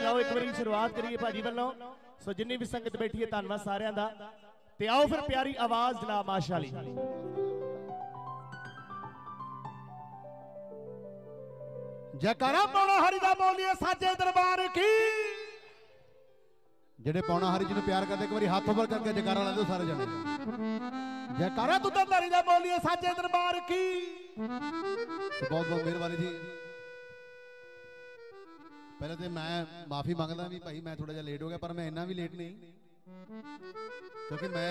आओ एक बार शुरुआत करिए भाजी वालों। सो जिन्नी भी संगत बैठी है धन्यवाद सारिਆਂ ਦਾ। ते आओ फिर प्यारी आवाज जनाब माशाअल्लाह। जयकारा पौना हरि दा बोलिए साचे दरबार की। जेडे पौना हरि जी ने प्यार करते एक बार हाथ ऊपर करके जयकारा ला दो सारे जने। जयकारा दुधाधारी दा बोलिए साचे दरबार की। बहुत बहुत मेहरबानी जी। पहले तो मैं माफी मांगदा भी भाई मैं थोड़ा जिहा लेट हो गया, पर मैं इन्ना भी लेट नहीं क्योंकि मैं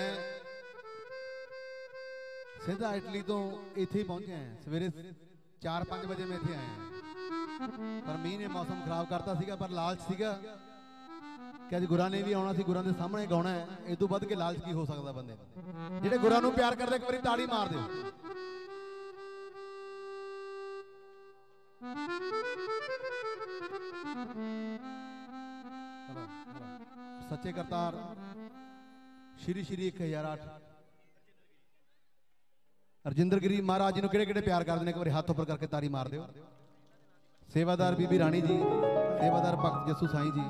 सीधा इटली तो इत्थे ही पहुंचे हैं। सवेरे 4-5 बजे मैं इत्थे आया, पर मीह ने मौसम खराब करता सीगा, पर लालच सीगा कि अज गुरां ने भी आउणा सी, गुरां दे सामने गाउणा है। इस तो वध के लालच की हो सकदा बंदे नूं। जिहड़े गुरां नूं प्यार करदे एक बारी ताड़ी मार दिओ। सच्चे करतार श्री श्री 1008 रजिंदर गिरी महाराज जी नूं किहड़े किहड़े प्यार करदे ने एक बारी हाथ ऊपर करके ताड़ी मार दिओ। सेवादार बीबी रानी जी, सेवादार भगत जस्सू साईं जी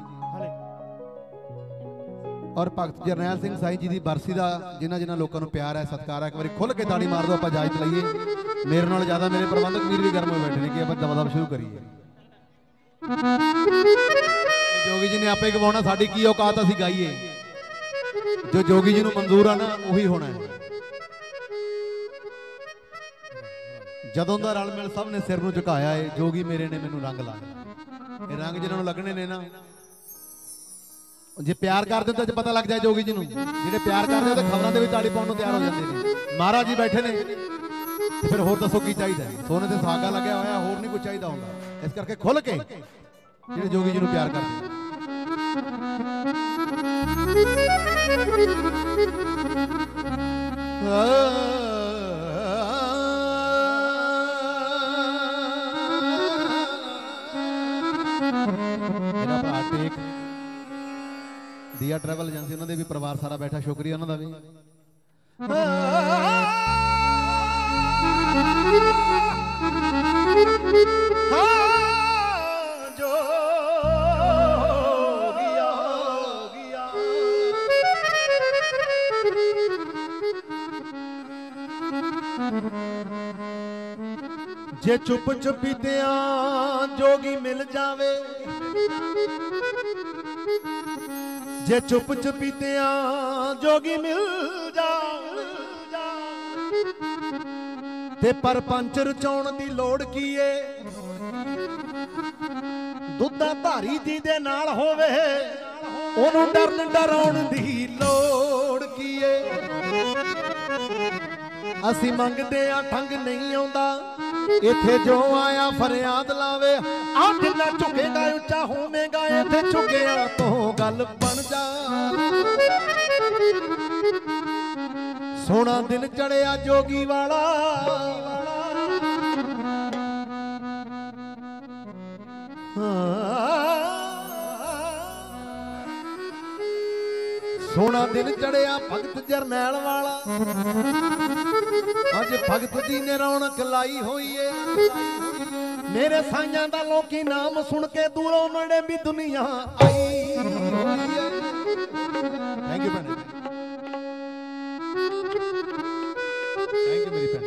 और भगत जरनैल सिंह साईं जी की बरसी का जिन्होंने जिन्होंने लोगों को प्यार है सत्कार है। एक बार खुल के ताड़ी मार दो। आप इजाजत लईए। मेरे नाल ज्यादा मेरे प्रबंधक वीर भी गर्म हो बैठे ने कि आप दबदब शुरू करिए। जोगी जी ने आपे गवाना, साडी की औकात असीं गाईए। जो जोगी जी नूं मंजूर है ना उही होना है। जदों दा रल मिल सब ने सिर नूं झुकाया है, जोगी मेरे ने मैनूं रंग लाया। ये रंग जिन्हां नूं लगने ने ना, जे प्यार करदे तो पता लग जाए जोगी जी नूं। जिहड़े प्यार करदे तो खबरां दे विच ताड़ी पाउण नूं तैयार हो जांदे ने। महाराज जी बैठे ने, फिर होर दसो की चाहिदा। सोने ते सुहागा लग्या होया, होर नहीं कुछ चाहिदा हुंदा। इस करके खुल के जिहड़े जोगी जी नूं प्यार करदे मेरा भरा टेक दिया ट्रैवल एजेंसी, उन्होंने भी परिवार सारा बैठा, शुक्रिया उन्होंने भी। जो गया गया जे चुप चुपीतिया जोगी मिल जावे, जे चुप चुपीतिया जोगी मिल जा ते पर पंच रचाउण दी लोड़ कीए। दुद्धा धारी जी दे नाल होवे, ओनू डरन डराउण दी लोड़ कीए। असी मंगदे आ ठंग नहीं आउंदा, इत्थे जो आया फरियाद लावे। आ जिन्ना झुकेगा उच्चा होवेगा, इत्थे झुकिया तो गल बन जा। सोना दिन चढ़िया जोगी वाला, सोना दिन चढ़िया भगत जरनैल वाला। अज भगत जी ने रौनक लाई हुई है। मेरे साइयां दा लोकी नाम सुन के दूरों नड़े भी दुनिया आई। थैंक यू भैन, थैंक यू मेरी भैन।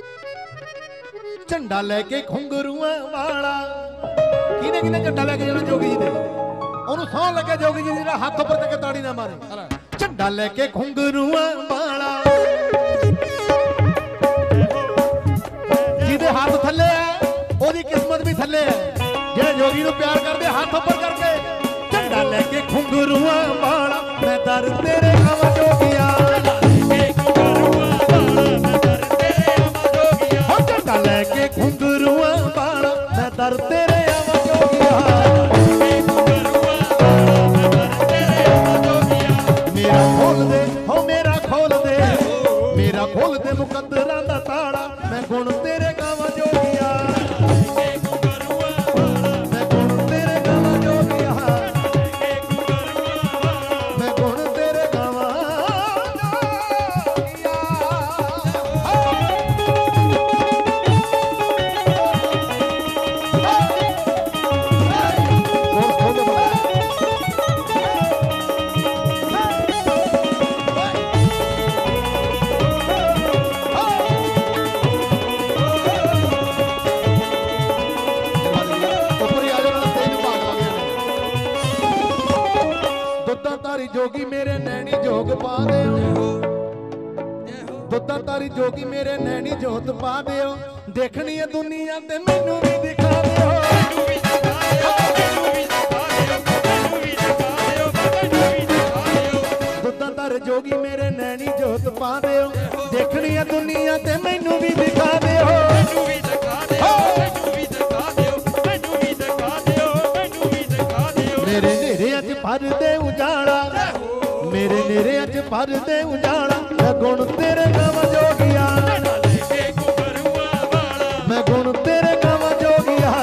झंडा लेके घुंघरूआं वाला, किने किने झंडा लेके जाना जोगी जी ने? ओनू सौं लगे जोगी जी ने हाथ ऊपर करके ताड़ी ना मारे। झंडा लेके घुंघरूआं वाला, जिहदे हाथ थल्ले है ओदी किस्मत भी थल्ले है। जेड़े जोगी नूं प्यार करदे हाथ ऊपर करके। झंडा लेके घुंघरूआं वाला, मैं दर तेरे आवा जोगिया। झंडा लेके घुंघरूआं वाला, मैं दर तेरे आवा जोगिया। मेरा खोल दे, हो मेरा खोल दे, मेरा खोल दे मुकद्दरां दा ताड़ा। मैं गुण तेरे गावां जोगिया, मैं गुण तेरे गावां जोगिया, मैं गुण तेरे गावां जोगिया। ਤਾਰੀ ਜੋਗੀ ਮੇਰੇ ਨੈਣੀ ਜੋਗ ਪਾ ਦਿਓ ਦੁੱਧਾਂ ਤਾਰੀ ਜੋਗੀ ਮੇਰੇ ਨੈਣੀ ਜੋਤ ਪਾ ਦਿਓ ਦੇਖਣੀ ਹੈ ਦੁਨੀਆ ਤੇ ਮੈਨੂੰ ਵੀ ਦਿਖਾ ਦਿਓ ਦੁੱਧਾਂ ਤਾਰੀ ਜੋਗੀ ਮੇਰੇ ਨੈਣੀ ਜੋਤ ਪਾ ਦਿਓ ਦੇਖਣੀ ਹੈ ਦੁਨੀਆ ਤੇ ਮੈਨੂੰ ਵੀ ਦਿਖਾ ਦਿਓ ਮੇਰੇ ਨੇਰਿਆਂ 'ਚ ਭਰ ਦੇ ਉਜਾਲਾ ਮੇਰੇ ਨੇਰਿਆਂ 'ਚ ਭਰ ਦੇ ਉਜਾਲਾ ਮੈਂ ਗੁਣ ਤੇਰੇ ਨਾਮ ਜੋਗੀਆ ਮੈਂ ਗੁਣ ਤੇਰੇ ਨਾਮ ਜੋਗੀਆ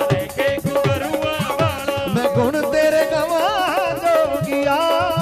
ਮੈਂ ਗੁਣ ਤੇਰੇ ਨਾਮ ਜੋਗੀਆ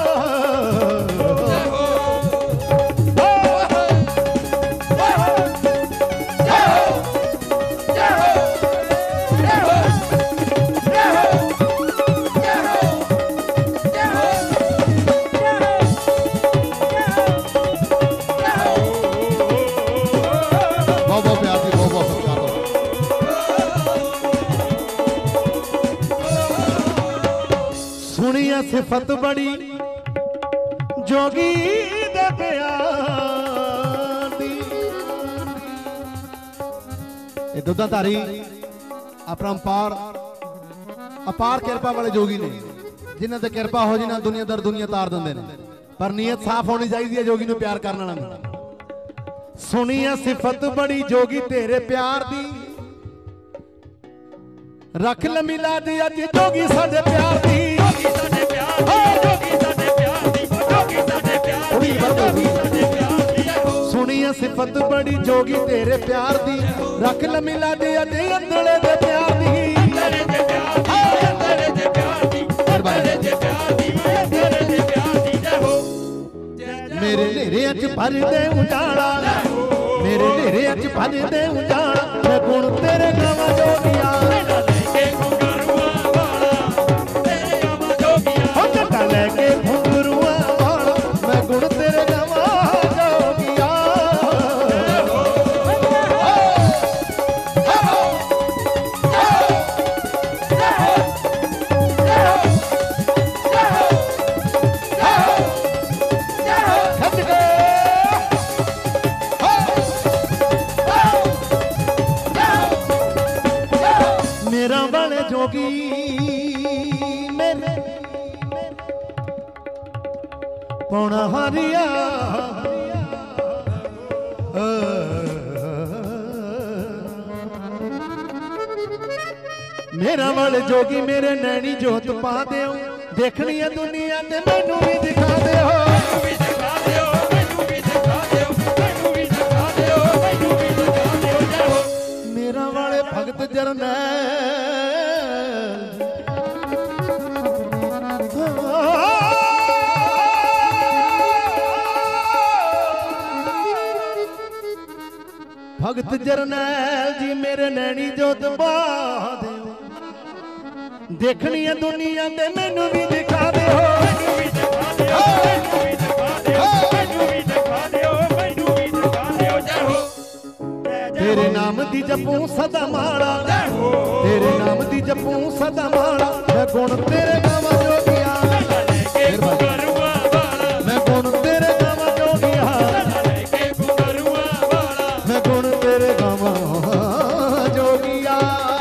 सिफत बड़ी जोगी दे प्यार दी ये दुधाधारी अपरंपार अपार किरपा वाले जोगी ने जिन्हां ते किरपा हो जी ना दुनिया दर दुनिया तार दिंदे ने पर नीयत साफ होनी चाहिए जोगी नूं प्यार करन वाला सुनिया सिफत बड़ी जोगी तेरे प्यार दी रख लंबी लाज अज जोगी साडे प्यार दी सुनिया सिफत बड़ी जोगी तेरे प्यार दी रख लंबी लाज अज अंदले दे प्यार दी मेरे नेरियां च भर दे उजाला मेरे नेरियां च भर दे उजाला मैं गुण तेरे नाम जोगिया लेके घुंघरुआ वाला मैं गुण तेरे नाम जोगिया मेरा बने जोगी मेरे पौना हरिया मेरा वाले जोगी मेरे नैनी जोत पा दियो देखनी है दुनिया ते मैनू भी दिखा दियो मेरा वाले भगत जरनैल भगत जरनैल जी मेरे नैनी जोत पा दियो देखनी है दुनिया ते मैनू भी दिखा दियो तेरे नाम दी जपूं सदा माला तेरे नाम दी जपूं सदा माला मैं गुण तेरे नाम जोगिया मैं गुण तेरे नाम जोगिया मैं गुण तेरे नाम जोगिया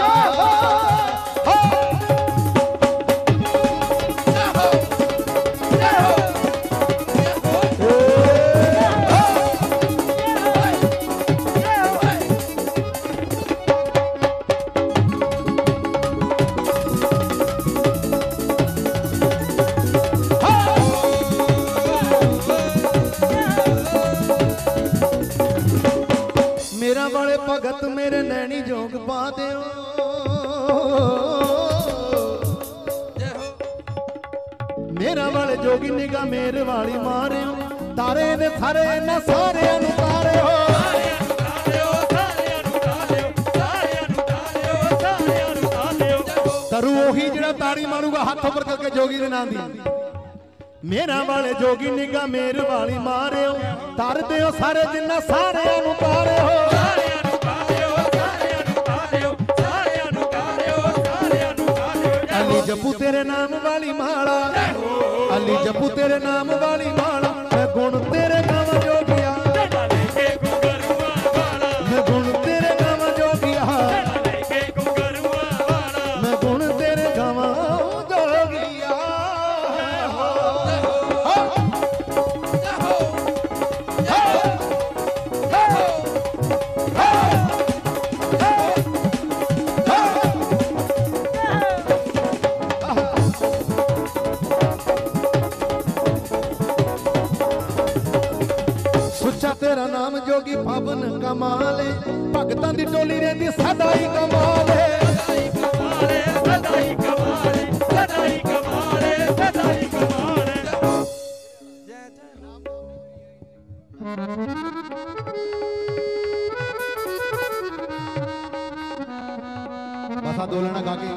भगत मेरे नैनी जोग पा दियो मेरा वाले जोगी निगाह मेरे वाली मारे तारे ने थारे न सारे तारे हो करू ओही जड़ा ताड़ी मारूगा हाथ ऊपर करके जोगी ने नाम दी मेरा वाले जोगी निगाह मेरे वाली मारे तार दियो सारे जिन्ना सारे तारे हो अली जपू तेरे नाम वाली माला बोली जपू तेरे नाम वाली वाला मैं गुण तेरे नाम जोगिया मैं गुण तेरे नाम जोगिया मैं गुण तेरे नाम जोगिया तेरा नाम जोगी पावन कमाले भगतां दी टोली रहंदी सदा ही कमाले सदा ही कमाले सदा ही कमाले सदा ही कमाले बसा दो लेना गा के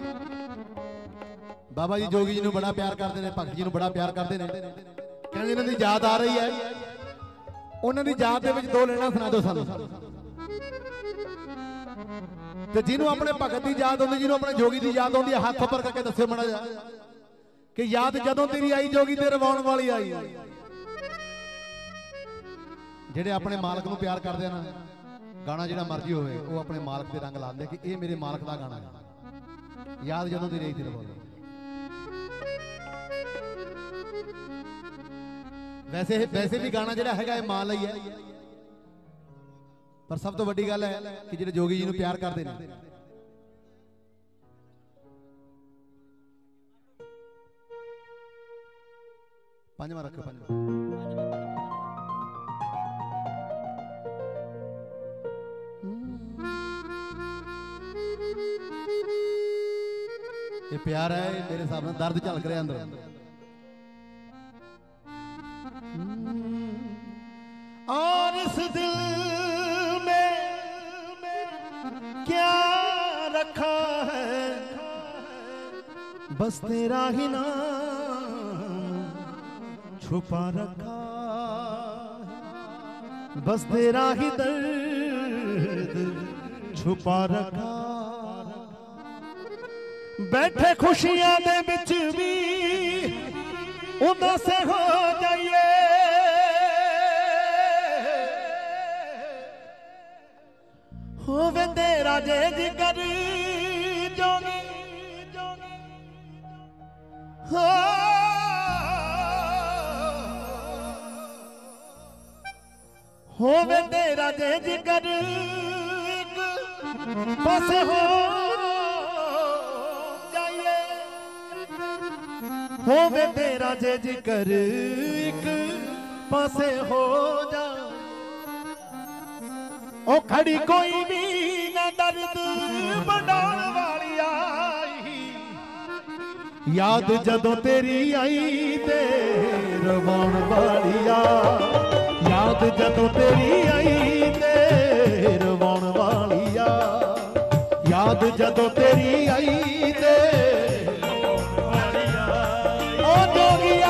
बाबा जी जोगी जी नूं बड़ा प्यार करते हैं भगत जी नूं बड़ा प्यार करते हैं कहंदे इन्हां दी याद आ रही है उन्होंने याद दे विच दो लेना सुना दो सानू ते जिन्हों अपने भगत की याद आती जिन्हों अपने जोगी की याद आती हाथ उपर करके दस्यो माड़ा जा कि याद जदों तेरी आई जोगी ते रवाउण वाली आई जेडे अपने मालक नूं प्यार करदे ना गाना जिहड़ा मर्जी होवे वो अपने मालक दे रंग लांदे कि ये मेरे मालक दा गाना है याद जदों तेरी आई ते रवाउण वैसे भी गाना जिहड़ा हैगा मां लई है पर सब तो वड्डी गल है कि जिहड़े जोगी जी नूं प्यार करदे ने पंजवां रखो पंजवां ये प्यार है मेरे हिसाब नाल दर्द झलक रहा अंदर और इस दिल में क्या रखा है बस तेरा ही नाम छुपा रखा है बस तेरा ही दर्द छुपा रखा बैठे खुशियां दे विच भी उन्हां से हो जाइए होवे तेरा जे जिगर जोगी हो होवे तेरा जे जिगर एक पासे हो जाइए होवे तेरा जे जिगर एक पासे हो जा ओ खड़ी कोई भी ना दर्द बढ़ाउण वाली आई याद जदों तेरी आई ते रवाउण वाली आ याद जदों तेरी आई ते रवाउण वाली आ याद जदों तेरी आई ते रवाउण वाली आ ओ जोगिया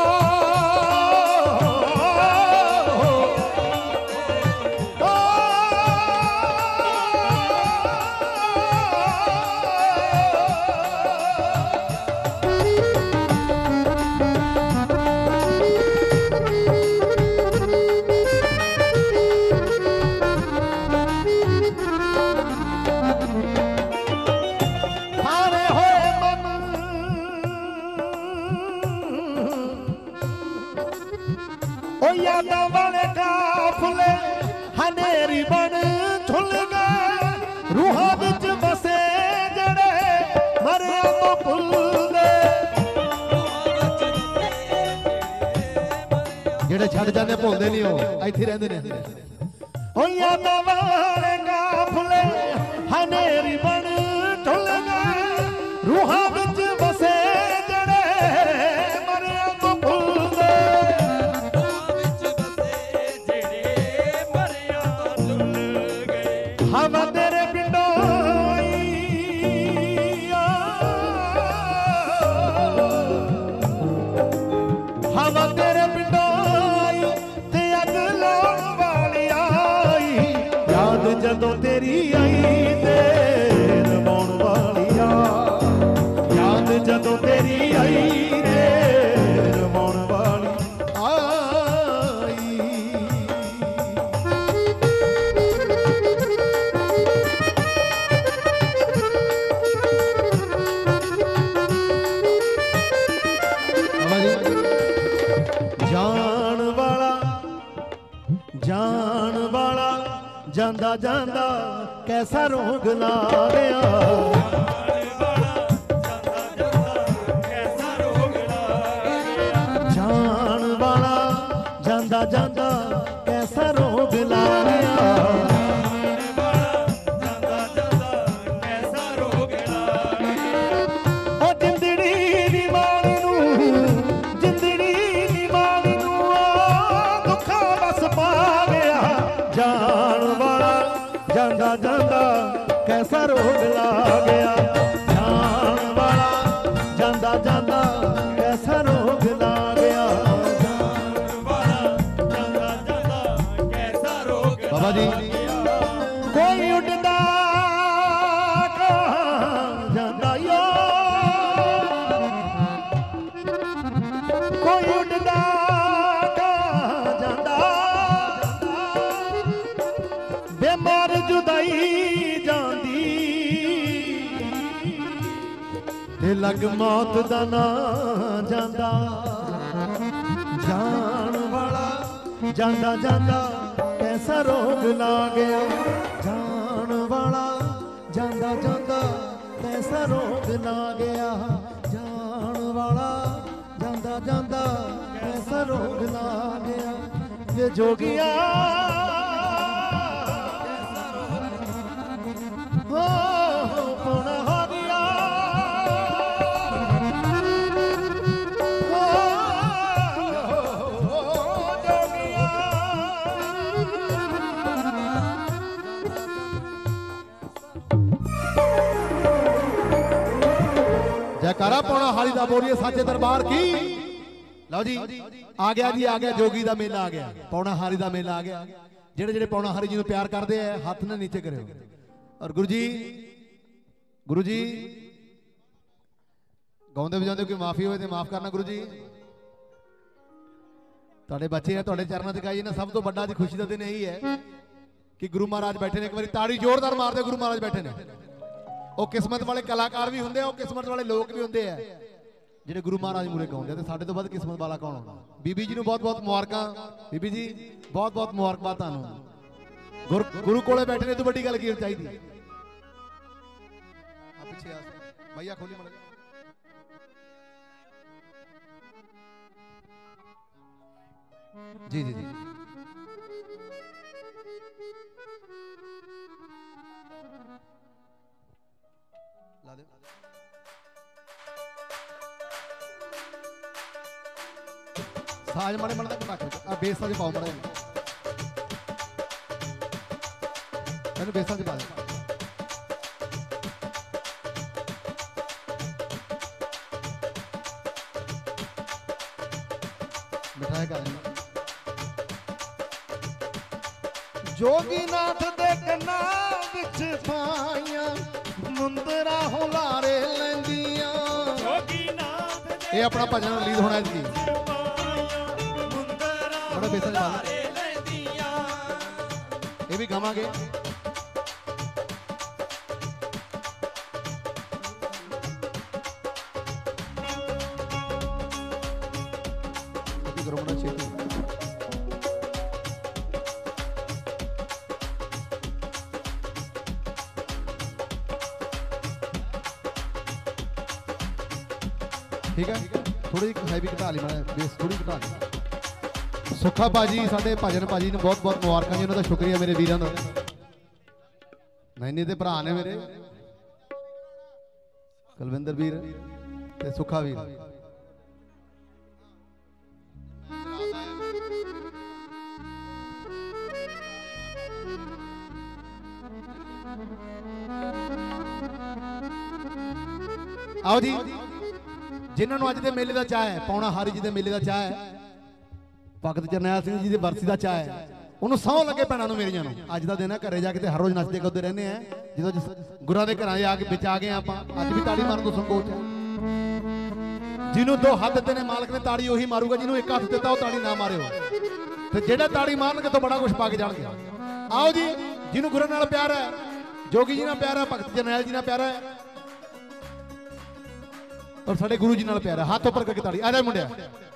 यादां वाले काफले हनेरी बन झुल गए रूहां विच बसे जड़े मरिया तो भुल गए जेड़े छड़ जांदे भुलदे नहीं हो इत्थे रहिंदे ने ओ यादां वाले काफले हनेरी बन झुल गए रूहां विच बसे जड़े मरिया तो भुल हवा तेरे पिंडों हवा तेरे पिंडों ते अग लाउण वाली आई याद जदों तेरी आई ते रवाउण वाली आ याद जदों तेरी आई ते ਜਾਣ ਵਾਲਾ ਜਾਂਦਾ ਜਾਂਦਾ ਕੈਸਾ ਰੋਗ ਲਾ ਗਿਆ। ਜਾਣ ਵਾਲਾ ਜਾਂਦਾ ਜਾਂਦਾ ਕੈਸਾ ਰੋਗ ਲਾ ਗਿਆ। ਉਹ ਜਿੰਦੜੀ ਦੀ ਮਾਣੀ ਨੂੰ ਜਿੰਦੜੀ ਦੀ ਮਾਣੀ ਨੂੰ ਦੁੱਖਾਂ ਬਸ ਪਾ ਗਿਆ। ਜਾਣ ਵਾਲਾ ਜਾਂਦਾ ਜਾਂਦਾ ਕੈਸਾ ਰੋਗ ਲਾ ਗਿਆ। ਜਾਣ ਵਾਲਾ ਜਾਂਦਾ ਜਾਂਦਾ ਕੈਸਾ ਰੋਗ ਲਾ ਗਿਆ। ਬਾਬਾ ਜੀ ਕੋਈ ਉੱਡਦਾ ਜਾਂਦਾ ਯੋ ਕੋਈ ਉੱਡਦਾ ਜਾਂਦਾ ਬੇਮਾਰ ਜੁਦਾਈ ਜਾਂਦੀ ਤੇ ਲੱਗ ਮੌਤ ਦਾ ਨਾ ਜਾਂਦਾ। ਜਾਣ ਵਾਲਾ ਜਾਂਦਾ ਜਾਂਦਾ ਕੈਸਾ ਰੋਗ ਲਾ ਗਿਆ। ਜਾਣ ਵਾਲਾ ਜਾਂਦਾ ਜਾਂਦਾ ਕੈਸਾ ਰੋਗ ਲਾ ਗਿਆ। ਜਾਣ ਵਾਲਾ ਜਾਂਦਾ ਜਾਂਦਾ ਕੈਸਾ ਰੋਗ ਲਾ ਗਿਆ। ਵੇ ਜੋਗੀਆ ਹੋ ਪੁਣ ਹਾਰਿਆ जयकारा पौना हाली दा बोलिए साचे दरबार की। लो जी आ गया जी आ गया जोगी दा मेला आ गया। पौना हारी दा मेला आ गया। जेड़े जेड़े पौना हारी जी नूं प्यार करते हैं हाथ ने नीचे करो। और गुरु जी गाउंदे बजाउंदे कोई माफी होए तो माफ करना गुरु जी। तुहाडे बच्चे हैं तुहाडे चरणों च गाइए ना। सब तो बड़ा जी खुशी का दिन यही है कि गुरु महाराज बैठे ने। एक बार ताड़ी जोरदार मार दे। गुरु महाराज बैठे ने। वो किस्मत वाले कलाकार भी होंगे वो किस्मत वाले लोग भी होंगे है जिहड़े गुरु महाराज मूरे गाउंदे। ते साडे तो वध किस्मत वाला कौन होगा। बीबी जी नूं बहुत बहुत मुबारकां। बीबी जी बहुत बहुत मुबारकबाद तुहानूं। गुरु कोले बैठे ने तो बड़ी गल की चाहिदी। पिछे भैया खोली मड़ जी जी जी ला दे। साज माड़े माड़े तक रख आ बेसां च पाओ माड़े मैंने बेसां च पा दे। मिठाई कर जोगी नाथ दे कन्ना विच पाइयां मुंदरा हुलारे लैंदियां। ये अपना भजन लीड होना है जी। बड़ा बेसन ये भी गावांगे। ठीक है थोड़ी हैवी घटा ली मैं बेस थोड़ी घटा ली। सुखा भाजी साडे भजन भाजी ने बहुत बहुत मुबारकां जी। उन्होंने शुक्रिया मेरे वीरां दा। नैनी दे भरा ने मेरे कुलविंदर वीर ते सुखा वीर। आओ जी जिन्होंने अज के मेले का चाह है पौना हारी जी के मेले का चाह है भगत जरनैल सिंह जी की बरसी का चाह है उन्होंने सौ लगे भैनों मेरिया अज का दिन है घरे जाके हर रोज नचते गाते रहने हैं। जो गुरुओं के घर आके बिच आ गए आप अज भी ताड़ी मारन तो संकोच है। जिन्हों दो हाथ दिते ने मालक ने ताड़ी उही मारूगा जिन्हों एक हाथ दिता ताड़ी ना मारे तो जेड़ा ताड़ी मारनगे तो बड़ा कुछ पा के जाएंगे। आओ जी जिन्हों गुरु नाल प्यार है जोगी जी नाल प्यार है भगत जरनैल जी नाल प्यार है ਔਰ ਸਾਡੇ ਗੁਰੂ ਜੀ ਨਾਲ ਪਿਆਰ ਹੈ। ਹੱਥ ਉੱਪਰ ਕਰਕੇ ਤਾੜੀ। ਆ ਜਾ ਮੁੰਡਿਆ।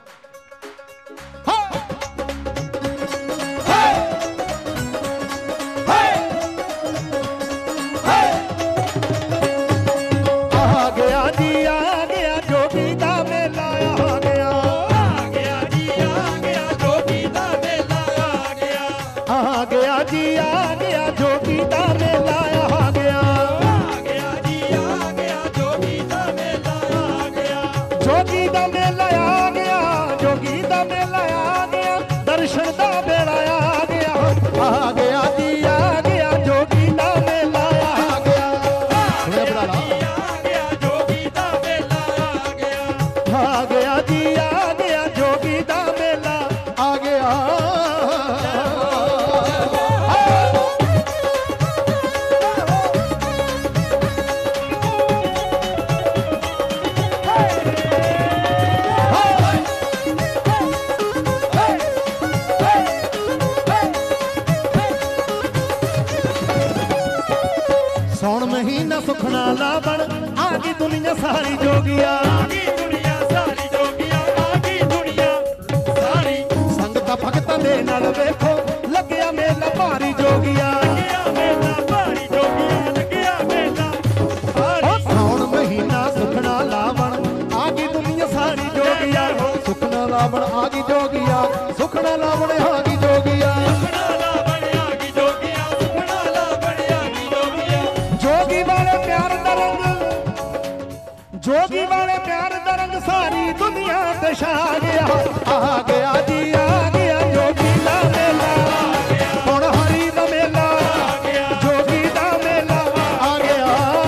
सुखना लावण आगी दुनिया सारी जोगिया, आगी दुनिया सारी जोगिया, आगी दुनिया सारी संगता भगतां दे नाल वेखो लग्या मेला भारी जोगिया, लग्या मेला भारी जोगिया, लग्या मेला भारी। साउण महीना सुखना लावण आगी दुनिया सारी जोगिया, सुखना लावण आगी जोगिया, सुखना लावण आगी जोगिया, जोगी वाले प्यार दा रंग सारी दुनिया ते छा गया। आ गया जी आ गया जोगी दा मेला, हुण हरी दा मेला, जोगी दा मेला आ गया।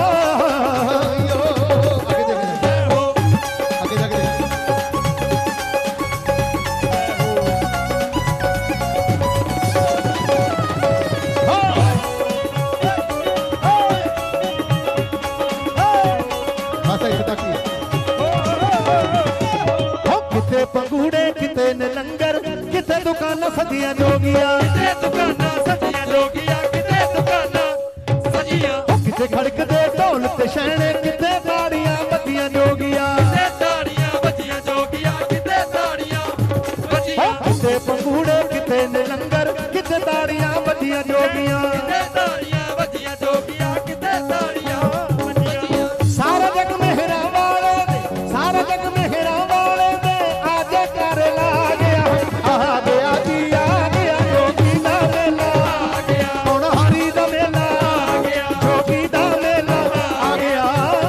आगे जाके किते पंगूड़े किते ने लंगर किते दुकाना सजिया जोगिया, किते दुकाना सजिया जोगिया, किते दुकाना सजिया, किते खड़क दे ढोल ते शहने, किते ताड़ियां बजिया जोगिया, किते ताड़ियां बजिया जोगिया, किते ताड़ियां बजिया, किते पंगूड़े किते ने लंगर किते ताड़ियां बजिया जोगिया, किते ताड़ियां बजिया जोगिया, किते ताड़ियां बजिया। सारा जग मेहरा वाले दे, सारा जग मेहरा वाले दे आज कर ला गया। आ गया जी आ गया जोगी दा मेला, आ गया हुण हरी दा मेला, आ गया जोगी दा मेला आ गया।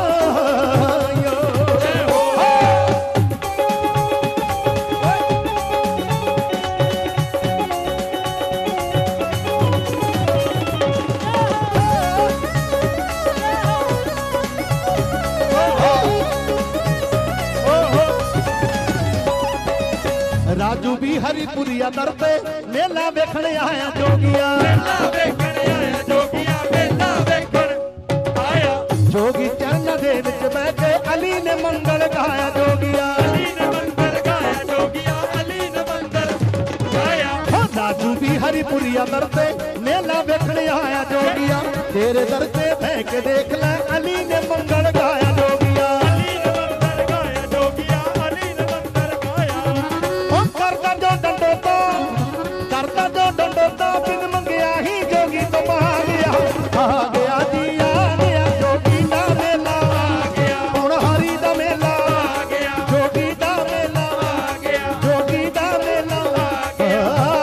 राजू भी हरिपुरिया दर पे मेला वेखण आया जोगिया, मेला वेखण आया जोगिया, मेला वेखण आया। जोगी चरण दे विच बैठे अली ने मंगल गाया जोगिया, अली ने मंगल गाया जोगिया, अली ने मंगल गाया। राजू भी हरिपुरिया दर पे मेला वेखण आया जोगिया, तेरे दर पे बह के देख ले अली ने मंगल गाया जोगिया, अली ने मंगल गाया जोगिया, अली ने मंगल गाया। करता जो डंडोता, करता जो डंडोता बिन मंगया ही जोगी तो आ गया। आ गया जी आ गया जोगी दा मेला, आ गया हुण हरी दा मेला, आ गया जोगी दा मेला, आ गया जोगी दा मेला आ गया।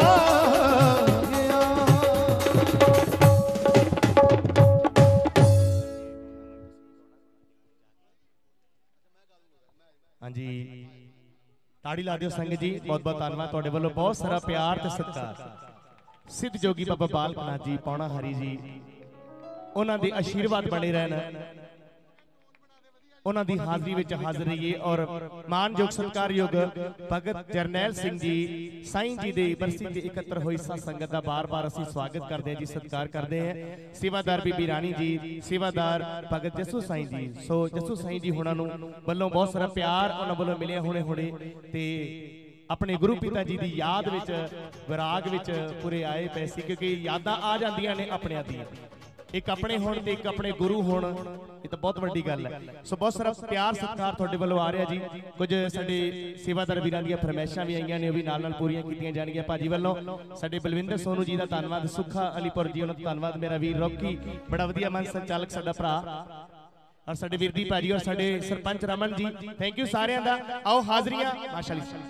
हाँ जी ताड़ी ला दियो संगत जी, बहुत बहुत धन्यवाद तुहाडे वल्लों बहुत सारा प्यार ते सत्कार। सिद्ध जोगी बाबा बालक नाथ जी पौना हरी जी उन्हां दे आशीर्वाद बने रहन, उन्हां दी हाजरी विच हाजिर रहिए और मानयोग सत्कारयोग भगत जरनैल सिंह जी साईं जी दे बरसी ते एकत्र होई संगत दा बार-बार असीं स्वागत करदे हैं जी, सत्कार करदे हैं। सेवादार बीबी रानी जी, सेवादार भगत जस्सू साईं जी, सो जस्सू साईं जी हुणां नूं वल्लों बहुत सारा प्यार उन्हां वल्लों मिलिया हुणे ते अपने गुरु पिता जी की याद विच विराग विच पूरे आए पैसे, क्योंकि यादां आ जांदियां ने अपने दी एक अपने होण ते एक अपने गुरु होण, ये तो बहुत वड्डी गल है। सो बहुत सारा प्यार सत्कार तुहाडे वल्लों आ रहा जी। कुछ साडे सेवादार वीरां दीयां फरमाइशां भी आईयां ने, वो भी नाल नाल पूरीआं कीतीआं जाणगीआं भाजी वल्लों। साडे बलविंदर सोनू जी दा धन्नवाद, सुखा अलीपुर जी उन्हां दा धन्नवाद, मेरा वीर रॉकी बड़ा वधिया मन संचालक साडा भरा, और साडे वीरदी भाजी और साडे सरपंच रमन जी, थैंक यू सारिआं दा। आओ हाज़रियां माशाअल्लाह।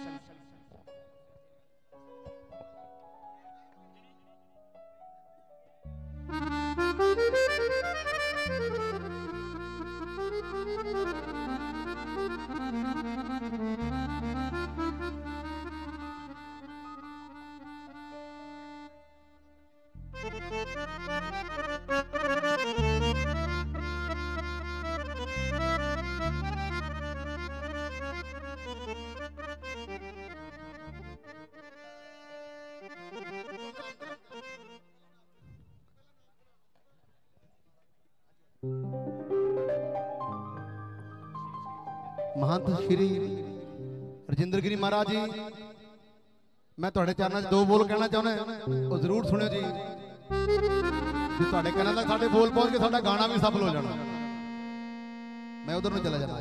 महंत श्री रजिंदर गिरी महाराज जी, मैं तुहाडे चरणों 'च 2 बोल कहना चाहुंदा, वो जरूर सुनियो जी। जे तुहाडे कहने तक साडे बोल पहुंच के साडा गाना भी सफल हो जाना। मैं उधर ਨੂੰ चला जाना।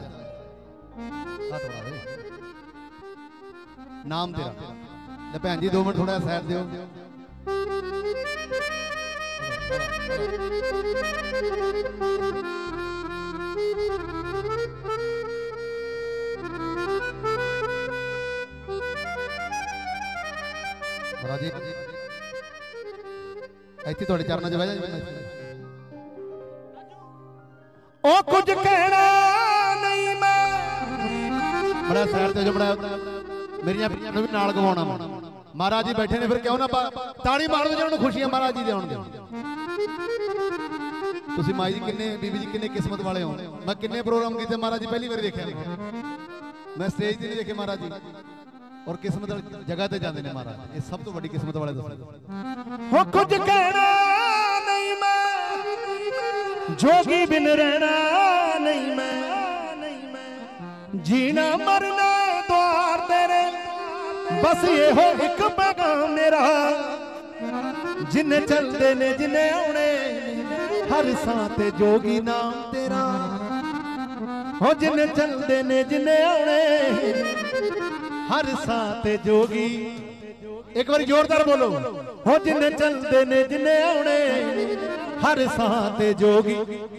नाम तेरा ले भैन जी 2 मिनट थोड़ा साइड दियो। महाराज जी ਇੱਥੇ ਤੁਹਾਡੇ ਚਰਨਾਂ 'ਚ ਬਹਿ ਜਾ। ओ कुछ कहना नहीं मैं बड़ा सैर ते जो बड़ा मेरियां भैयां ਨੂੰ ਵੀ ਨਾਲ ਗਵਾਉਣਾ। महाराज जी बैठे ने, फिर क्यों ना ताड़ी मार दो जिन्होंने खुशियां महाराज जी दे आउण दे। ਤੁਸੀਂ ਮਾਈ ਜੀ ਕਿੰਨੇ ਬੀਬੀ ਜੀ ਕਿੰਨੇ ਕਿਸਮਤ ਵਾਲੇ ਹੋ। ਮੈਂ ਕਿੰਨੇ ਪ੍ਰੋਗਰਾਮ ਕੀਤੇ महाराज जी ਪਹਿਲੀ ਵਾਰੀ ਦੇਖਿਆ। मैं स्टेज ਤੇ ਨਹੀਂ ਦੇਖੇ महाराज जी, और किस्मत जगह ते जाते हैं महाराज। ये सब तो बड़ी किस्मत वाले हो कुछ कहना नहीं मैं, जोगी बिन रहना नहीं मैं, जीना मरना द्वार तेरे, बस ये हो एक पैगाम मेरा, जिन्ने चलते ने जिन्ने आने हर सांते जोगी नाम तेरा, हो जिन्ने चलते ने जिन्ने आने हर साते जोगी। एक बार जोरदार बोलो। हो जिन्ने चलते ने जिन्ने आने हर साते जोगी।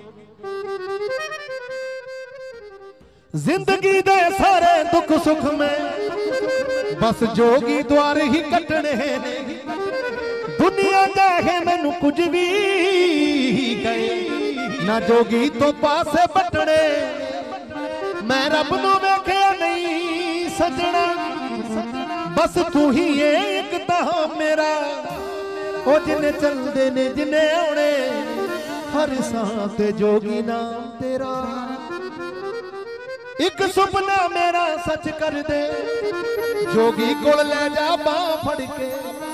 जिंदगी दे सारे दुख सुख में बस जोगी द्वार ही कटने ने, दुनिया चाहे मैनू कुछ भी कहे ना जोगी तो पासे बटने, मैं रब नू वेखिया नहीं सजना, बस तू ही एक तहा मेरा, ओ जिन्ने चलदे ने जिन्ने आने हर सांत जोगी नाम तेरा। एक सुपना मेरा सच कर दे, जोगी कोल ले जा बांह फड़ के,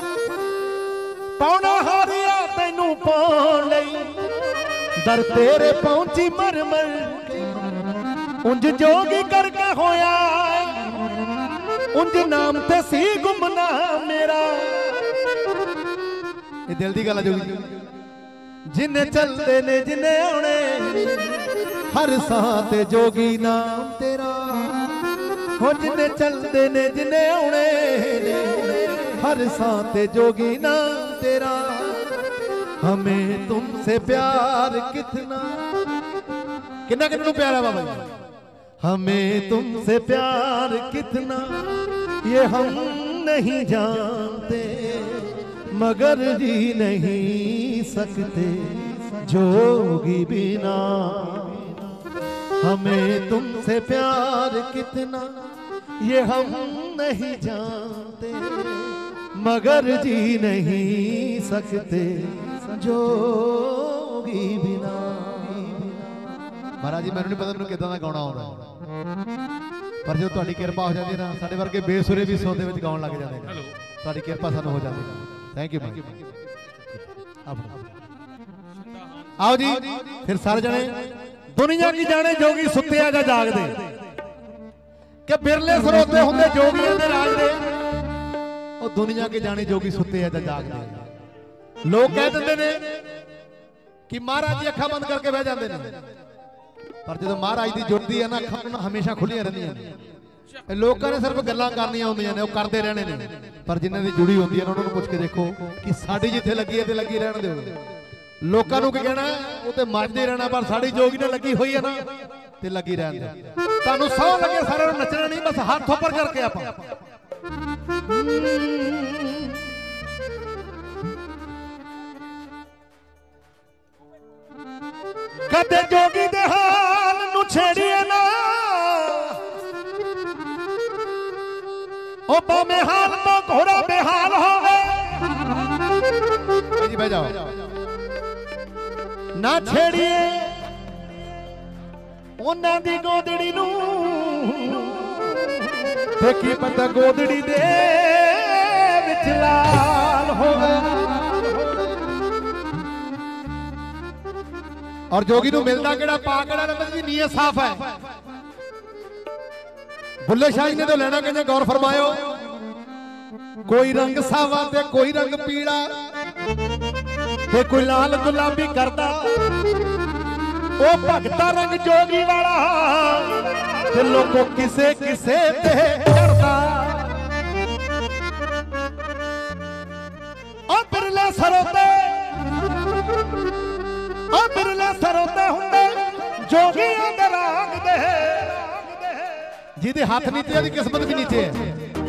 पौना हारिया तैनू पाउण लई, दर तेरे पहुंची मर मर के, उंज जोगी करके होया उंज नाम ते सी गुमना मेरा। ये दिल दी गल है जोगी। जिन्ने चलते ने जिन्ने आने हर सांत जोगी नाम तेरा, हो जिन्ने चलते ने जिन्ने आने हर सांत जोगी नाम तेरा। हमें तुमसे प्यार कितना, कितना कितना प्यार है बाबा जी। हमें तुमसे प्यार कितना ये हम नहीं जानते, मगर जी नहीं सकते जोगी बिना। हमें तुमसे प्यार कितना ये हम नहीं जानते, मगर जी नहीं सकते जोगी बिना। महाराज जी मैंने नहीं पता मैंने किदां दा गाना आउंदा, पर जो तुहाडी किरपा हो जाती है ना, साडे वर्गे बेसुरे भी सौदे विच गाउण लग जाते हैं। तुहाडी किरपा सानू हो जाती है। Thank you. आओ जी फिर सारे जने। दुनिया की जाने जोगी सुत्ते आ जा जागदे, कि बिरले सरोते हुंदे जोगियां दे राज दे। दुनिया के जाने जोगी सुते है जागदे। लोग कह देंगे ने कि महाराज जी अखा बंद करके बह जाते हैं, पर जो महाराज की जुड़ती है ना अखा हमेशा खुलियां रहिंदियां ने। लोगों ने सिर्फ गल्लां करनियां होंदियां ने, वो करते रहने ने, पर जिन्हां दी जुड़ी होंदी है उन्होंने पूछ के देखो कि साडी जिथे लगी है ते लगी रहण दिओ। लोगों को कहना वो तो मजदे रहना, पर साडी जोगी ने लगी हुई है ना ते लगी रहण दे। तुहानूं सौ लगे सारे नचना नहीं, बस हाथ ऊपर करके आपां कदे जोगी दे हाल नू छेड़िए ना, ओ भावें हाल तो घोड़ा बेहाल होवे। जी बह जाओ ना छेड़िए उन्हां दी गोदड़ी नू, ते की पता गोदड़ी दे विच लाल होवे। और जोगी नू मिलदा केड़ा पा केड़ा रंगत जी नीयत साफ है। बुल्ले शाह जी ने तो लेना कहने गौर फरमायो, कोई रंग सावा ते कोई रंग पीला, ते कोई लाल गुलाबी करदा। ओ भगता रंग जोगी वाला ते लोगों किसे किसे ते चढ़दा। ओ बिरले सरोते, ओ बिरले सरोते हुंदे जोगियां दे राग दे, जिहदे हाथ नीचे है किस्मत भी नीचे है।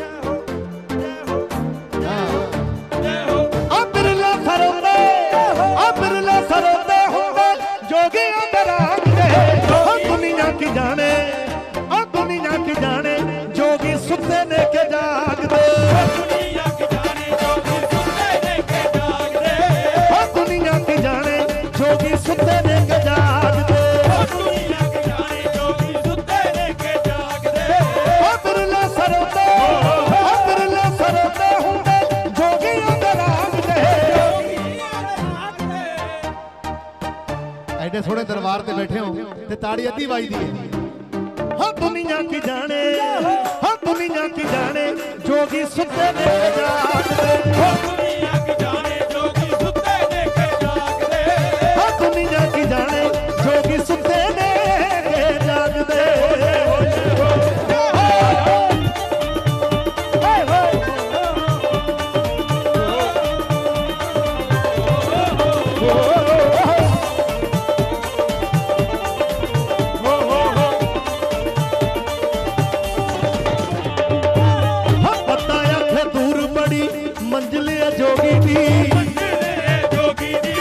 बिरले सरोते, बिरले सरोते हुंदे जोगियां दे राग दे। दुनिया की जाने, दुनिया की जाने जोगी सुते ने के जागदे। दुनिया की जाने जोगी सुते ने के जागदे। दुनिया की जाने जोगी सुते ने के जागदे। दुनिया की जाने जोगी सुते ने के जागदे। बिरले सरोते, बिरले सरोते हुंदे जोगियां दे राग दे। एडे सोहने दरबार ते बैठे हो ते ताड़ी अद्धी वजदी है। हाँ दुनिया की जाने, हाँ दुनिया की जाने जोगी सुते ने के जागदे। दुनिया की जाने जोगी सुते ने के जागदे। हाँ दुनिया की जाने जोगी सुते ने के जागदे। मंजिल है जोगी दी, जोगी दी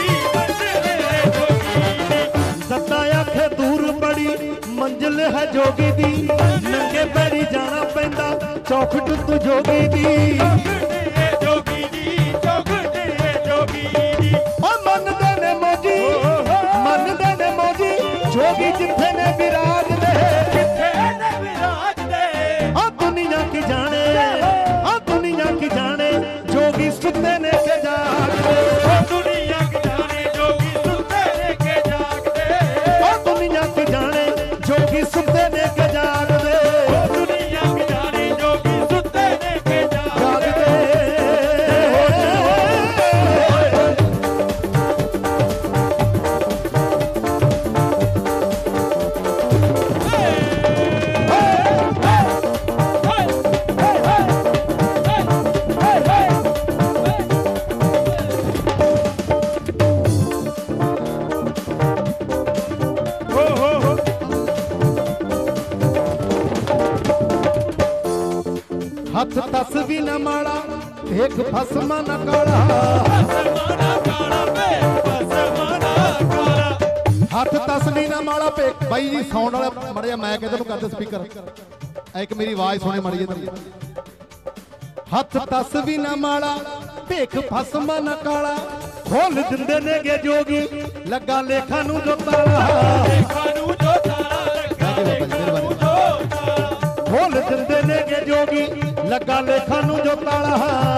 दत्ता आखे दूर बड़ी मंजिल है जोगी दी। नंगे पैरी जाना पैंदा चौखट तू जोगी दी। जोगी दी, जोगी दी ओ मन दे ने मोजी, मन दे ने मोजी जोगी जिथे ने विराज दे। जिथे ने विराज दे ओ दुनिया की जाने, ओ दुनिया की जाने जोगी सुते ने के जागदे। दुनिया की जाने जोगी सुते ने के जागदे। दुनिया की जाने जोगी सुते ने के जागदे। दुनिया की जाने जोगी सुते ने के जागदे। हथ तस भी न माड़ा एक फसमा न काला। हथ तस भी न माड़ा भेख बाई जी साउंड वाला मड़िया मैं कहते कर दे स्पीकर एक मेरी आवाज सुने मड़ी हथ तस भी न माड़ा भेख फसमा न काला। खोल दिंदे ने गे जोगी लगा लेखा नू जो ताला। खोल दिंदे ने गे जोगी लगा लेखा नू जो ताला।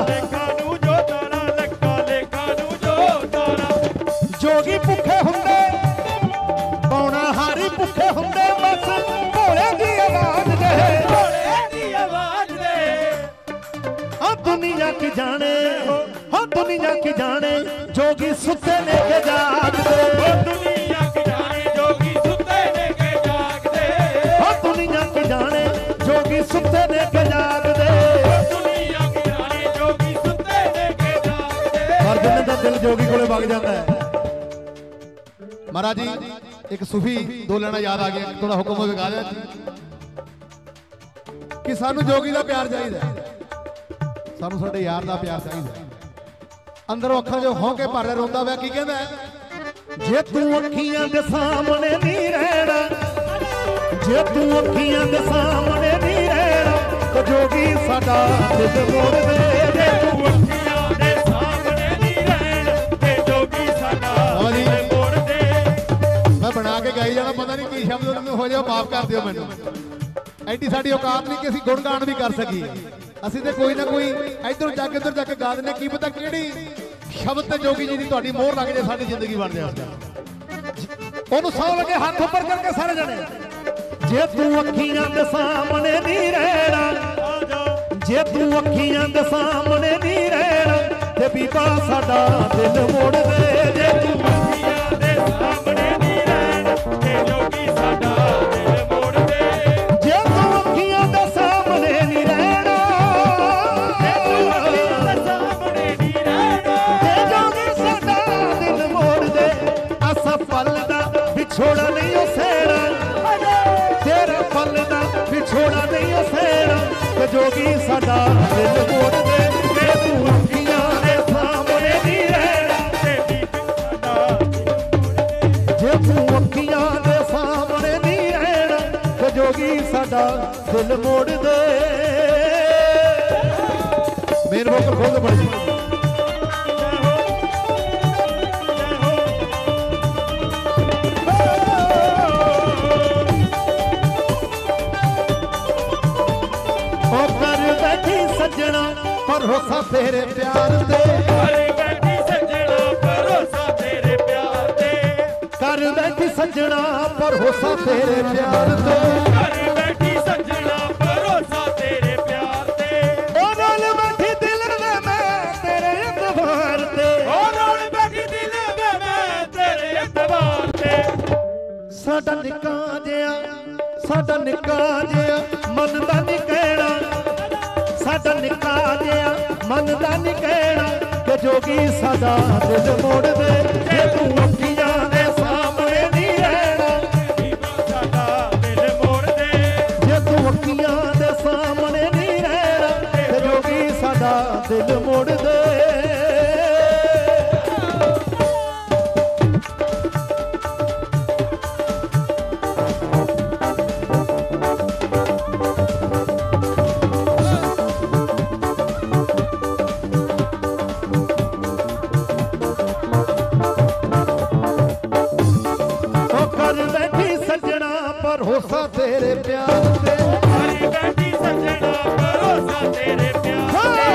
जोगी भुखे हुंदे पौना हारी भुखे हुंदे बस भोले दी आवाज दे। दुनिया की जाने, हाँ दुनिया की जाने जोगी सुते ने के जागदे, दुनिया की जाने जोगी सुते ने के जागदे, हाँ दुनिया की जाने जोगी सुते ने के जागदे, दुनिया की जाने जोगी सुते ने के जागदे। पर जिन्हें दा दिल जोगी कोले वग जाता है। महाराज जी एक सूफी दो लेना याद आ गया, थोड़ा हुक्म विगा दिया कि सानू जोगी दा प्यार चाहिए, सानू साडे यार दा प्यार चाहिए। अंदरों अखां जो हौंके भर रहा रोंदा वा की कहंदा है, जे तू अखियां दे सामने नहीं रहना, जे तू अखियां दे सामने नहीं रहना, तो जोगी साडा दिल मोड़ दे। जे तू अखियां दे सामने नहीं रहना ते जोगी साडा दिल मोड़ दे। मैं बना के गाई जाना, पता नहीं की शब्द उन्होंने हो जाए, माफ कर दियो मैनू। ਐਡੀ ਸਾਡੀ औकात नहीं कि ਅਸੀਂ गुण गान भी कर सकी, ਅਸੀਂ ਤੇ ਕੋਈ ਨਾ ਕੋਈ ਇੱਧਰ ਜਾ ਕੇ ਗਾ ਦਿੰਦੇ, ਕੀ ਪਤਾ ਕਿਹੜੀ ਸ਼ਬਦ ਤੇ ਜੋਗੀ ਜੀ ਦੀ ਤੁਹਾਡੀ ਮੋਹਰ ਲੱਗ ਜਾਏ, ਸਾਡੀ ਜ਼ਿੰਦਗੀ ਬਣ ਜਾਏ। ਉਹਨੂੰ ਸੌ ਲੱਗੇ ਹੱਥ ਉੱਪਰ ਕਰਕੇ ਸਾਰੇ ਜਣੇ, ਜੇ ਤੂੰ ਅੱਖੀਆਂ ਦੇ ਸਾਹਮਣੇ ਨਹੀਂ ਰਹਿਣਾ, ਜੇ ਤੂੰ ਅੱਖੀਆਂ ਦੇ ਸਾਹਮਣੇ ਨਹੀਂ ਰਹਿਣਾ, ਤੇ ਬੀਬਾ ਸਾਡਾ ਦਿਲ ਮੋੜ ਦੇ। ਜੇ ਤੂੰ ਅੱਖੀਆਂ ਦੇ ਸਾਹਮਣੇ ਨਹੀਂ ਰਹਿਣਾ ਤੇ ਜੋਗੀ ਸਾਡਾ ਦਿਲ ਮੋੜ ਦੇ। ਜੇ ਤੂੰ ਅੱਖੀਆਂ ਦੇ ਸਾਹਮਣੇ ਨਹੀਂ ਰਹਿਣਾ, ਜੇ ਤੂੰ ਅੱਖੀਆਂ ਦੇ ਸਾਹਮਣੇ ਨਹੀਂ ਰਹਿਣਾ ਤੇ ਜੋਗੀ ਸਾਡਾ ਦਿਲ ਮੋੜ ਦੇ। ਅਸਾਂ ਪਲ ਦਾ ਵਿਛੋੜਾ ਨਹੀਂ ਉਹ ਸਹਿਣਾ, ਤੇਰਾ ਪਲ ਦਾ ਵਿਛੋੜਾ ਨਹੀਂ ਉਹ ਸਹਿਣਾ, ਤੇ ਜੋਗੀ ਸਾਡਾ ਦਿਲ ਮੋੜ ਦੇ। ਜੇ ਤੂੰ ਅੱਖੀਆਂ ਦੇ ਸਾਹਮਣੇ ਨਹੀਂ ਰਹਿਣਾ, ਤੇ ਬੀਬੀ ਸਾਡਾ ਦਿਲ ਮੋੜ ਦੇ। ਜੇ ਤੂੰ ਅੱਖੀਆਂ ਦੇ ਸਾਹਮਣੇ ਨਹੀਂ ਰਹਿਣਾ, ਤੇ ਜੋਗੀ ਸਾਡਾ ਦਿਲ ਮੋੜ ਦੇ। ਮੇਨ ਵੋਕਲ ਖੋਲ ਦੋ ਬੜੀ ਜੀ। ਉਹ ਕਰ ਬੈਠੀ ਸੱਜਣਾ ਭਰੋਸਾ ਤੇਰੇ ਪਿਆਰ ਤੇ, ਘਰ ਬੈਠੀ ਸੱਜਣਾ ਭਰੋਸਾ ਤੇਰੇ ਪਿਆਰ ਤੇ, ਕਰ ਬੈਠੀ ਸੱਜਣਾ ਭਰੋਸਾ ਤੇਰੇ ਪਿਆਰ ਤੇ। ਘਰ ਬੈਠੀ ਸੱਜਣਾ ਭਰੋਸਾ ਤੇਰੇ ਪਿਆਰ ਤੇ, ਉਹ ਨਾਲ ਬੈਠੀ ਦਿਲ ਵੇ ਮੈਂ ਤੇਰੇ ਇਤਬਾਰ ਤੇ, ਉਹ ਨਾਲ ਬੈਠੀ ਦਿਲ ਵੇ ਮੈਂ ਤੇਰੇ ਇਤਬਾਰ ਤੇ। ਸਾਡਾ ਨਿੱਕਾ ਜਿਹਾ ਮਨ ਦਾ ਨੀ ਕਹਿਣਾ, ਸਾਡਾ ਨਿੱਕਾ ਜਿਹਾ ਮਨ ਦਾ ਨੀ ਕਹਿਣਾ, ਕਿ ਜੋਗੀ ਸਾਡਾ ਦਿਲ ਮੋੜ ਦੇ। ਜੇ ਤੂੰ ਅੱਖੀਆਂ ਦੇ ਸਾਹਮਣੇ ਨਹੀਂ ਰਹਿਣਾ, ਬੀਬਾ ਸਾਡਾ ਦਿਲ ਮੋੜ ਦੇ। ਜੇ ਤੂੰ ਅੱਖੀਆਂ ਦੇ ਸਾਹਮਣੇ ਨਹੀਂ ਰਹਿਣਾ, ਤੇ ਜੋਗੀ ਸਾਡਾ ਦਿਲ ਮੋੜ ਦੇ। ਉਹ ਕਰ ਬੈਠੀ ਸੱਜਣਾ ਭਰੋਸਾ ਤੇਰੇ ਪਿਆਰ ਤੇ, ਘਰ ਬੈਠੀ ਸੱਜਣਾ ਭਰੋਸਾ ਤੇਰੇ ਪਿਆਰ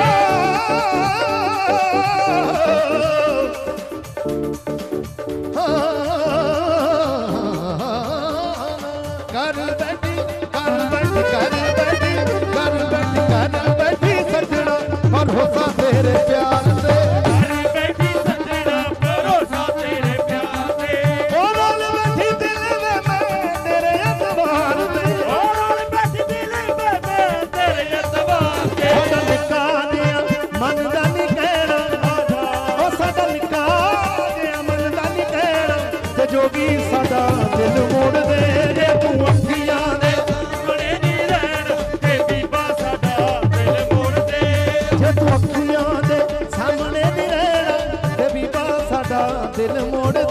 ਕਰ ਬੈਠੀ ਸੱਜਣਾ ਭਰੋਸਾ ਤੇਰੇ ਪਿਆਰ ਤੇ। ਘਰ ਬੈਠੀ ਸੱਜਣਾ ਭਰੋਸਾ ਤੇਰੇ ਪਿਆਰ ਤੇ, ਉਹ ਨਾਲ ਬੈਠੀ ਦਿਲ ਵੇ ਮੈਂ ਤੇਰੇ ਇਤਬਾਰ ਤੇ, ਉਹ ਨਾਲ ਬੈਠੀ ਦਿਲ ਵੇ ਮੈਂ ਤੇਰੇ ਇਤਬਾਰ ਤੇ। ਸਾਡਾ ਨਿੱਕਾ ਜਿਹਾ ਮਨ ਦਾ ਨੀ ਕਹਿਣਾ, ਉਹ ਸਾਡਾ ਨਿੱਕਾ ਜਿਹਾ ਮਨ ਦਾ ਨੀ ਕਹਿਣਾ, ਤੇ ਜੋਗੀ ਸਾਡਾ ਦਿਲ ਮੋੜ ਦੇ। ਜੇ ਤੂੰ ਅੱਖੀਆਂ ਦੇ ਸਾਹਮਣੇ ਨਹੀਂ ਰਹਿਣਾ ਤੇ ਬੀਬਾ ਸਾਡਾ ਦਿਲ ਮੋੜ ਦੇ। ਜੇ ਤੂੰ ਅੱਖੀਆਂ ਦੇ ਸਾਹਮਣੇ ਨਹੀਂ ਰਹਿਣਾ, ਤੇ ਬੀਬਾ ਸਾਡਾ ਦਿਲ ਮੋੜ ਦੇ।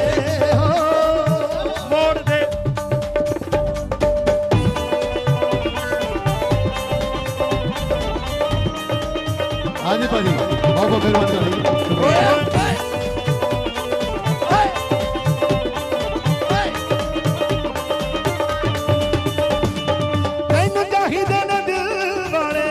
ਮੋੜ ਦੇ। हाँ जी भाजी, बहुत बहुत मेहरबानी। ਤੈਨੂੰ ਚਾਹੀਦੇ ਨੇ ਦਿਲ ਵਾਲੇ,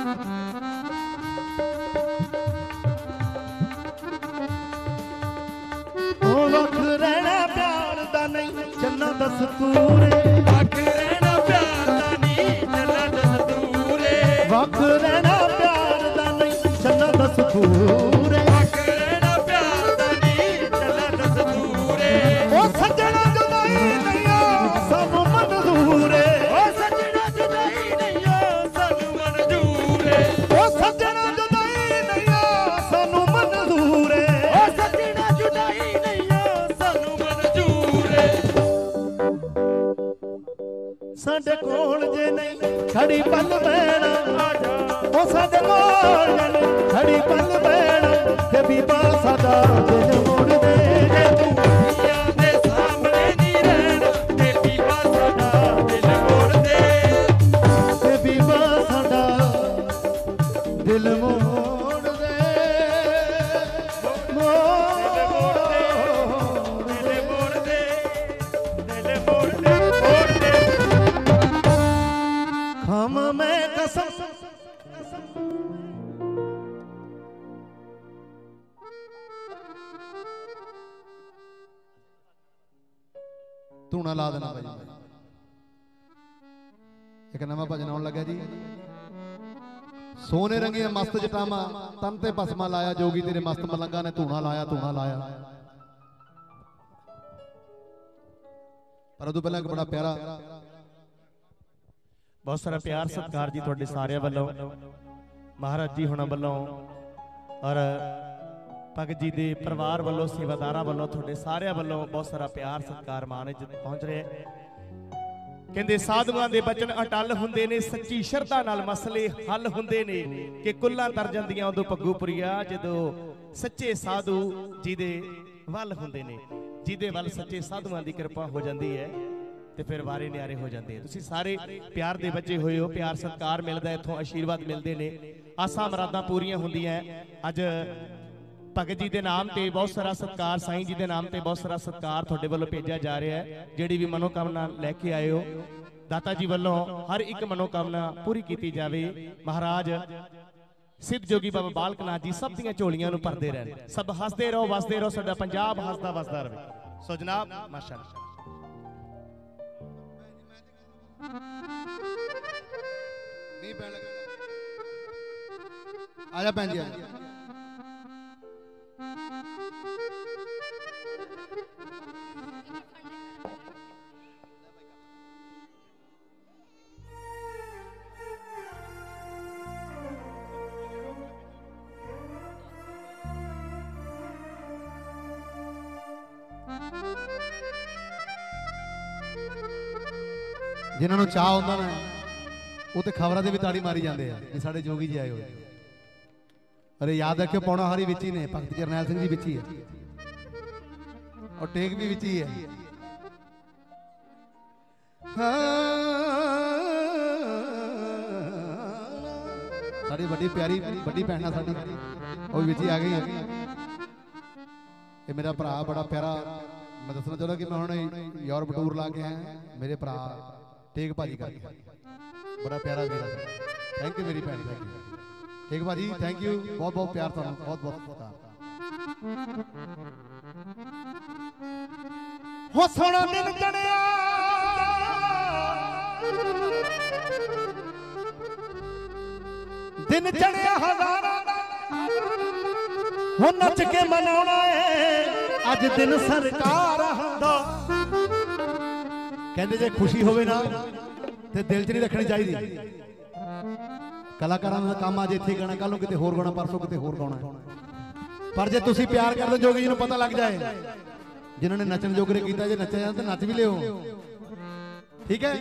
ਉਹ ਵੱਖ ਰਹਿਣਾ ਪਿਆਰ ਦਾ ਨਹੀਂ ਚੰਨਾ ਦਸਤੂਰ ਏ ਵੱਖ ਰਹਿਣਾ ਪਿਆਰ ਦਾ ਨਹੀਂ ਚੱਲਣਾ ਦਸਤੂਰ ਏ ਵੱਖ ਰਹਿਣਾ ਪਿਆਰ ਦਾ ਨਹੀਂ ਚੰਨਾ ਦਸਤੂਰ ਏ ਵੱਖ ਰਹਿਣਾ ਪਿਆਰ ਦਾ ਨਹੀਂ ਚੱਲਣਾ ਦਸਤੂਰ ਏ ਉਹ ਸੱਜਣਾ ਜੁਦਾਈ ਨਹੀਂ ਆ ਸਾਨੂੰ ਮਨਜ਼ੂਰ ਏ ਉਹ ਸੱਜਣਾ ਜੁਦਾਈ ਨਹੀਂ ਓ ਸਾਨੂੰ ਮਨਜ਼ੂਰ ਏ ਉਹ ਸੱਜਣਾ ਜੁਦਾਈ ਨਹੀਂ ਆ ਸਾਨੂੰ ਮਨਜ਼ੂਰ ਏ ਉਹ ਸੱਜਣਾ ਜੁਦਾਈ ਨਹੀਂ ਓ ਸਾਨੂੰ ਮਨਜ਼ੂਰ ਏ ਸਾਡੇ ਕੋਲ ਜੇ ਨਹੀਂ ਖੜੀ ਪਲ ਬਹਿਣਾ ਆ ਜਾ ਉਹ ਸਾਡੇ ਕੋਲ ਜੇ ਨਹੀਂ ਖੜੀ ਪਲ ਬਹਿਣਾ ਤੇ ਬੀਬਾ ਸਾਡਾ ਦਿਲ ਮੋੜ ਦੇ ਜੇ ਤੂੰ ਦੁਨੀਆਂ ਦੇ ਸਾਹਮਣੇ ਨਹੀਂ ਰਹਿਣਾ ਤੇ ਬੀਬਾ ਸਾਡਾ ਦਿਲ ਮੋੜ ਦੇ ਤੇ ਬੀਬਾ ਸਾਡਾ ਦਿਲ ਮੋੜ ਦੇ ਦਿਲ ਮੋੜ ਦੇ ਦਿਲ ਮੋੜ ਦੇ ਖਮ ਮੈਂ ਕਸਮ ਧੂਣਾ ਲਾ ਦੇਣਾ ਭਾਜੀ। ਇੱਕ ਨਵਾਂ ਭਜਨ ਆਉਣ ਲੱਗਾ ਜੀ। ਸੋਨੇ ਰੰਗੀਆਂ ਮਸਤ ਜਟਾਵਾਂ ਤਨ ਤੇ ਭਸਮਾ ਲਾਇਆ ਜੋਗੀ ਤੇਰੇ ਮਸਤ ਮਲੰਗਾ ਨੇ ਧੂਣਾ ਲਾਇਆ ਧੂਣਾ ਲਾਇਆ। ਪਰ ਉਦੋਂ ਪਹਿਲਾਂ ਇੱਕ ਬੜਾ ਪਿਆਰਾ ਬਹੁਤ ਸਾਰਾ ਪਿਆਰ ਸਤਿਕਾਰ ਜੀ ਤੁਹਾਡੇ ਸਾਰਿਆਂ ਵੱਲੋਂ ਮਹਾਰਾਜ ਜੀ ਹੁਣਾਂ ਵੱਲੋਂ ਔਰ ਭਗਤ ਜੀ ਦੇ ਪਰਿਵਾਰ ਵੱਲੋਂ ਸੇਵਾਦਾਰਾਂ ਵੱਲੋਂ ਤੁਹਾਡੇ ਸਾਰਿਆਂ ਵੱਲੋਂ ਬਹੁਤ ਸਾਰਾ ਪਿਆਰ ਸਤਿਕਾਰ ਮਾਣ ਇੱਜ਼ਤ ਪਹੁੰਚ ਰਿਹਾ ਹੈ। ਕਹਿੰਦੇ ਸਾਧੂਆਂ ਦੇ ਬਚਨ ਅਟਲ ਹੁੰਦੇ ਨੇ ਸੱਚੀ ਸ਼ਰਧਾ ਨਾਲ ਮਸਲੇ ਹੱਲ ਹੁੰਦੇ ਨੇ ਕਿ ਕੁੱਲਾਂ ਤਰ ਜਾਂਦੀਆਂ ਉਦੋਂ ਪੱਗੂਪੁਰੀਆ ਜਦੋਂ ਸੱਚੇ ਸਾਧੂ ਜੀ ਦੇ ਵੱਲ ਹੁੰਦੇ ਨੇ ਜਿਹਦੇ ਵੱਲ ਸੱਚੇ ਸਾਧੂਆਂ ਦੀ ਕਿਰਪਾ ਹੋ ਜਾਂਦੀ ਹੈ ਤੇ ਫਿਰ ਵਾਰੇ ਨਿਆਰੇ ਹੋ ਜਾਂਦੇ ਆ। ਤੁਸੀਂ ਸਾਰੇ ਪਿਆਰ ਦੇ ਬੱਚੇ ਹੋਏ ਹੋ ਪਿਆਰ ਸਤਿਕਾਰ ਮਿਲਦਾ ਇੱਥੋਂ ਆਸ਼ੀਰਵਾਦ ਮਿਲਦੇ ਨੇ ਆਸਾਂ ਮਰਾਦਾਂ ਪੂਰੀਆਂ ਹੁੰਦੀਆਂ। ਅੱਜ ਭਗਤ ਜੀ ਦੇ ਨਾਮ ਤੇ ਬਹੁਤ ਸਾਰਾ ਸਤਿਕਾਰ ਸਾਈਂ ਜੀ ਦੇ ਨਾਮ ਤੇ ਬਹੁਤ ਸਾਰਾ ਸਤਿਕਾਰ ਤੁਹਾਡੇ ਵੱਲੋਂ ਭੇਜਿਆ ਜਾ ਰਿਹਾ ਹੈ। ਜਿਹੜੀ ਵੀ ਮਨੋਕਾਮਨਾ ਲੈ ਕੇ ਆਏ ਹੋ ਦਾਤਾ ਜੀ ਵੱਲੋਂ ਹਰ ਇੱਕ ਮਨੋਕਾਮਨਾ ਪੂਰੀ ਕੀਤੀ ਜਾਵੇ। ਮਹਾਰਾਜ ਸਿੱਧ ਜੋਗੀ ਬਾਬਾ ਬਾਲਕ ਨਾਥ ਜੀ ਸਭ ਦੀਆਂ ਝੋਲੀਆਂ ਨੂੰ ਭਰਦੇ ਰਹਿਣ। ਸਭ ਹੱਸਦੇ ਰਹੋ ਵਸਦੇ ਰਹੋ ਸਾਡਾ ਪੰਜਾਬ ਹੱਸਦਾ ਵਸਦਾ ਰਹੇ। ਸੋ ਜਨਾਬ ਮਾਸ਼ਾਅੱਲਾ ਮੀਂਹ ਪੈਣ ਲੱਗਾ ਆ ਜਾ ਭੈਣ ਜੀ ਜਿਨ੍ਹਾਂ ਨੂੰ ਚਾਹ ਹੁੰਦਾ ਨਾ ਉਹ ਤੇ ਖਬਰਾਂ ਦੇ ਵੀ ਤਾੜੀ ਮਾਰੀ ਜਾਂਦੇ ਆ ਕਿ ਸਾਡੇ ਜੋਗੀ ਜੀ ਆਏ ਹੋਏ। ਅਰੇ ਯਾਦ ਰੱਖਿਓ ਪੌਣਾ ਹਾਰੀ ਵਿੱਚ ਹੀ ਨੇ ਭਗਤ ਜਰਨੈਲ ਸਿੰਘ ਜੀ ਵਿੱਚ ਹੀ ਹੈ ਔਰ ਟੇਕ ਵੀ ਵਿੱਚ ਹੀ ਹੈ। ਸਾਡੀ ਵੱਡੀ ਪਿਆਰੀ ਵੱਡੀ ਭੈਣ ਆ ਸਾਡੀ ਉਹ ਵਿੱਚ ਹੀ ਆ ਗਈ ਹੈ। ਇਹ ਮੇਰਾ ਭਰਾ ਬੜਾ ਪਿਆਰਾ ਮੈਂ ਦੱਸਣਾ ਚਾਹੁੰਦਾ ਕਿ ਮੈਂ ਹੁਣ ਯੂਰਪ ਟੂਰ ਲਾ ਕੇ ਆਇਆ ਮੇਰੇ ਭਰਾ ਟੇਕ ਭਾਜੀ ਕਰਕੇ ਬੜਾ ਪਿਆਰਾ ਵੀਰ ਹੈ। ਥੈਂਕ ਯੂ ਮੇਰੀ ਭੈਣ ਥੈਂਕ ਯੂ ਟੇਕ ਭਾਜੀ ਥੈਂਕ ਯੂ ਬਹੁਤ ਬਹੁਤ ਪਿਆਰ ਤੁਹਾਨੂੰ ਬਹੁਤ ਬਹੁਤ ਸਤਿਕਾਰ। ਹੋ ਸੋਹਣਾ ਦਿਨ ਚੜਿਆ ਦਿਨ ਚੜਿਆ ਹਜ਼ਾਰਾਂ ਦਾ ਹੋ ਨੱਚ ਕੇ ਮਨਾਉਣਾ ਏ ਅੱਜ ਦਿਨ ਸਰਕਾਰਾਂ ਦਾ। ਕਹਿੰਦੇ ਜੇ ਖੁਸ਼ੀ ਹੋਵੇ ਨਾ ਤੇ ਦਿਲ 'ਚ ਨਹੀਂ ਰੱਖਣੀ ਚਾਹੀਦੀ। ਕਲਾਕਾਰਾਂ ਦਾ ਕੰਮ ਅੱਜ ਇੱਥੇ ਗਾਣਾ ਕੱਲ ਨੂੰ ਕਿਤੇ ਹੋਰ ਗਾਣਾ ਪਰਸੋਂ ਕਿਤੇ ਹੋਰ ਗਾਉਣਾ। ਪਰ ਜੇ ਤੁਸੀਂ ਪਿਆਰ ਕਰਦੇ ਜੋਗੀ ਜੀ ਨੂੰ ਪਤਾ ਲੱਗ ਜਾਏ ਜਿਨ੍ਹਾਂ ਨੇ ਨੱਚਣ ਜੋਗਰੇ ਕੀਤਾ ਜੇ ਨੱਚਿਆ ਜਾਂਦਾ ਤਾਂ ਨੱਚ ਵੀ ਲਿਓ ਠੀਕ ਹੈ।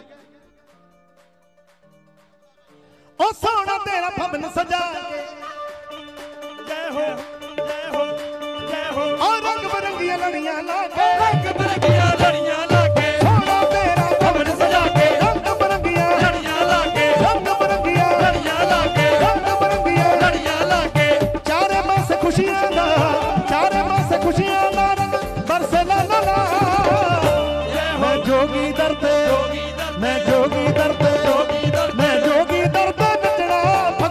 ਉਹ ਸੋਹਣਾ ਤੇਰਾ ਭਵਨ ਸਜਾ ਕੇ ਜੈ ਹੋ ਜੈ ਹੋ ਜੈ ਹੋ ਉਹ ਰੰਗ ਬਰੰਗੀਆਂ ਲੜੀਆਂ ਲਾ ਕੇ ਰੰਗ ਬਰੰਗੀਆਂ ਲੜੀਆਂ ਲਾ ਕੇ ਸੋਹਣਾ ਤੇਰਾ ਭਵਨ ਸਜਾ ਕੇ ਰੰਗ ਬਰੰਗੀਆਂ ਲੜੀਆਂ ਲਾ ਕੇ ਰੰਗ ਬਰੰਗੀਆਂ ਲੜੀਆਂ ਲਾ ਕੇ ਰੰਗ ਬਰੰਗੀਆਂ ਲੜੀਆਂ ਲਾ ਕੇ ਚਾਰੇ ਪਾਸੇ ਖੁਸ਼ੀਆਂ ਦਾ ਚਾਰੇ ਪਾਸੇ ਖੁਸ਼ੀਆਂ ਦਾ ਰੰਗ ਬਰਸੇ ਲਾ ਲਾ ਲਾ। ਮੈਂ ਜੋਗੀ ਦਰ ਤੇ ਮੈਂ ਜੋਗੀ ਦਰ ਤੇ ਮੈਂ ਜੋਗੀ ਦਰ ਤੇ ਨੱਚਣਾ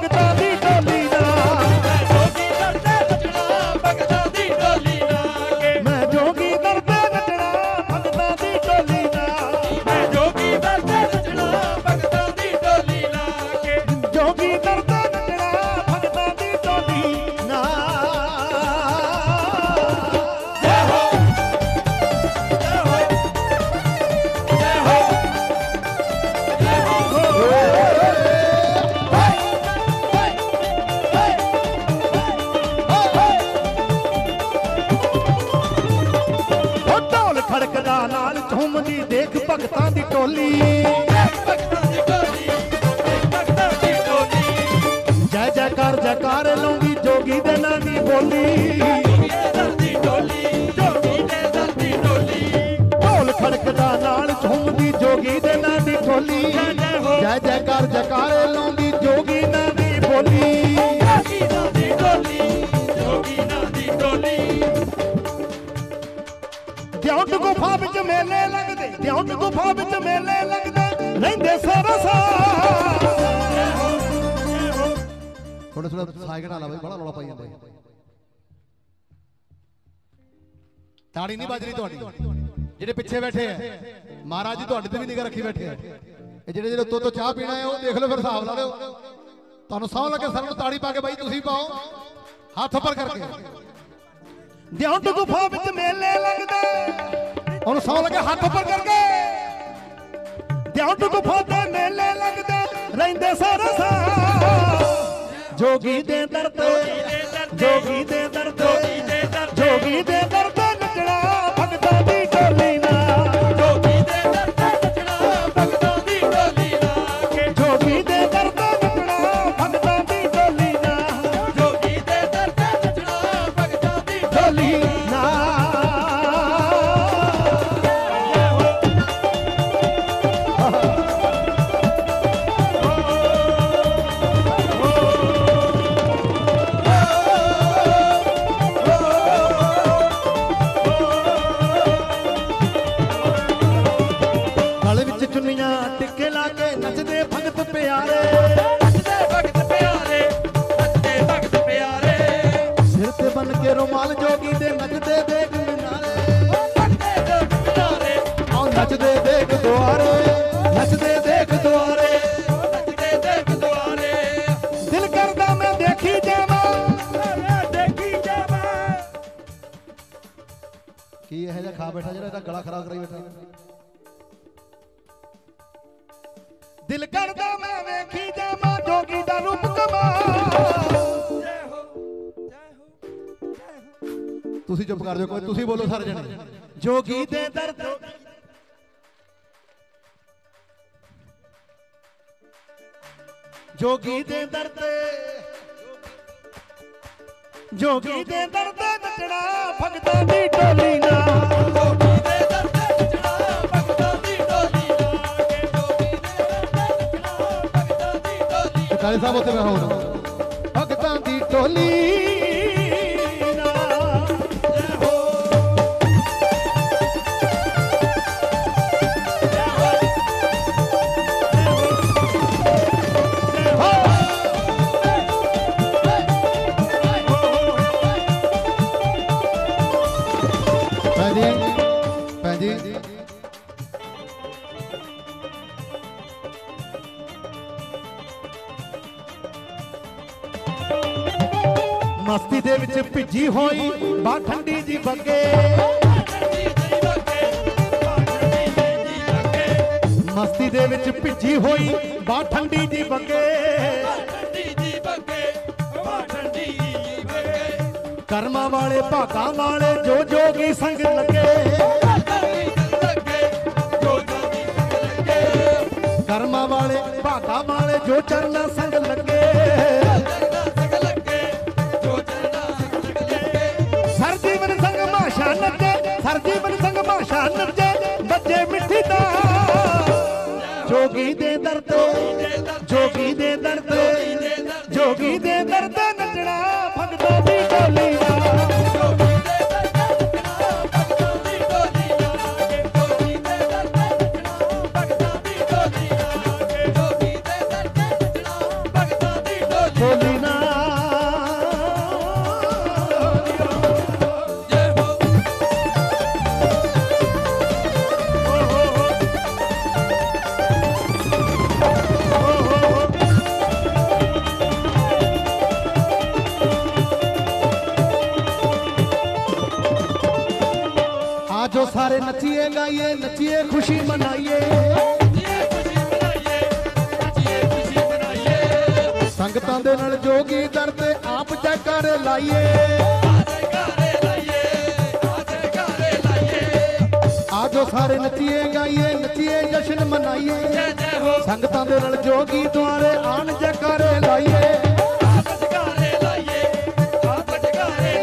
ਬੋਲੀ ਜੋਗੀ ਦੇ ਦਰ ਦੀ ਡੋਲੀ ਜੋਗੀ ਦੇ ਦਰ ਦੀ ਡੋਲੀ ਢੋਲ ਖੜਕਦਾ ਨਾਲ ਝੂਮਦੀ ਜੋਗੀ ਦੇ ਨਾਂ ਦੀ ਢੋਲੀ ਜੈ ਜੈਕਾਰ ਜਕਾਰੇ ਲਾਉਂਦੀ ਜੋਗੀ ਨਾਂ ਦੀ ਬੋਲੀ ਜੋਗੀ ਨਾਂ ਦੀ ਡੋਲੀ ਜੋਗੀ ਨਾਂ ਦੀ ਡੋਲੀ ਦਿਉਂਟ ਗੁਫਾ ਵਿੱਚ ਮੇਲੇ ਲੱਗਦੇ ਦਿਉਂਟ ਗੁਫਾ ਵਿੱਚ ਮੇਲੇ ਲੱਗਦੇ ਰਹਿੰਦੇ ਸਰਸਾ ਥੋੜਾ ਥੋੜਾ ਸਾਈਕਲ ਨਾਲ ਬਈ ਬੜਾ ਰੌਲਾ ਪਾਈ ਜਾਂਦੇ ਤਾੜੀ ਨਹੀਂ ਵੱਜ ਰਹੀ ਤੁਹਾਡੀ ਜਿਹੜੇ ਪਿੱਛੇ ਬੈਠੇ ਆ ਮਹਾਰਾਜ ਜੀ ਤੁਹਾਡੇ ਤੇ ਵੀ ਨਿਗਾਹ ਰੱਖੀ ਬੈਠੇ ਆ ਇਹ ਜਿਹੜੇ ਜਿਹੜੇ ਉੱਤੋਂ ਤੋਂ ਚਾਹ ਪੀਣਾ ਹੈ ਉਹ ਦੇਖ ਲਓ ਫਿਰ ਹਿਸਾਬ ਲਾ ਲਿਓ ਤੁਹਾਨੂੰ ਸੌਂ ਲੱਗੇ ਸਰ ਨੂੰ ਤਾੜੀ ਪਾ ਕੇ ਬਾਈ ਤੁਸੀਂ ਪਾਓ ਹੱਥ ਉੱਪਰ ਕਰਕੇ ਦਿਉਂਟ ਗੁਫਾ ਵਿੱਚ ਮੇਲੇ ਲੱਗਦੇ ਉਹਨੂੰ ਸੌਂ ਲੱਗੇ ਹੱਥ ਉੱਪਰ ਕਰਕੇ ਦਿਉਂਟ ਗੁਫਾ ਤੇ ਮੇਲੇ ਲੱਗਦੇ ਰਹਿੰਦੇ ਸਰਸਾ ਜੋਗੀ ਦੇ ਦਰ ਤੇ ਜੋਗੀ ਦੇ ਦਰ ਤੇ ਜੋਗੀ ਦੇ ਦਰ ਤੇ ਨੱਚਣਾ ਭਗਤਾਂ ਦੀ ਟੋਲੀ ਨਾਲ ਜੋਗੀ ਦੇ ਦਰ ਤੇ ਨੱਚਣਾ ਭਗਤਾਂ ਦੀ ਡੋਲੀ ਲਾ ਜੋਗੀ ਦੇ ਦਰ ਤੇ ਨੱਚਣਾ ਭਗਤਾਂ ਦੀ ਟੋਲੀ ਨਾਲ ਜੋਗੀ ਦੇ ਦਰ ਤੇ ਨੱਚਣਾ ਭਗਤਾਂ ਦੀ ਟੋਲੀ ਨਾਲ ਗਲ ਵਿੱਚ ਚੁੰਨੀਆਂ ਟਿੱਕੇ ਲਾ ਕੇ ਨੱਚਦੇ ਭਗਤ ਪਿਆਰੇ ਨੱਚਦੇ ਭਗਤ ਪਿਆਰੇ ਨੱਚਦੇ ਭਗਤ ਪਿਆਰੇ ਸਿਰ ਤੇ ਬੰਨ ਕੇ ਰੁਮਾਲ ਜੋਗੀ ਦੇ ਨੱਚਦੇ ਦੇਖ ਮਿਨਾਰੇ ਨੱਚਦੇ ਭਗਤ ਪਿਆਰੇ ਆਓ ਨੱਚਦੇ ਦੇਖ ਦੁਆਰੇ ਨੱਚਦੇ ਦੇਖ ਦੁਆਰੇ ਨੱਚਦੇ ਦੇਖ ਦੁਆਰੇ ਦਿਲ ਕਰਦਾ ਮੈਂ ਦੇਖੀ ਜਾਵਾਂ ਦੇਖੀ ਜਾਵਾਂ ਕੀ ਇਹ ਜਿਹਾ ਖਾ ਬੈਠਾ ਜਿਹੜਾ ਇਹਦਾ ਗਲਾ ਖਰਾਬ ਕਰੀ ਬੈਠਾ ਦਿਲ ਕਰਦਾ ਮੈਂ ਵੇਖੀ ਜਾਵਾਂ ਜੋਗੀ ਦਾ ਰੂਪ ਕਮਾ ਜੈ ਹੋ ਜੈ ਹੋ ਜੈ ਹੋ ਤੁਸੀਂ ਚੁੱਪ ਕਰ ਜਾਓ ਕੋਈ ਤੁਸੀਂ ਬੋਲੋ ਸਾਰੇ ਜਣੇ ਜੋਗੀ ਦੇ ਦਰ ਤੋਂ ਜੋਗੀ ਦੇ ਦਰ ਤੇ ਜੋਗੀ ਦੇ ਦਰ ਤੇ ਨੱਚਣਾ ਭਗਤਾਂ ਦੀ ਟੋਲੀ ਨਾਲ ਜੋਗੀ ਦੇ ਦਰ ਤੇ ਨੱਚਣਾ ਭਗਤਾਂ ਦੀ ਡੋਲੀ ਲਾ ਕੇ ਜੋਗੀ ਦੇ ਦਰ ਤੇ ਨੱਚਣਾ ਭਗਤਾਂ ਦੀ ਡੋਲੀ ਤੇ ਕਾਲੇ ਸਾਹਿਬ ਉੱਥੇ ਮੈਂ ਹੁਣ ਭਗਤਾਂ ਦੀ ਟੋਲੀ ਨਾਲ ਜੈ ਹੋ ਭੈਣ ਜੀ ਮਸਤੀ ਦੇ ਵਿੱਚ ਭਿੱਜੀ ਹੋਈ ਬਾ ਠੰਡੀ ਜੀ ਬੱਗੇ ਮਸਤੀ ਦੇ ਵਿੱਚ ਭਿੱਜੀ ਹੋਈ ਬਾ ਠੰਡੀ ਜੀ ਬੱਗੇ ਕਰਮਾਂ ਵਾਲੇ ਭਾਗਾਂ ਵਾਲੇ ਜੋ ਜੋਗੀ ਸੰਗ ਲੱਗੇ ਕਰਮਾਂ ਵਾਲੇ ਭਾਗਾਂ ਵਾਲੇ ਜੋ ਚਰਨਾਂ ਸੰਗ ਲੱਗੇ ਸਰਜੀਵਨ ਸੰਗ ਮਾਸ਼ਾ ਨੱਚੇ ਸਰਜੀਵਨ ਸੰਗ ਮਾਸ਼ਾ ਨੱਚੇ ਬੱਜੇ ਮਿੱਠੀ ਦਾ ਜੋਗੀ ਦੇ ਦਰ ਤੇ ਜੋਗੀ ਦੇ ਦਰ ਤੇ ਜੋਗੀ ਦੇ ਦਰ ਤੇ ਨੱਚਣਾ ਭਗਤਾਂ ਦੀ ਟੋਲੀ ਨਾਲ ਟੋਲੀ ਨਾਲ आजो सारे नचिए गाइए नचिए खुशी मनाइए संगतां दे नाल जोगी दर ते आप जयकारे लाइए आजो सारे नचिए गाइए नचिए जश्न मनाइए संगतां दे नाल जोगी द्वारे आन जयकारे लाइए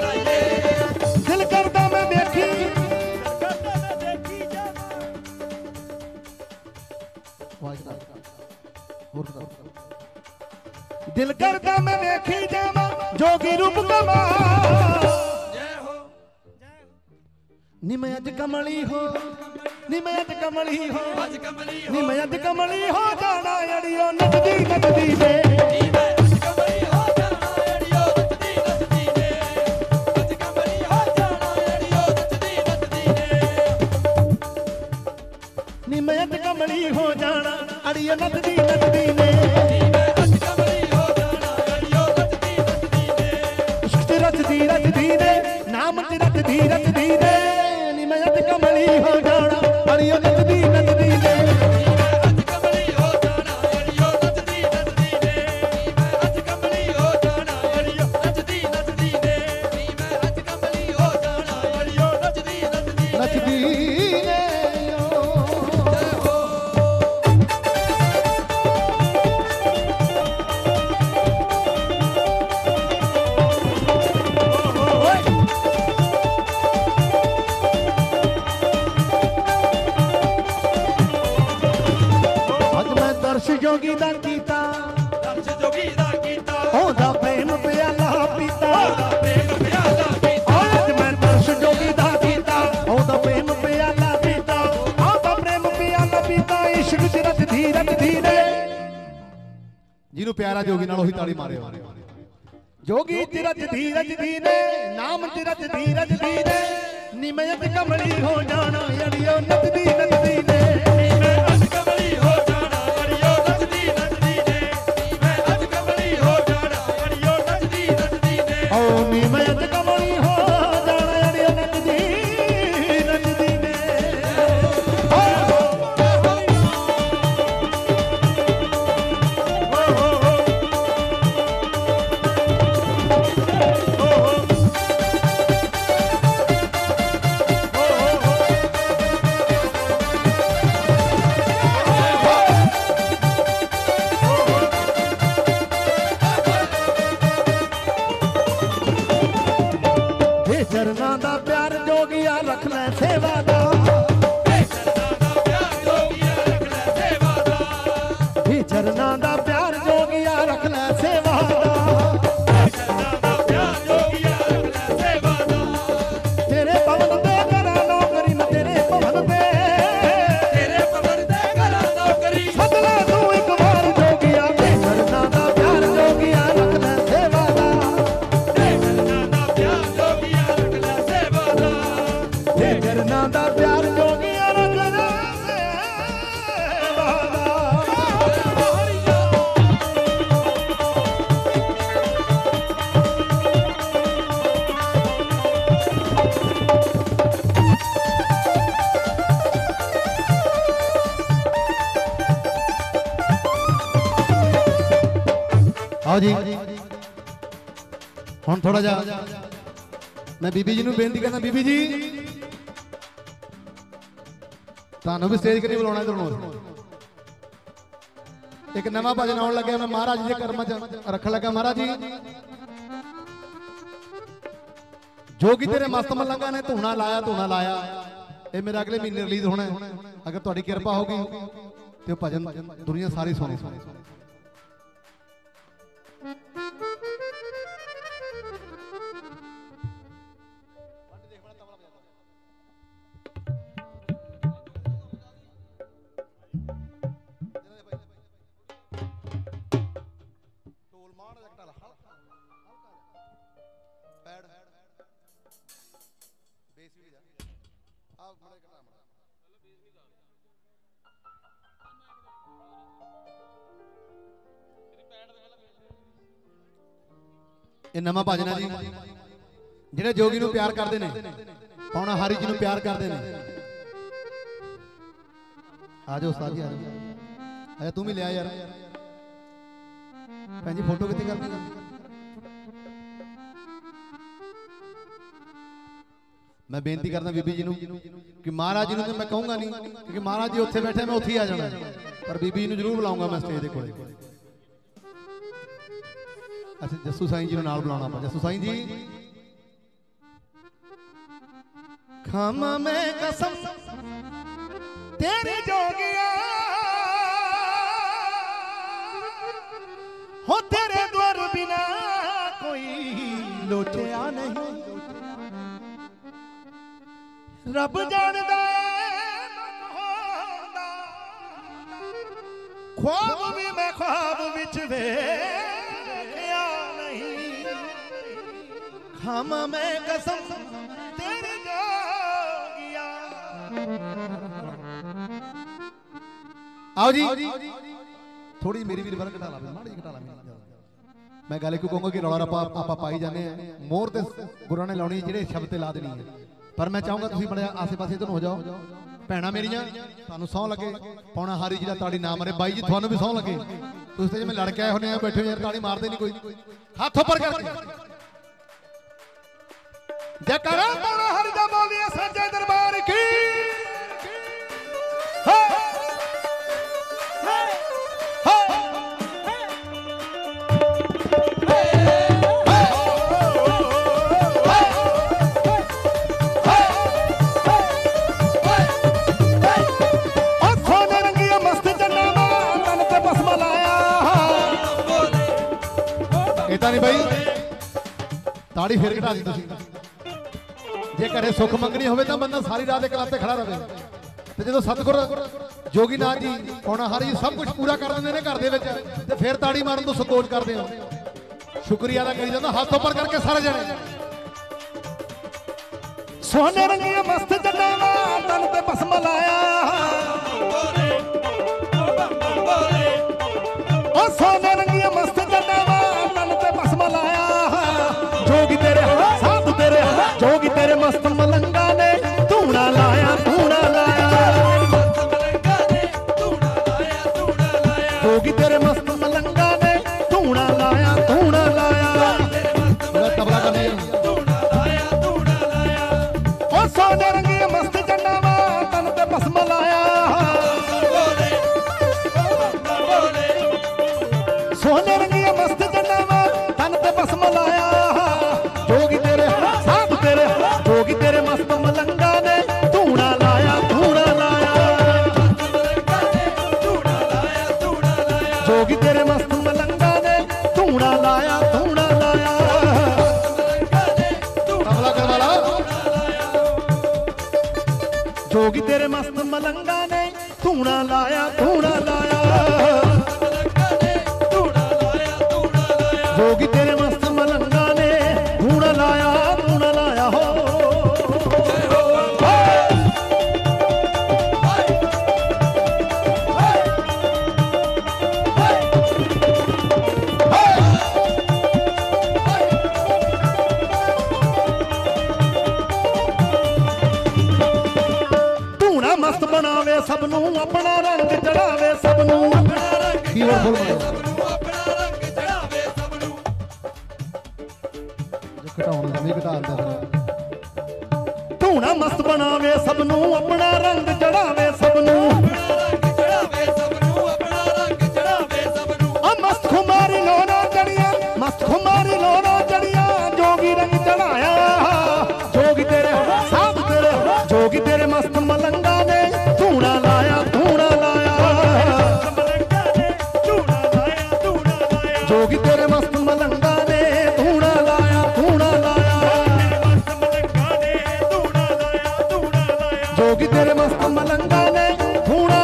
दिल करदा मैं वेखी जावां जोगी रूप कमाल नी मैं अज कमली हो नी मैं अज कमली हो नी मैं अज कमली हो जाना अड़ियो नचदी नचदी वे नी मैं अज कमली हो जाना अड़ियो नचदी नचदी ने रचदी रचदी ने नाम च रचदी रचदी ने नी मैं अज कमली हो जाना अड़ियो नचदी नचदी ने नचदी ने जोगी दा कीता दर्श जोगी दा कीता ओदा प्रेम प्याला पीता ओदा प्रेम प्याला पीता आज मैं दर्श जोगी दा कीता ओदा प्रेम प्याला पीता ओदा प्रेम प्याला पीता इश्क च रचदी रचदी ने ਜਿਹਨੂੰ ਪਿਆਰਾ ਜੋਗੀ ਨਾਲ ਉਹੀ ਤਾੜੀ ਮਾਰਿਓ जोगी च रचदी रचदी ने नाम च रचदी रचदी ने निमयत कमली हो जाना अड़ियो नचदी नचदी ने चरना दा प्यार जोगिया रख ले सेवा दा चरना दा प्यार जोगिया रख ले सेवा तेरे पवन पे करा नौकरी मैं तेरे पवन पे सदला तू एक बार जोगिया चरना दा प्यार जोगिया रख ले सेवा दा चरना दा प्यार जोगिया रख ले सेवा दा आओ जी ਹੁਣ ਥੋੜਾ ਜਿਹਾ ਮੈਂ ਬੀਬੀ ਜੀ ਨੂੰ ਬੇਨਤੀ ਕਰਦਾ ਬੀਬੀ ਜੀ ਤੁਹਾਨੂੰ ਵੀ ਸਟੇਜ ਕਰੀ ਬੁਲਾਉਣਾ ਤੁਹਾਨੂੰ ਇੱਕ ਨਵਾਂ ਭਜਨ ਆਉਣ ਲੱਗਿਆ ਮੈਂ ਮਹਾਰਾਜ ਜੀ ਦੇ ਕਰਮਾਂ 'ਚ ਰੱਖਣ ਲੱਗਾ ਮਹਾਰਾਜ ਜੀ ਜੋਗੀ ਤੇਰੇ ਮਸਤ ਮਲੰਗਾ ਨੇ ਧੂਣਾ ਲਾਇਆ ਇਹ ਮੇਰਾ ਅਗਲੇ ਮਹੀਨੇ ਰਿਲੀਜ਼ ਹੋਣਾ ਹੈ ਅਗਰ ਤੁਹਾਡੀ ਕਿਰਪਾ ਹੋਗੀ ਤੇ ਉਹ ਭਜਨ ਦੁਨੀਆ ਸਾਰੀ ਸੁਣੇ ਇਹ ਨਵਾਂ ਭਜਨ ਹੈ ਜੀ ਜਿਹੜੇ ਜੋਗੀ ਨੂੰ ਪਿਆਰ ਕਰਦੇ ਨੇ ਪੌਣਾ ਹਾਰੀ ਜੀ ਨੂੰ ਪਿਆਰ ਕਰਦੇ ਨੇ ਆ ਜਾਓ ਉਸਤਾਦ ਜੀ ਆ ਜਾਓ ਤੂੰ ਵੀ ਲਿਆ ਯਾਰ ਭੈਣ ਜੀ ਫੋਟੋ ਕਿੱਥੇ ਕਰਨੀ ਮੈਂ ਬੇਨਤੀ ਕਰਦਾ ਬੀਬੀ ਜੀ ਨੂੰ ਕਿ ਮਹਾਰਾਜ ਜੀ ਨੂੰ ਤੇ ਮੈਂ ਕਹੂੰਗਾ ਨਹੀਂ ਕਿਉਂਕਿ ਮਹਾਰਾਜ ਜੀ ਉੱਥੇ ਬੈਠੇ ਮੈਂ ਉੱਥੇ ਹੀ ਆ ਜਾਣਾ ਪਰ ਬੀਬੀ ਨੂੰ ਜ਼ਰੂਰ ਬੁਲਾਉਂਗਾ ਮੈਂ ਸਟੇਜ ਦੇ ਕੋਲੇ अच्छा जस्सू साईं जी नाल बुलाना पा जस्सू साईं जी खामा मैं कसम तेरी जोगिया हो तेरे द्वार बिना कोई लोचया नहीं रब जानदा ख्वाब भी मैं ख्वाब विच वेखिया नहीं खामा मैं कसम तेरी जोगिया। आओ जी थोड़ी मेरी भी रिवर घटा ला माड़ी घटा ला मैं गल क्यों कहूँगा कि रौला रप्पा आप पाई जाने मोहर ते गुरुआं ने लाउणी ਜਿਹੜੇ शब्द ते ला देनी है पर मैं चाहूँगा तुसीं बड़े आसे पासे इधर हो जाओ भैणा मेरियां ਤੁਹਾਨੂੰ ਸਹੁੰ ਲੱਗੇ ਪੌਣਾ ਹਾਰੀ ਜੀ ਦਾ ਤਾੜੀ ਨਾ ਮਾਰੇ ਬਾਈ ਜੀ ਤੁਹਾਨੂੰ ਵੀ ਸਹੁੰ ਲੱਗੇ ਤੁਸੀਂ ਤੇ ਜਿਵੇਂ ਲੜ ਕੇ ਆਏ ਹੁੰਦੇ ਆ ਬੈਠੇ ਯਾਰ ਤਾੜੀ ਮਾਰਦੇ ਨਹੀਂ ਕੋਈ ਹੱਥ ਉੱਪਰ ਕਰਕੇ जयकारा पौड़ा हरि दा बोलिए सच्चे दरबार की नहीं भाई ताड़ी फिर घटा दी तुसीं जे घरे सुख मंगनी होवे तां बंदा सारी रात एक लाते खड़ा रहे ते जदों सतगुर जोगी नाथ जी पौना हारी जी सब कुछ पूरा कर दिंदे ने घर दे विच ते फिर ताड़ी मारन तो संकोच करदे हो शुक्रिया अदा करी जांदा हाथ ऊपर करके सारे जने सोने रंगिया मस्त जनावा तन ते भस्म लाया ओ सोने रंगिया मस्त जनावा तन ते भस्म लाया जोगी तेरे साथ तेरे जोगी तेरे मस्त मलंगा ने धूना लाया जोगी तेरे मस्त मलंगा ने धूना लाया तबला करने ओ सोने रंगिया मस्त जनावा तन ते भस्म लाया सोने रंगिया मस्त जनावा तन ते भस्म लाया जोगी तेरे साथ तेरे जोगी तेरे मस्त मलंगा ने धूना लाया जोगी तेरे मस्त मलंगा ने धूना लाया तबला करवा ला जोगी तेरे मस्त मलंगा ने धूना लाया जोगी तेरे मस्त मलंगा ने धूना लाया हो धूना मस्त बनावे सबनू अपना रंग चढ़ावे सबनू धूना मस्त बनावे सबनू अपना रंग चढ़ावे सबनू मस्त खुमारी लोना जड़िया जोगी रंग चढ़ाया जोगी तेरे साथ तेरे जोगी तेरे मस्त मलंगा ने धूना लाया जोगी तेरे मस्त मलंगा ने धूना लाया जोगी तेरे मस्त मलंगा ने धूना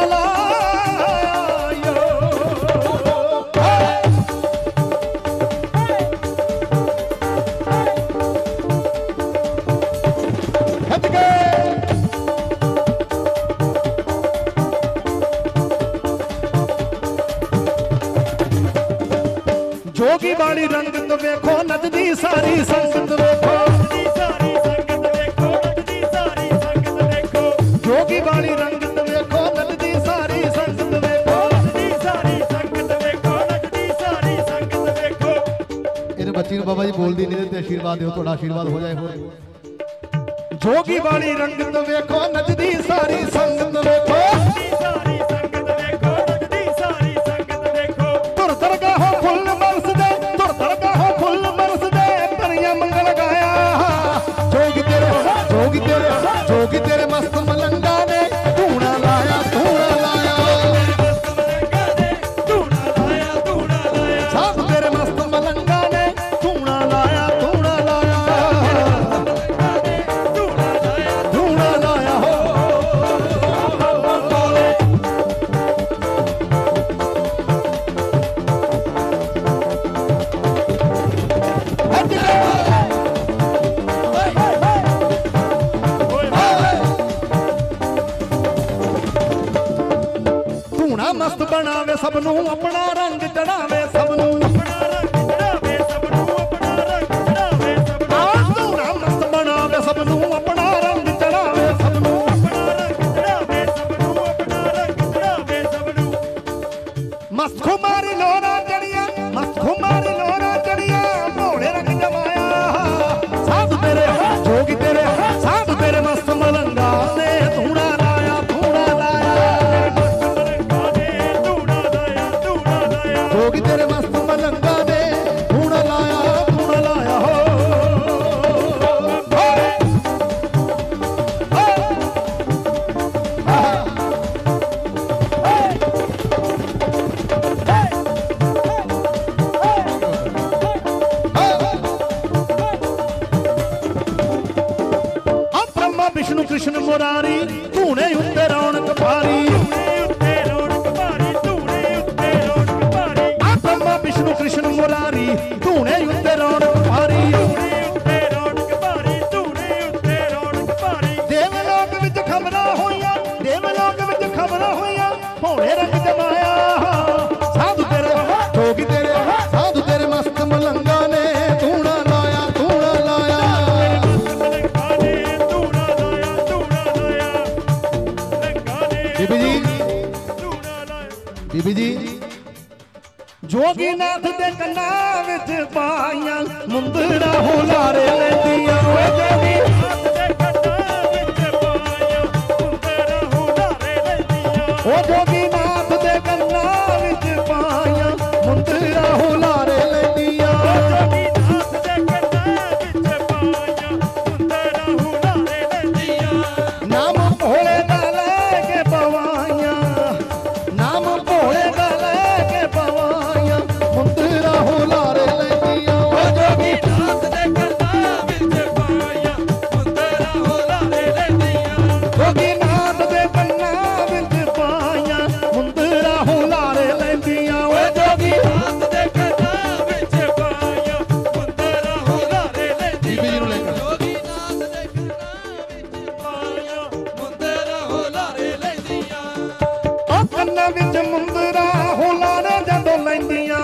जोगी वाली रंगत वेखो नचदी सारी संगत वेखो जोगी वाली रंगत वेखो नचदी सारी संगत वेखो ਇਹਨੂੰ ਬੱਚੀ ਨੂੰ ਬਾਬਾ ਜੀ ਬੋਲਦੀ ਨਹੀਂ ਤੇ ਆਸ਼ੀਰਵਾਦ ਦਿਓ ਤੁਹਾਡਾ ਆਸ਼ੀਰਵਾਦ ਹੋ ਜਾਏ ਹੋਰ जोगी वाली रंगत वेखो नचदी सारी संगत वेखो तुर दरगाहों फुल बरसदे परियां मंगल गाया जोगी तेरे मस्त मलंगा ने धूना लाया साथ तेरे ਸਭ ਨੂੰ ਆਪਣਾ ਰੰਗ ਚੜਾਵੇ ਸਭ ਨੂੰ ਆਪਣਾ ਰੰਗ ਚੜਾਵੇ ਸਭ ਨੂੰ ਆਪਣਾ ਰੰਗ ਚੜਾਵੇ ਸਭ ਨੂੰ ਧੂਣਾ ਮਸਤ ਬਣਾਵੇ ਸਭ ਨੂੰ ਆਪਣਾ ਰੰਗ ਚੜਾਵੇ ਸਭ ਨੂੰ ਆਪਣਾ ਰੰਗ ਚੜਾਵੇ ਸਭ ਨੂੰ ਆਪਣਾ ਰੰਗ ਚੜਾਵੇ ਸਭ ਨੂੰ ਮਸਤ ਖੁਮਾਰੀ ਲੋਰਾ ਚੜੀਆਂ ਮਸਤ ਖੁਮਾਰੀ ਲੋਰਾ ਚੜੀਆਂ ਭੋਲੇ ਰੰਗ ਜਮਾਇਆ ਸਾਧ ਤੇਰੇ ਜੋਗੀ ਤੇਰੇ ਸਾਧ ਤੇਰੇ ਮਸਤ ਮਲੰਗਾ ਨੇ ਧੂਣਾ ਲਾਇਆ ਧੂਣਾ ਲਾਇਆ ਜੋਗੀ ਤੇਰੇ ਮਸਤ ਮਲੰਗਾ ਨੇ ਧੂਣਾ ਲਾਇਆ ਧੂਣਾ ਲਾਇਆ ਹੋ विष्णु कृष्ण मुरारी धूने उत्ते रौनक भारी ब्रह्मा विष्णु कृष्ण मुरारी धूने उत्ते रौनक भारी देवलोक विच खबरां होइयां देवलोक विच खबरां होइयां भोले रंग जमाया साधु तेरे जोगी तेरे साधु तेरे मस्त मलंगा ने धूना लाया धूना लाया बीबी जी जोगी नाथ दे कन्ना विच पाइयां मुंदरा हुलारे लैंदियां ओए जोगी नाथ दे कन्ना विच पाइयां मुंदरा हुलारे लैंदियां ओ जोगी नाथ दे कन्ना विच पाइयां मुंदरा हुलारे लैंदियां ओ जोगी नाथ दे कन्ना विच पाइयां मुंदरा हुलारे लैंदियां नाम भोले दा लेके पवाइयां नाम भोले दा लेके पवाइयां मुंदरा हुलारे लैंदियां ओ जोगी नाथ दे कन्ना विच पाइयां मुंदरा हुलारे लैंदियां जोगी नाथ दे कन्ना विच पाइयां मुंदरा हुलारे लैंदियां ओ जोगी नाथ दे कन्ना विच पाइयां मुंदरा हुलारे लैंदियां जोगी नाथ दे कन्ना विच पाइयां मुंदरा हुलारे लैंदियां ओ ਕੰਨਾਂ ਵਿੱਚ ਮੁੰਦਰਾ ਹੁਲਾਰੇ ਜਦੋਂ ਲੈਂਦੀਆਂ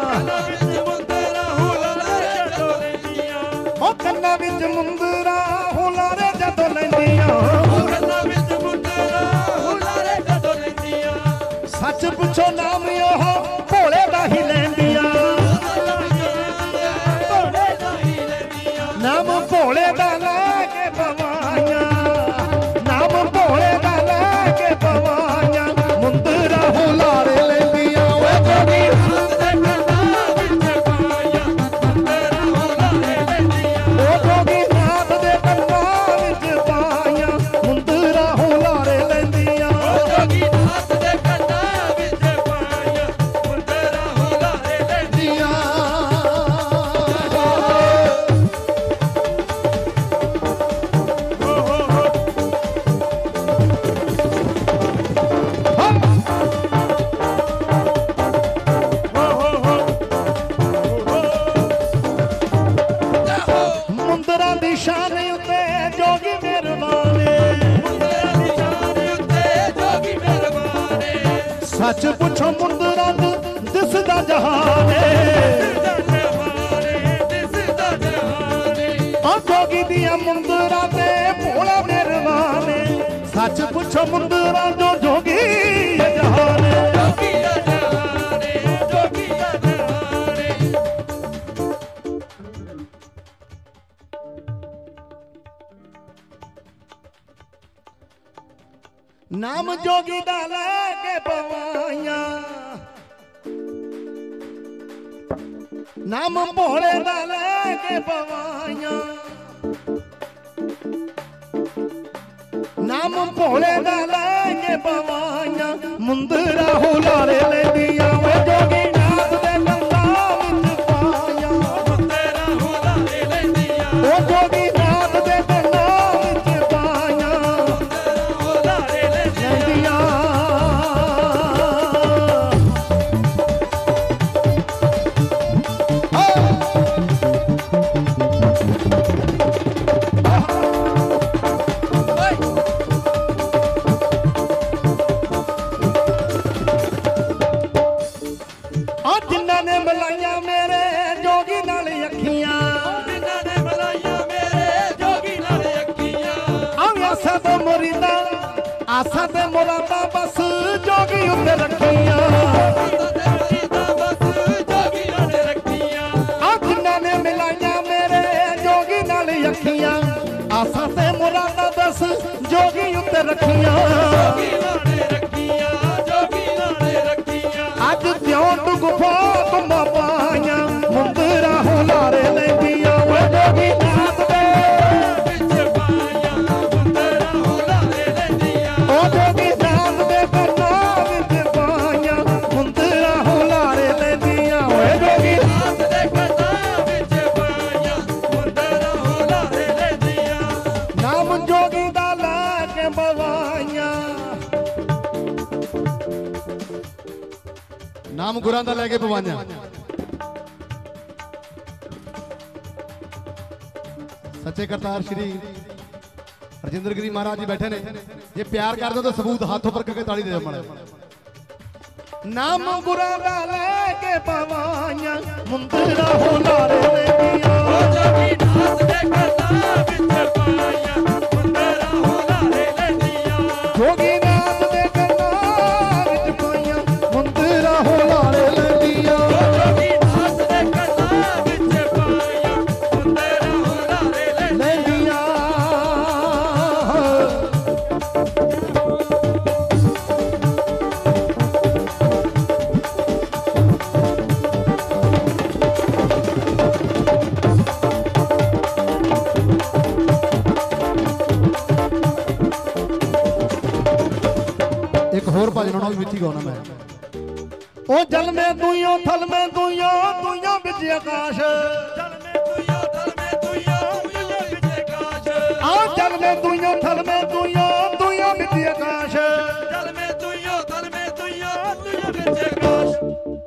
ਉਹ ਕੰਨਾਂ ਵਿੱਚ ਮੁੰਦਰਾ ਹੁਲਾਰੇ ਜਦੋਂ ਲੈਂਦੀਆਂ ਸੱਚ ਪੁੱਛੋ ਨਾਮ ਉਹ ਭੋਲੇ ਦਾ ਹੀ ਲੈਂਦੀਆਂ ਨਾਮ ਭੋਲੇ ਦਾ ਲੈ ਕੇ ਪਵਾਈਆਂ ਨਾਮ ਭੋਲੇ ਦਾ ਲੈ ਕੇ ਪਵਾਈਆਂ ਮੁੰਦਰਾ ਹੁਲਾਰੇ ਲੈਂਦੀਆਂ ਓਏ ਜੋਗੀ ਨਾਥ ਦੇ ਕੰਨਾਂ ਵਿੱਚ ਪਾਈਆਂ ਮੁੰਦਰਾ ਹੁਲਾਰੇ ਲੈਂਦੀਆਂ ਓ ਜੋਗੀ ਨਾਥ ਦੇ ਕੰਨਾਂ ਵਿੱਚ ਪਾਈਆਂ ਮੁੰਦਰਾ ਹੁਲਾਰੇ ਲੈਂਦੀਆਂ ਓ ਜੋਗੀ ਨਾਥ ਦੇ ਕੰਨਾਂ ਵਿੱਚ ਪਾਈਆਂ ਮੁੰਦਰਾ ਹੁਲਾਰੇ ਲੈਂਦੀਆਂ ਮੁੰਦਰਾਂ ਦੀ ਸ਼ਾਨ ਉੱਤੇ ਜੋਗੀ ਮਿਹਰਬਾਨੇ ਸੱਚ ਪੁੱਛੋ ਮੁੰਦਰਾਂ ਨੂੰ ਦਿਸਦਾ ਜਹਾਨੇ ਆ ਜੋਗੀ ਦੀਆਂ ਮੁੰਦਰਾਂ ਤੇ ਭੋਲਾ ਮਿਹਰਬਾਨੇ ਸੱਚ ਪੁੱਛੋ ਮੁੰਦਰਾਂ ਜੋ ਜੋਗੀ ਜਹਾਨੇ ਨਾਮ ਜੋਗੀ ਦਾ ਲੈ ਕੇ ਪਵਾਈਆਂ ਨਾਮ ਭੋਲੇ ਦਾ ਲੈ ਕੇ ਪਵਾਈਆਂ ਨਾਮ ਭੋਲੇ ਦਾ ਲੈ ਕੇ ਪਵਾਈਆਂ ਮੁੰਦਰਾ ਹੁਲਾਰੇ ਲੈਂਦੀਆਂ ਓਏ ਜੋਗੀ ਨਾਥ ਦੇ ਕੰਨਾਂ ਵਿੱਚ ਪਾਈਆਂ ਮੁੰਦਰਾ ਹੁਲਾਰੇ ਲੈਂਦੀਆਂ ਓ ਜੋਗੀ ਨਾਥ ਦੇ ਕੰਨਾਂ ਵਿੱਚ ਪਾਈਆਂ ਮੁੰਦਰਾ ਹੁਲਾਰੇ ਲੈਂਦੀਆਂ ਆ ਜਿਨ੍ਹਾਂ ਨੇ ਮਿਲਾਈਆਂ ਮੇਰੇ ਜੋਗੀ ਨਾਲ ਅੱਖੀਆਂ ਜਿਨ੍ਹਾਂ ਨੇ ਮਿਲਾਈਆਂ ਮੇਰੇ ਜੋਗੀ ਨਾਲ ਅੱਖੀਆਂ ਆਸਾਂ ਤੇ ਮੁਰੀਦਾਂ ਆਸਾਂ ਤੇ ਮੁਰਾਦਾਂ ਬਸ ਜੋਗੀ ਉੱਤੇ ਰੱਖੀਆਂ ਬਸ ਜੋਗੀਆਂ ਨੇ ਰੱਖੀਆਂ ਆ ਜਿਨ੍ਹਾਂ ਨੇ ਮਿਲਾਈਆਂ ਮੇਰੇ ਜੋਗੀ ਨਾਲ ਅੱਖੀਆਂ ਆਸਾਂ ਤੇ ਮੁਰਾਦਾਂ ਬਸ ਜੋਗੀ ਉੱਤੇ ਰੱਖੀਆਂ ਜੋਗੀਆਂ ਨੇ ਰੱਖੀਆਂ ਜੋਗੀਆਂ ਨੇ ਰੱਖੀਆਂ ਅੱਜ ਤਿਉਂ ਗੁਫਾ ਤੁਮਾਂ ਪਾਈਆਂ ਮੁੰਦਰਾ ਹੁਲਾਰੇ ਲੈਂਦੀਆਂ ਓਏ ਜੋਗੀ ਨਾਥ ਦੇ ਵਿੱਚ ਪਾਈਆਂ ਮੁੰਦਰਾ ਹੁਲਾਰੇ ਲੈਂਦੀਆਂ ਓ ਜੋਗੀ ਨਾਥ ਦੇ ਕੰਨਾਂ ਵਿੱਚ ਪਾਈਆਂ ਮੁੰਦਰਾ ਹੁਲਾਰੇ ਲੈਂਦੀਆਂ ਓਏ ਜੋਗੀ ਨਾਥ ਦੇ ਕੰਨਾਂ ਵਿੱਚ ਪਾਈਆਂ ਮੁੰਦਰਾ ਹੁਲਾਰੇ ਲੈਂਦੀਆਂ ਨਾਮ ਜੋਗੀ ਦਾ ਲੈ ਕੇ ਬਵਾਈਆਂ ਨਾਮ ਗੁਰਾਂ ਦਾ ਲੈ ਕੇ ਪਵਾਈਆਂ। ਸੱਚੇ ਕਰਤਾਰ ਸ਼੍ਰੀ ਰਜਿੰਦਰ ਗਿਰੀ ਮਹਾਰਾਜ ਜੀ ਬੈਠੇ ਨੇ, ਜੇ ਪਿਆਰ ਕਰਦੇ ਹੋ ਤਾਂ ਸਬੂਤ ਹੱਥ ਉੱਪਰ ਕਰਕੇ ਤਾੜੀ ਦੇ ਦਿਓ ਮਾੜਾ। ਨਾਮ ਗੁਰਾਂ ਦਾ ਲੈ ਕੇ ਬਵਾਈਆਂ ਮੁੰਦਰਾ ਹੁਲਾਰੇ ਲੈਂਦੀਆਂ ਜੋਗੀ ਨਾਥ ਦੇ ਕੰਨਾਂ ਵਿੱਚ ਪਾਈਆਂ ਮੁੰਦਰਾ ਹੁਲਾਰੇ ਲੈਂਦੀਆਂ ਜੋਗੀ ਨਾਥ ਦੇ ਕੰਨਾਂ ਵਿੱਚ ਪਾਈਆਂ ਮੁੰਦਰਾ ਹੁਲਾਰੇ ਲੈਂਦੀਆਂ ਜੋਗੀ ਨਾਥ ਦੇ ਕੰਨਾਂ ਵਿੱਚ ਪਾਈਆਂ ਮੁੰਦਰਾ ਹੁਲਾਰੇ ਲੈਂਦੀਆਂ ਲੈਂਦੀਆਂ ਇੱਕ ਹੋਰ ਭਜਨ ਉਹਨਾਂ ਵੀ ਵਿੱਚ ਹੀ ਗਾਉਣਾ ਮੈਂ। ਉਹ ਜਲ ਮੈਂ ਤੂੰ ਥਲ ਮੈਂ ਤੂੰ ਵਿੱਚ ਆਕਾਸ਼ ਜਲ ਮੈਂ ਤੂੰ ਵਿੱਚ ਆਕਾਸ਼ ਆ ਜਲ ਮੈਂ ਤੂੰ ਥਲ ਮੈਂ ਤੂੰ ਵਿੱਚ ਆਕਾਸ਼ ਜਲ ਮੈਂ ਤੂੰ ਥਲ ਮੈਂ ਤੂੰ ਵਿੱਚ ਆਕਾਸ਼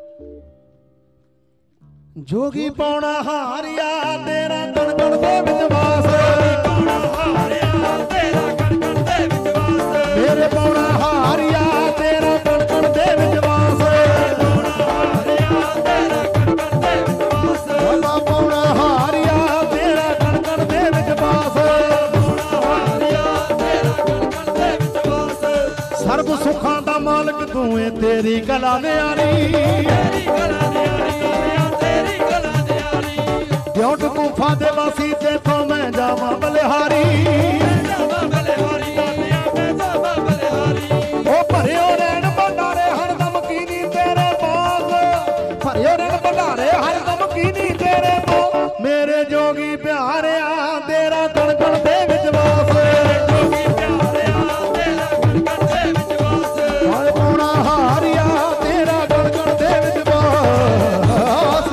ਜੋਗੀ ਪਾਉਣਾ ਹਾਰਿਆ ਤੇਰਾ ਕਣ ਕਣ ਦੇ ਵਿੱਚ ਵਾਸ ਪਾਉਣਾ ਹਾਰਿਆ ਤੇਰਾ ਕਣ ਕਣ ਦੇ ਵਿੱਚ ਵਾਸ ਮੇਰੇ ਪਾਉਣਾ ਹਾਰਿਆ ਤੇਰਾ ਕਣ ਕਣ ਦੇ ਵਿੱਚ ਵਾਸ ਪਾਉਣਾ ਹਾਰਿਆ ਤੇਰਾ ਕਣ ਕਣ ਦੇ ਵਿੱਚ ਵਾਸ ਬਾਬਾ ਪਾਉਣਾ ਹਾਰਿਆ ਤੇਰਾ ਕਣ ਕਣ ਦੇ ਵਿੱਚ ਵਾਸ ਪਾਉਣਾ ਹਾਰਿਆ ਤੇਰਾ ਕਣ ਕਣ ਦੇ ਵਿੱਚ ਵਾਸ ਸਰਬ ਸੁੱਖਾਂ ਦਾ ਮਾਲਕ ਤੂੰ ਏ ਤੇਰੀ ਕਲਾ ਨਿਆਰੀ ਤੇਰੀ ਕਲਾ ਦਿਆਰੀ ਤੇਰੀ ਕਲਾ ਦਿਆਰੀ ਕਿਉਂਟ ਗੁਫਾ ਦੇ ਵਾਸੀ ਤੇਥੋਂ ਮੈਂ ਜਾਵਾਂ ਬਲਿਹਾਰੀ ਜਾਵਾ ਬਲਿਹਾਰੀ ਆਲਿਆ ਮੈਂ ਜਾਵਾ ਬਲਿਹਾਰੀ ਉਹ ਭਰਿਓ ਰਹਿਣ ਭੰਡਾਰੇ ਹਰਦਮ ਕੀਨੀ ਤੇਰੇ ਬਾਗ ਭਰਿਓ ਰਹਿਣ ਭੰਡਾਰੇ ਹਰਦਮ ਕੀਨੀ ਤੇਰੇ ਬਾਗ ਮੇਰੇ ਜੋਗੀ ਪਿਆਰਿਆ ਤੇਰਾ ਕਣ ਕਣ ਦੇ ਵਿੱਚ ਵਾਸ ਜੋਗੀ ਪਿਆਰਿਆ ਤੇਰਾ ਕਣ ਕਣ ਦੇ ਵਿੱਚ ਵਾਸ ਹਰ ਪਾਉਣਾ ਹਾਰਿਆ ਤੇਰਾ ਕਣ ਕਣ ਦੇ ਵਿੱਚ ਵਾਸ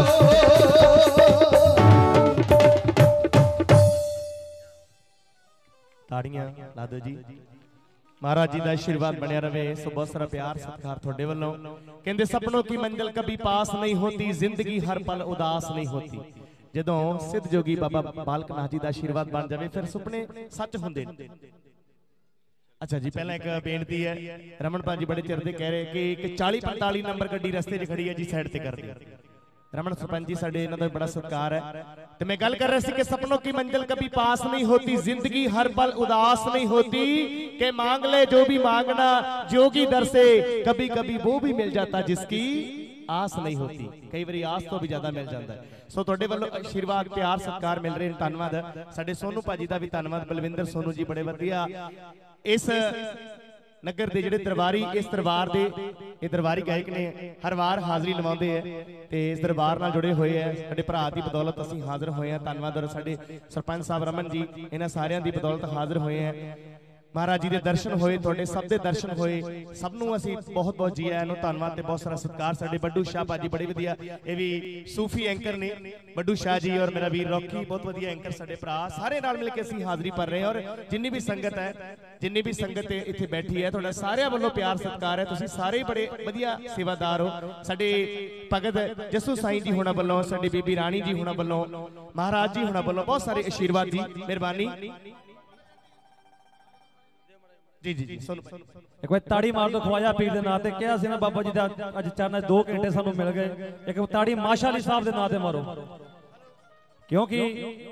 ਤਾੜੀਆਂ ਲਾ ਦਿਓ ਜੀ। ਮਹਾਰਾਜ ਜੀ ਦਾ ਆਸ਼ੀਰਵਾਦ ਬਣਿਆ ਰਵੇ। ਸੋ ਬਹੁਤ ਸਾਰਾ ਪਿਆਰ ਸਤਿਕਾਰ ਤੁਹਾਡੇ ਵੱਲੋਂ। ਕਹਿੰਦੇ ਸਪਨੋਂ ਕੀ ਮੰਜ਼ਿਲ ਕभी ਪਾਸ नहीं होती, ਜ਼ਿੰਦਗੀ ਹਰ ਪਲ ਉਦਾਸ ਨਹੀਂ ਹੋਤੀ। ਜਦੋਂ ਸਿੱਧ ਜੋਗੀ ਬਾਬਾ ਬਾਲਕ ਨਾਥ ਜੀ ਦਾ ਆਸ਼ੀਰਵਾਦ ਬਣ ਜਾਵੇ ਫਿਰ ਸੁਪਨੇ ਸੱਚ ਹੁੰਦੇ ਨੇ। ਅੱਛਾ ਜੀ, ਪਹਿਲਾਂ ਇੱਕ ਬੇਨਤੀ ਹੈ, ਰਮਨਪਾਲ ਜੀ ਬੜੇ ਚਿਰ ਦੇ ਕਹਿ ਰਹੇ ਕਿ ਇੱਕ 40-45 ਨੰਬਰ ਗੱਡੀ ਰਸਤੇ 'ਚ ਖੜੀ ਹੈ ਜੀ, ਸਾਈਡ ਤੇ ਕਰ ਦਿਓ। रमन सरपंच जी साडे इन्हां दा बड़ा सत्कार है। तो मैं गल कर रहा सी कि सपनों की मंजिल कभी पास नहीं होती, जिंदगी हर पल उदास नहीं होती, के मांग ले जो भी मांगना जोगी दर से, कभी कभी वो भी मिल जाता जिसकी आस नहीं होती। कई बारी आस तो भी ज्यादा मिल जाता है। सो तुहाडे वल्लों आशीर्वाद प्यार सत्कार मिल रहे हैं, धन्नवाद। साडे सोनू भाजी दा भी धन्नवाद, बलविंदर सोनू जी बड़े वधिया इस नगर के जिहड़े दरबारी इस दरबार के ये दरबारी गायक ने हर वार हाज़री लवाउंदे है ते इस दरबार नाल जुड़े हुए हैं। साडे भरा दी बदौलत असीं हाज़र होए हैं। धन्नवाद। और साडे सरपंच साहब रमन जी इन्हां सारियां दी बदौलत हाज़र होए हैं। महाराज जी के दर्शन होए, तुहाडे सब दे दर्शन होए, सबनों असीं बहुत बहुत जी आयां नूं धन्नवाद ते बहुत सारा सत्कार। साडे बड्डू शाह भाजी बड़े वधिया, ये भी सूफी एंकर ने बड्डू शाह जी और मेरा वीर रॉकी बहुत वधिया एंकर साडे भरा, सारे नाल मिल के असीं हाज़री भर रहे हैं। और जिन्नी भी संगत है, जिन्नी भी संगत इत्थे बैठी है, तुहाडा सारियां वल्लों प्यार सत्कार है। तुसीं सारे बड़े वधिया सेवादार हो। साडे भगत जसू साईं जी होना वल्लों, साडी बीबी राणी जी होना वल्लों, महाराज जी होना वल्लों बहुत सारे आशीर्वाद जी, मेहरबानी। ਜੀ ਜੀ ਜੀ ਸੁਣ ਇੱਕ ਵਾਰ ਤਾੜੀ ਮਾਰ ਦੋ ਖਵਾਜਾ ਪੀਰ ਦੇ ਨਾਂ ਤੇ ਕਿਹਾ ਸੀ ਨਾ ਬਾਬਾ ਜੀ ਦਾ ਅੱਜ ਚਰਨਾਂ 2 ਘੰਟੇ ਸਾਨੂੰ ਮਿਲ ਗਏ। ਇੱਕ ਤਾੜੀ ਮਾਸ਼ਾ ਅਲੀ ਸਾਹਿਬ ਦੇ ਨਾਂ ਤੇ ਮਾਰੋ, ਕਿਉਂਕਿ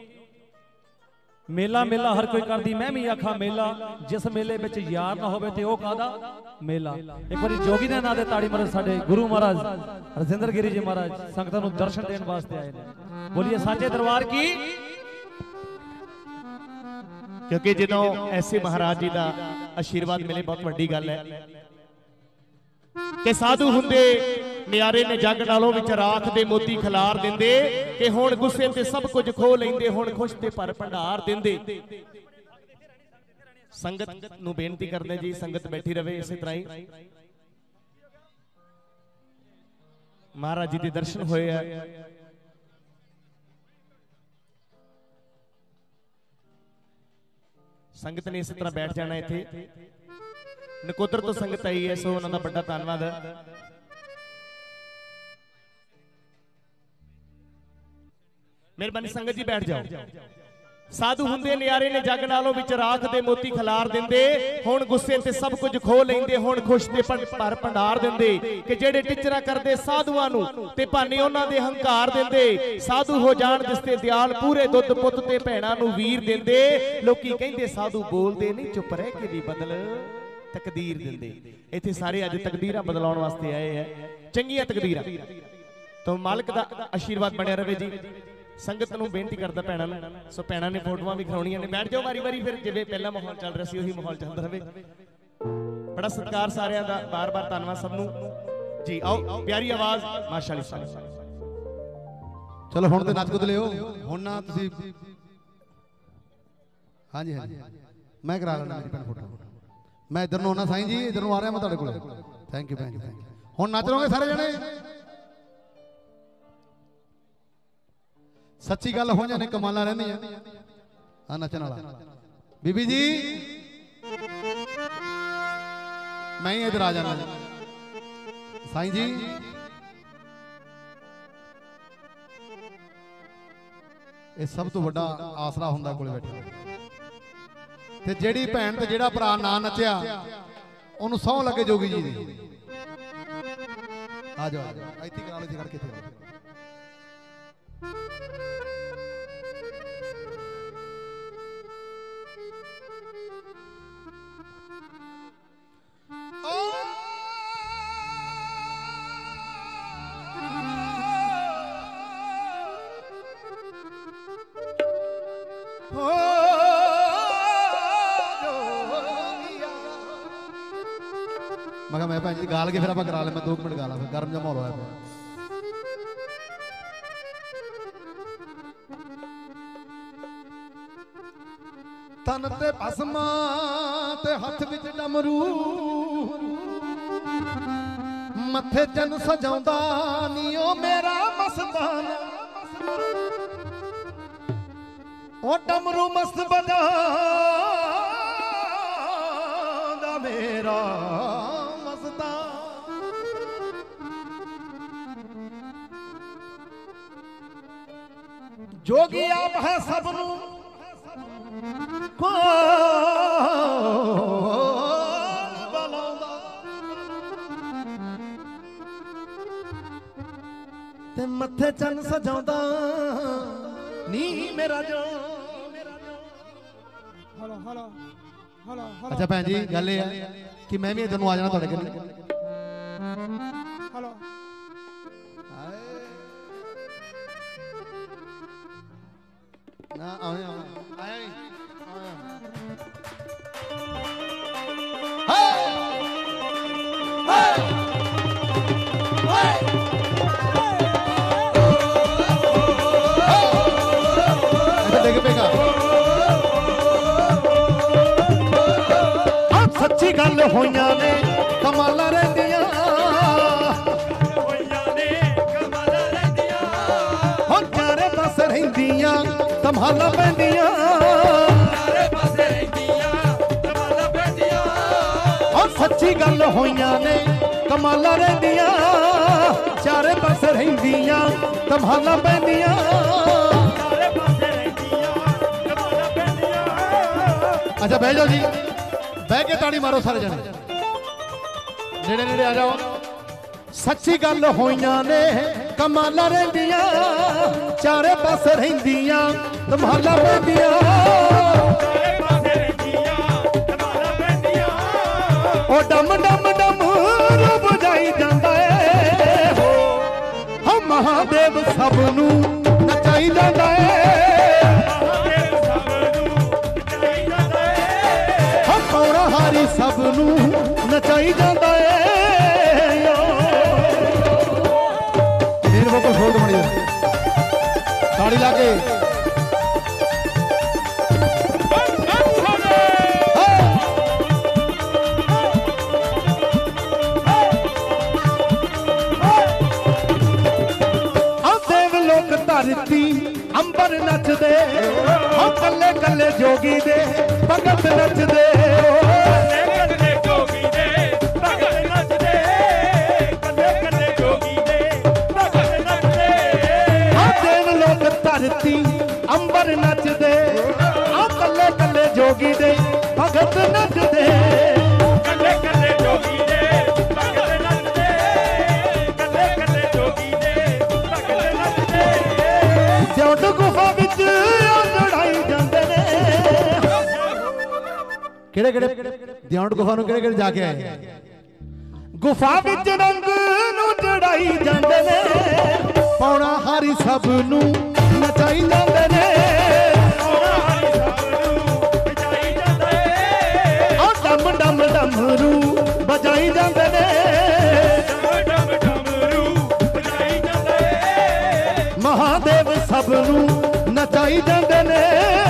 ਮੇਲਾ ਮੇਲਾ ਹਰ ਕੋਈ ਕਰਦੀ, ਮੈਂ ਵੀ ਆਖਾਂ ਮੇਲਾ, ਜਿਸ ਮੇਲੇ ਵਿੱਚ ਯਾਰ ਨਾ ਹੋਵੇ ਤੇ ਉਹ ਕਾਹਦਾ ਮੇਲਾ। ਇੱਕ ਵਾਰੀ ਜੋਗੀ ਦੇ ਨਾਂ ਤੇ ਤਾੜੀ ਮਾਰੋ। ਸਾਡੇ ਗੁਰੂ ਮਹਾਰਾਜ ਰਜਿੰਦਰ ਗਿਰੀ ਜੀ ਮਹਾਰਾਜ ਸੰਗਤਾਂ ਨੂੰ ਦਰਸ਼ਨ ਦੇਣ ਵਾਸਤੇ ਆਏ ਨੇ। ਬੋਲੀਏ ਸਾਂਝੇ ਦਰਬਾਰ ਕੀ। ਕਿਉਂਕਿ ਜਦੋਂ ਐਸੇ ਮਹਾਰਾਜ ਜੀ ਦਾ ਆਸ਼ੀਰਵਾਦ ਮਿਲੇ ਬਹੁਤ ਵੱਡੀ ਗੱਲ ਹੈ। ਕਿ ਸਾਧੂ ਹੁੰਦੇ ਨਿਆਰੇ ਨੇ ਜੱਗ ਨਾਲੋਂ ਵਿੱਚ ਰਾਖ ਦੇ ਮੋਤੀ ਖਿਲਾਰ ਦਿੰਦੇ, ਕਿ ਹੁਣ ਗੁੱਸੇ ਤੇ ਸਭ ਕੁਝ ਖੋ ਲੈਂਦੇ, ਹੁਣ ਖੁਸ਼ ਤੇ ਭਰ ਭੰਡਾਰ ਦਿੰਦੇ। ਸੰਗਤ ਨੂੰ ਬੇਨਤੀ ਕਰਦੇ ਜੀ, ਸੰਗਤ ਬੈਠੀ ਰਵੇ ਇਸੇ ਤਰ੍ਹਾਂ ਹੀ। ਮਹਾਰਾਜ ਜੀ ਦੇ ਦਰਸ਼ਨ ਹੋਏ ਆ। ਸੰਗਤ ਨੇ ਇਸੇ ਤਰ੍ਹਾਂ ਬੈਠ ਜਾਣਾ ਇੱਥੇ। ਨਕੋਦਰ ਤੋਂ ਸੰਗਤ ਆਈ ਹੈ, ਸੋ ਉਹਨਾਂ ਦਾ ਵੱਡਾ ਧੰਨਵਾਦ ਹੈ। ਮਿਹਰਬਾਨੀ ਸੰਗਤ ਜੀ ਬੈਠ ਜਾਓ। ਸਾਧੂ ਹੁੰਦੇ ਨਿਆਰੇ ਨੇ ਜੱਗ ਨਾਲੋਂ ਵਿੱਚ ਰਾਖ ਦੇ ਮੋਤੀ ਖਿਲਾਰ ਦਿੰਦੇ, ਹੁਣ ਗੁੱਸੇ ਤੇ ਸਭ ਕੁਝ ਖੋ ਲੈਂਦੇ, ਹੁਣ ਖੁਸ਼ ਤੇ ਭਰ ਭੰਡਾਰ ਦਿੰਦੇ। ਕਿ ਜਿਹੜੇ ਟਿਚਰਾ ਕਰਦੇ ਸਾਧੂਆਂ ਨੂੰ ਤੇ ਭਾਨੇ ਉਹਨਾਂ ਦੇ ਹੰਕਾਰ ਦਿੰਦੇ। ਸਾਧੂ ਹੋ ਜਾਣ ਜਿਸ ਤੇ ਦਿਆਲ, ਪੂਰੇ ਦੁੱਧ ਪੁੱਤ ਤੇ ਭੈਣਾਂ ਨੂੰ ਵੀਰ ਦਿੰਦੇ। ਲੋਕੀ ਕਹਿੰਦੇ ਸਾਧੂ ਬੋਲਦੇ ਨਹੀਂ, ਚੁੱਪ ਰਹਿ ਕੇ ਵੀ ਬਦਲ ਤਕਦੀਰ ਦਿੰਦੇ। ਇੱਥੇ ਸਾਰੇ ਅੱਜ ਤਕਦੀਰਾਂ ਬਦਲਾਉਣ ਵਾਸਤੇ ਆਏ ਹੈ, ਚੰਗੀਆਂ ਤਕਦੀਰਾਂ। ਤਾਂ ਮਾਲਕ ਦਾ ਆਸ਼ੀਰਵਾਦ ਬਣਿਆ ਰਵੇ ਜੀ। ਸੰਗਤ ਨੂੰ ਬੇਨਤੀ ਕਰਦਾ ਭੈਣਾਂ ਨੂੰ, ਸੋ ਭੈਣਾਂ ਨੇ ਫੋਟੋਆਂ ਵੀ ਖਿਚਾਉਣੀਆਂ ਨੇ। ਬੈਠ ਜਾਓ ਵਾਰੀ ਵਾਰੀ, ਫਿਰ ਜਿਵੇਂ ਪਹਿਲਾ ਮਾਹੌਲ ਚੱਲ ਰਿਹਾ ਸੀ ਉਹੀ ਮਾਹੌਲ ਚੱਲਦਾ ਰਹੇ। ਬੜਾ ਸਤਿਕਾਰ ਸਾਰਿਆਂ ਦਾ, ਬਾਰ-ਬਾਰ ਧੰਨਵਾਦ ਸਭ ਨੂੰ ਜੀ। ਆਓ ਪਿਆਰੀ ਆਵਾਜ਼ ਮਾਸ਼ਾਅੱਲਾ ਸਾਹਿਬ। ਚਲੋ ਹੁਣ ਤੇ ਨੱਚ ਕੁੱਦ ਲਿਓ। ਹੁਣ ਨਾ ਤੁਸੀਂ ਹਾਂਜੀ ਹਾਂਜੀ ਮੈਂ ਕਰਾ ਲੈਣਾ ਮੇਰੀ ਭੈਣ ਫੋਟੋ। ਮੈਂ ਇਧਰ ਨੂੰ ਆਉਣਾ ਸਾਈਂ ਜੀ, ਇਧਰ ਨੂੰ ਆ ਰਿਹਾ ਮੈਂ ਤੁਹਾਡੇ ਕੋਲ। ਥੈਂਕ ਯੂ ਭੈਣ ਜੀ, ਥੈਂਕ ਯੂ। ਹੁਣ ਨੱਚ ਲਓਗੇ ਸਾਰੇ ਜਣੇ। ਸੱਚੀ ਗੱਲ ਹੋ ਜਾਣੇ ਕਮਾਲਾਂ ਰਹਿੰਦੀਆਂ ਆ ਨੱਚਣ ਵਾਲਾ। ਬੀਬੀ ਜੀ ਮੈਂ ਹੀ ਇਧਰ ਆ ਜਾਣਾ ਸਾਈਂ ਜੀ। ਇਹ ਸਭ ਤੋਂ ਵੱਡਾ ਆਸਰਾ ਹੁੰਦਾ ਕੋਲੇ ਬੈਠਾ। ਤੇ ਜਿਹੜੀ ਭੈਣ ਤੇ ਜਿਹੜਾ ਭਰਾ ਨਾ ਨੱਚਿਆ ਉਹਨੂੰ ਸਹੁੰ ਲੱਗੇ ਜੋਗੀ ਜੀ ਦੀ। ਆ ਜਾਓ ਇੱਥੇ ਕਰਾ ਲਓ ਜੀ, ਖੜ ਕੇ ਇੱਥੇ। मैं भैन जी गाल के फिर आप करा ले। मैं 2 मिनट गाला, फिर गर्म जमा होया पिया। तन ते भस्मा ते हथ विच डमरू, मथे चन सजाउंदा नी ओ मेरा मस्ताना। ओ डमरू मस्त बजादा मेरा जोगी आप है सबनू ते मथे चन सजाउंदा नी मेरा जो। अच्छा भैन जी गल ये है कि मैं भी इधर आ जाना तुहाडे कन्नै। हेलो ना आए आए सच्ची गल होइयां ने कमाला रहिंदियां, हो चारे पासे रहिंदियां संभाला पैंदियां, और सच्ची गल होइयां ने कमाला रहिंदियां, चारे पासे रहिंदियां संभाला पैंदियां। अच्छा बह जाओ जी, ਬਹਿ ਕੇ ਤਾੜੀ ਮਾਰੋ ਸਾਰੇ ਜਣੇ ਨੇੜੇ ਨੇੜੇ ਆ ਜਾਓ ਸੱਚੀ ਗੱਲ ਹੋਈਆਂ ਨੇ ਕਮਾਲਾਂ ਰਹਿੰਦੀਆਂ ਚਾਰੇ ਪਾਸੇ ਰਹਿੰਦੀਆਂ ਧਮਾਲਾਂ ਪੈਂਦੀਆਂ ਚਾਰੇ ਪਾਸੇ ਰਹਿੰਦੀਆਂ ਧਮਾਲਾਂ ਪੈਂਦੀਆਂ ਉਹ ਡਮ ਡਮ ਡਮ ਰੂਪ ਜਾਈ ਜਾਂਦਾ ਏ ਹੋ ਮਹਾਦੇਵ ਸਭ ਨੂੰ ਨਚਾਈ ਜਾਂਦਾ ਏ ਮਹਾਦੇਵ ਸਭ ਨੂੰ ਨਚਾਈ ਜਾਂਦਾ ਏ ਹੋ ਪੌਣਾ ਹਾਰੀ ਸਭ ਨੂੰ ਨਚਾਈ ਜਾਂਦਾ ਏ ਮੇਨ ਵੋਕਲ ਫੋਲਡ ਬਣੀ ਤਾੜੀ ਲਾ ਕੇ ਧਰਤੀ ਅੰਬਰ ਨੱਚਦੇ ਹੋ ਕੱਲੇ ਕੱਲੇ ਜੋਗੀ ਦੇ ਭਗਤ ਨੱਚਦੇ ਕੱਲੇ ਕੱਲੇ ਜੋਗੀ ਦੇ ਭਗਤ ਨੱਚਦੇ ਕੱਲੇ ਕੱਲੇ ਜੋਗੀ ਦੇ ਭਗਤ ਨੱਚਦੇ ਦੇਵ ਲੋਕ ਧਰਤੀ ਅੰਬਰ ਨੱਚਦੇ ਹੋ ਕੱਲੇ ਕੱਲੇ ਜੋਗੀ ਦੇ ਭਗਤ ਨੱਚਦੇ ਕੱਲੇ ਕੱਲੇ ਜੋਗੀ ਦੇ ਭਗਤ ਨੱਚਦੇ ਕੱਲੇ ਕੱਲੇ ਜੋਗੀ ਦੇ ਭਗਤ ਨੱਚਦੇ ਜੋਟ ਗੁਫਾ ਵਿੱਚ ਲੜਾਈ ਜਾਂਦੇ ਨੇ ਕਿਹੜੇ ਕਿਹੜੇ ਦਿਉਂਟ ਗੁਫਾ ਨੂੰ ਕਿਹੜੇ ਕਿਹੜੇ ਜਾ ਕੇ ਆਏ ਗੁਫਾ ਵਿੱਚ ਰੰਗ ਨੂੰ ਚੜਾਈ ਜਾਂਦੇ ਨੇ ਪੌਣਾ ਹਾਰੀ ਸਭ ਨੂੰ ਨਚਾਈ ਜਾਂਦੇ ਨੇ ਹਰੀ ਸਭ ਨੂੰ ਨਚਾਈ ਜਾਂਦਾ ਏ ਉਹ ਡਮ ਡਮ ਡਮਰੂ ਬਜਾਈ ਜਾਂਦੇ ਨੇ ਡਮ ਡਮ ਡਮਰੂ ਵਜਾਈ ਜਾਂਦਾ ਏ ਮਹਾਦੇਵ ਸਭ ਨੂੰ ਨਚਾਈ ਜਾਂਦੇ ਨੇ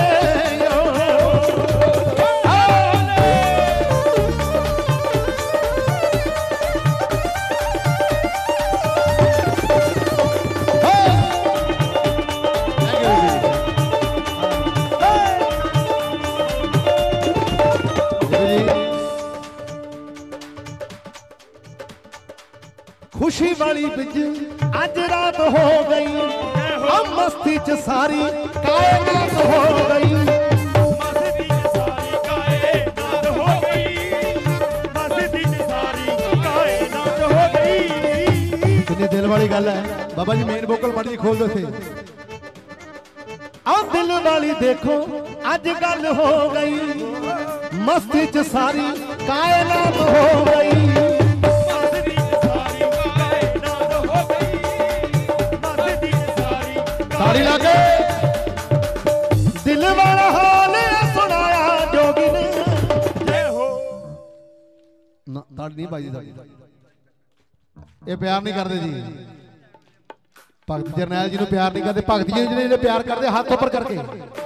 ਖੁਸ਼ੀ ਵਾਲੀ ਵਿੱਚ ਅੱਜ ਰਾਤ ਹੋ ਗਈ ਆ ਮਸਤੀ ਚ ਸਾਰੀ ਕਾਇਨਾਤ ਹੋ ਗਈ ਮਸਤੀ ਚ ਸਾਰੀ ਕਾਇਨਾਤ ਹੋ ਗਈ ਮਸਤੀ ਚ ਸਾਰੀ ਕਾਇਨਾਤ ਹੋ ਗਈ ਕਿੰਨੀ ਦਿਲ ਵਾਲੀ ਗੱਲ ਹੈ ਬਾਬਾ ਜੀ ਮੇਨ ਵੋਕਲ ਮਾੜੀ ਖੋਲ ਦੋ ਸੇ ਆ ਦਿਲ ਵਾਲੀ ਦੇਖੋ ਅੱਜ ਗੱਲ ਹੋ ਗਈ ਮਸਤੀ ਚ ਸਾਰੀ ਕਾਇਨਾਤ ਹੋ ਗਈ ਮਸਤੀ ਚ ਸਾਰੀ ਕਾਇਨਾਤ ਹੋ ਗਈ ਮਸਤੀ ਚ ਸਾਰੀ ਤਾੜੀ ਲਾ ਕੇ ਦਿਲ ਵਾਲਾ ਹਾਲ ਸੁਣਾਇਆ ਜੋਗੀ ਨੇ ਜੈ ਹੋ ਨਾ ਤਾੜੀ ਨਹੀਂ ਬਾਜੀ ਸਾਡੀ ਇਹ ਪਿਆਰ ਨਹੀਂ ਕਰਦੇ ਜੀ ਭਗਤ ਜਰਨੈਲ ਜੀ ਨੂੰ ਪਿਆਰ ਨਹੀਂ ਕਰਦੇ ਭਗਤ ਜੀ ਜਿਹੜੇ ਪਿਆਰ ਕਰਦੇ ਹੱਥ ਉੱਪਰ ਕਰਕੇ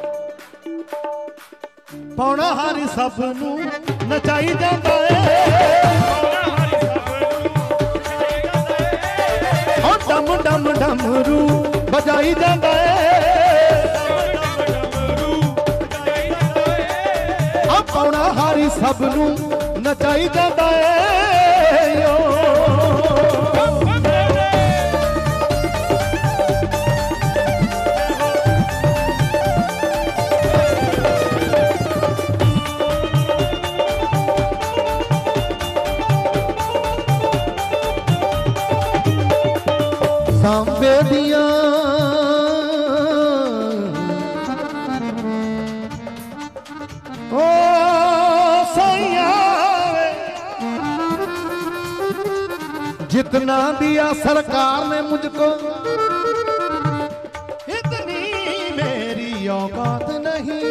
ਪੌਣਾ ਹਾਰੀ ਸਭ ਨੂੰ ਨਚਾਈ ਜਾਂਦਾ ਏ ਹਰੀ ਸਭ ਨੂੰ ਨਚਾਈ ਜਾਂਦਾ ਏ ਉਹ ਡਮ ਡਮ ਡਮਰੂ ਬਜਾਈ ਜਾਂਦਾ ਏ ਡਮਰੂ ਵਜਾਈ ਜਾਂਦਾ ਏ ਆ ਪੌਣਾ ਹਾਰੀ ਸਭ ਨੂੰ ਨਚਾਈ ਜਾਂਦਾ ਏ ਓ ਸਾਂਬੇ ਦੀਆਂ ਓ ਸਈਆ जितना दिया सरकार ने मुझको इतनी मेरी औकात नहीं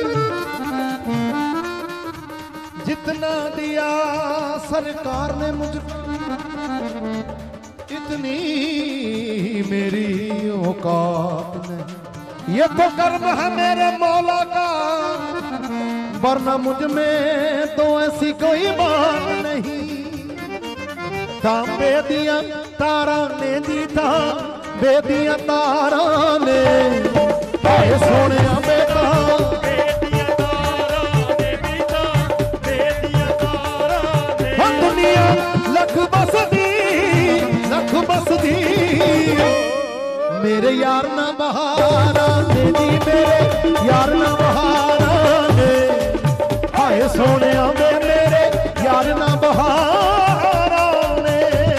जितना दिया सरकार ने मुझको इतनी मेरी औकात नहीं ये तो कर्म है मेरे मौला का वरना मुझ में तो ऐसी कोई बात नहीं तांबे दिया तारा ने जीता बेदिया तारा ने हाय सोने बेटा बेदिया तारा ने बीता बेदिया तारा ने हो दुनिया लख बसदी मेरे यार ना बहारा ने दी मेरे यार ना बहारा ने हाय सोने मेरे यार ना बहारा ने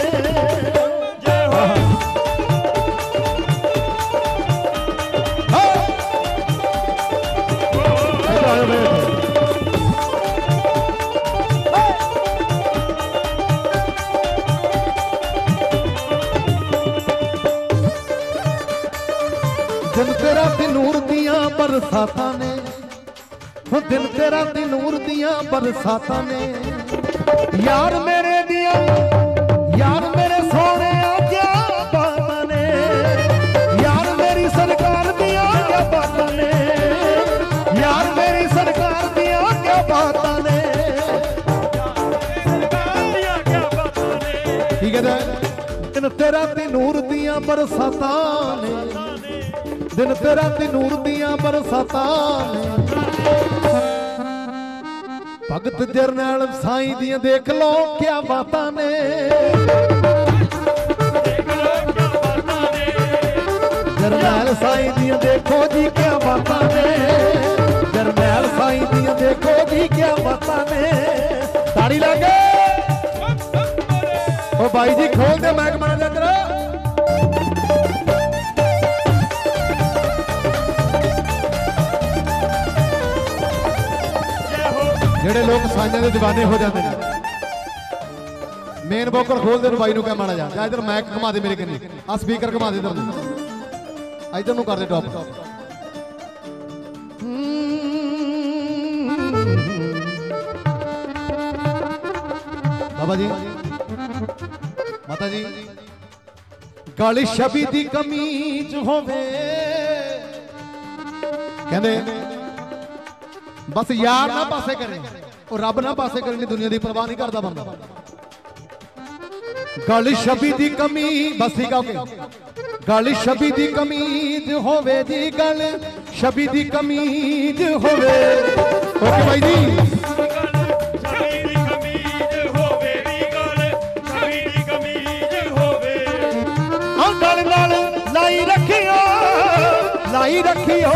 दिन तेरा दी नूर दियां बरसातां ने, दिन तेरा दी नूर दियां बरसातां ने, यार मेरे दियां यार मेरे सोने क्या बातां ने, यार मेरी सरकार दियां क्या बातां ने, यार मेरी सरकार दियां क्या बातां ने, ठीक है। दिन तेरा दी नूर दियां बरसातां ने, दिन तेरा दी नूर दियां बरसातां ने, भगत जरनैल साईं दियां देख लो क्या बातां ने, जरनैल साईं दियां देखो जी क्या बातां ने, जरनैल साईं दियां देखो जी क्या बातां ने। ताड़ी लगे ओ भाई जी खोल दे मैक बना दे तेरा। ਜਿਹੜੇ ਲੋਕ ਸਾਈਆਂ ਦੇ دیਵਾਨੇ ਹੋ ਜਾਂਦੇ ਨੇ, ਮੇਨ ਵੋਕਲ ਖੋਲਦੇ ਨੂੰ ਬਾਈ ਨੂੰ ਕਹਿ ਮਾੜਾ ਜਾ ਇਧਰ ਮੈਕ ਘੁਮਾ ਦੇ ਮੇਰੇ ਕੰਨੀ, ਆ ਸਪੀਕਰ ਘੁਮਾ ਦੇ ਇਧਰ ਨੂੰ, ਇਧਰ ਨੂੰ ਕਰ ਦੇ ਟੌਪ। ਬਾਬਾ ਜੀ ਮਾਤਾ ਜੀ ਗਲ ਸ਼ਬੀ ਦੀ ਕਮੀਜ਼ ਹੋਵੇ, ਕਹਿੰਦੇ बस यार ना पासे करे और रब ना पासे करे, दुनिया की परवाह नहीं करता बंदा। गल छबी दी कमी बस ठीक है, गल छबी दी कमीज होवे जी, गल छबी दी कमीज होवे। ओके भाई जी गल नाल लाई रखियो, लाई रखियो,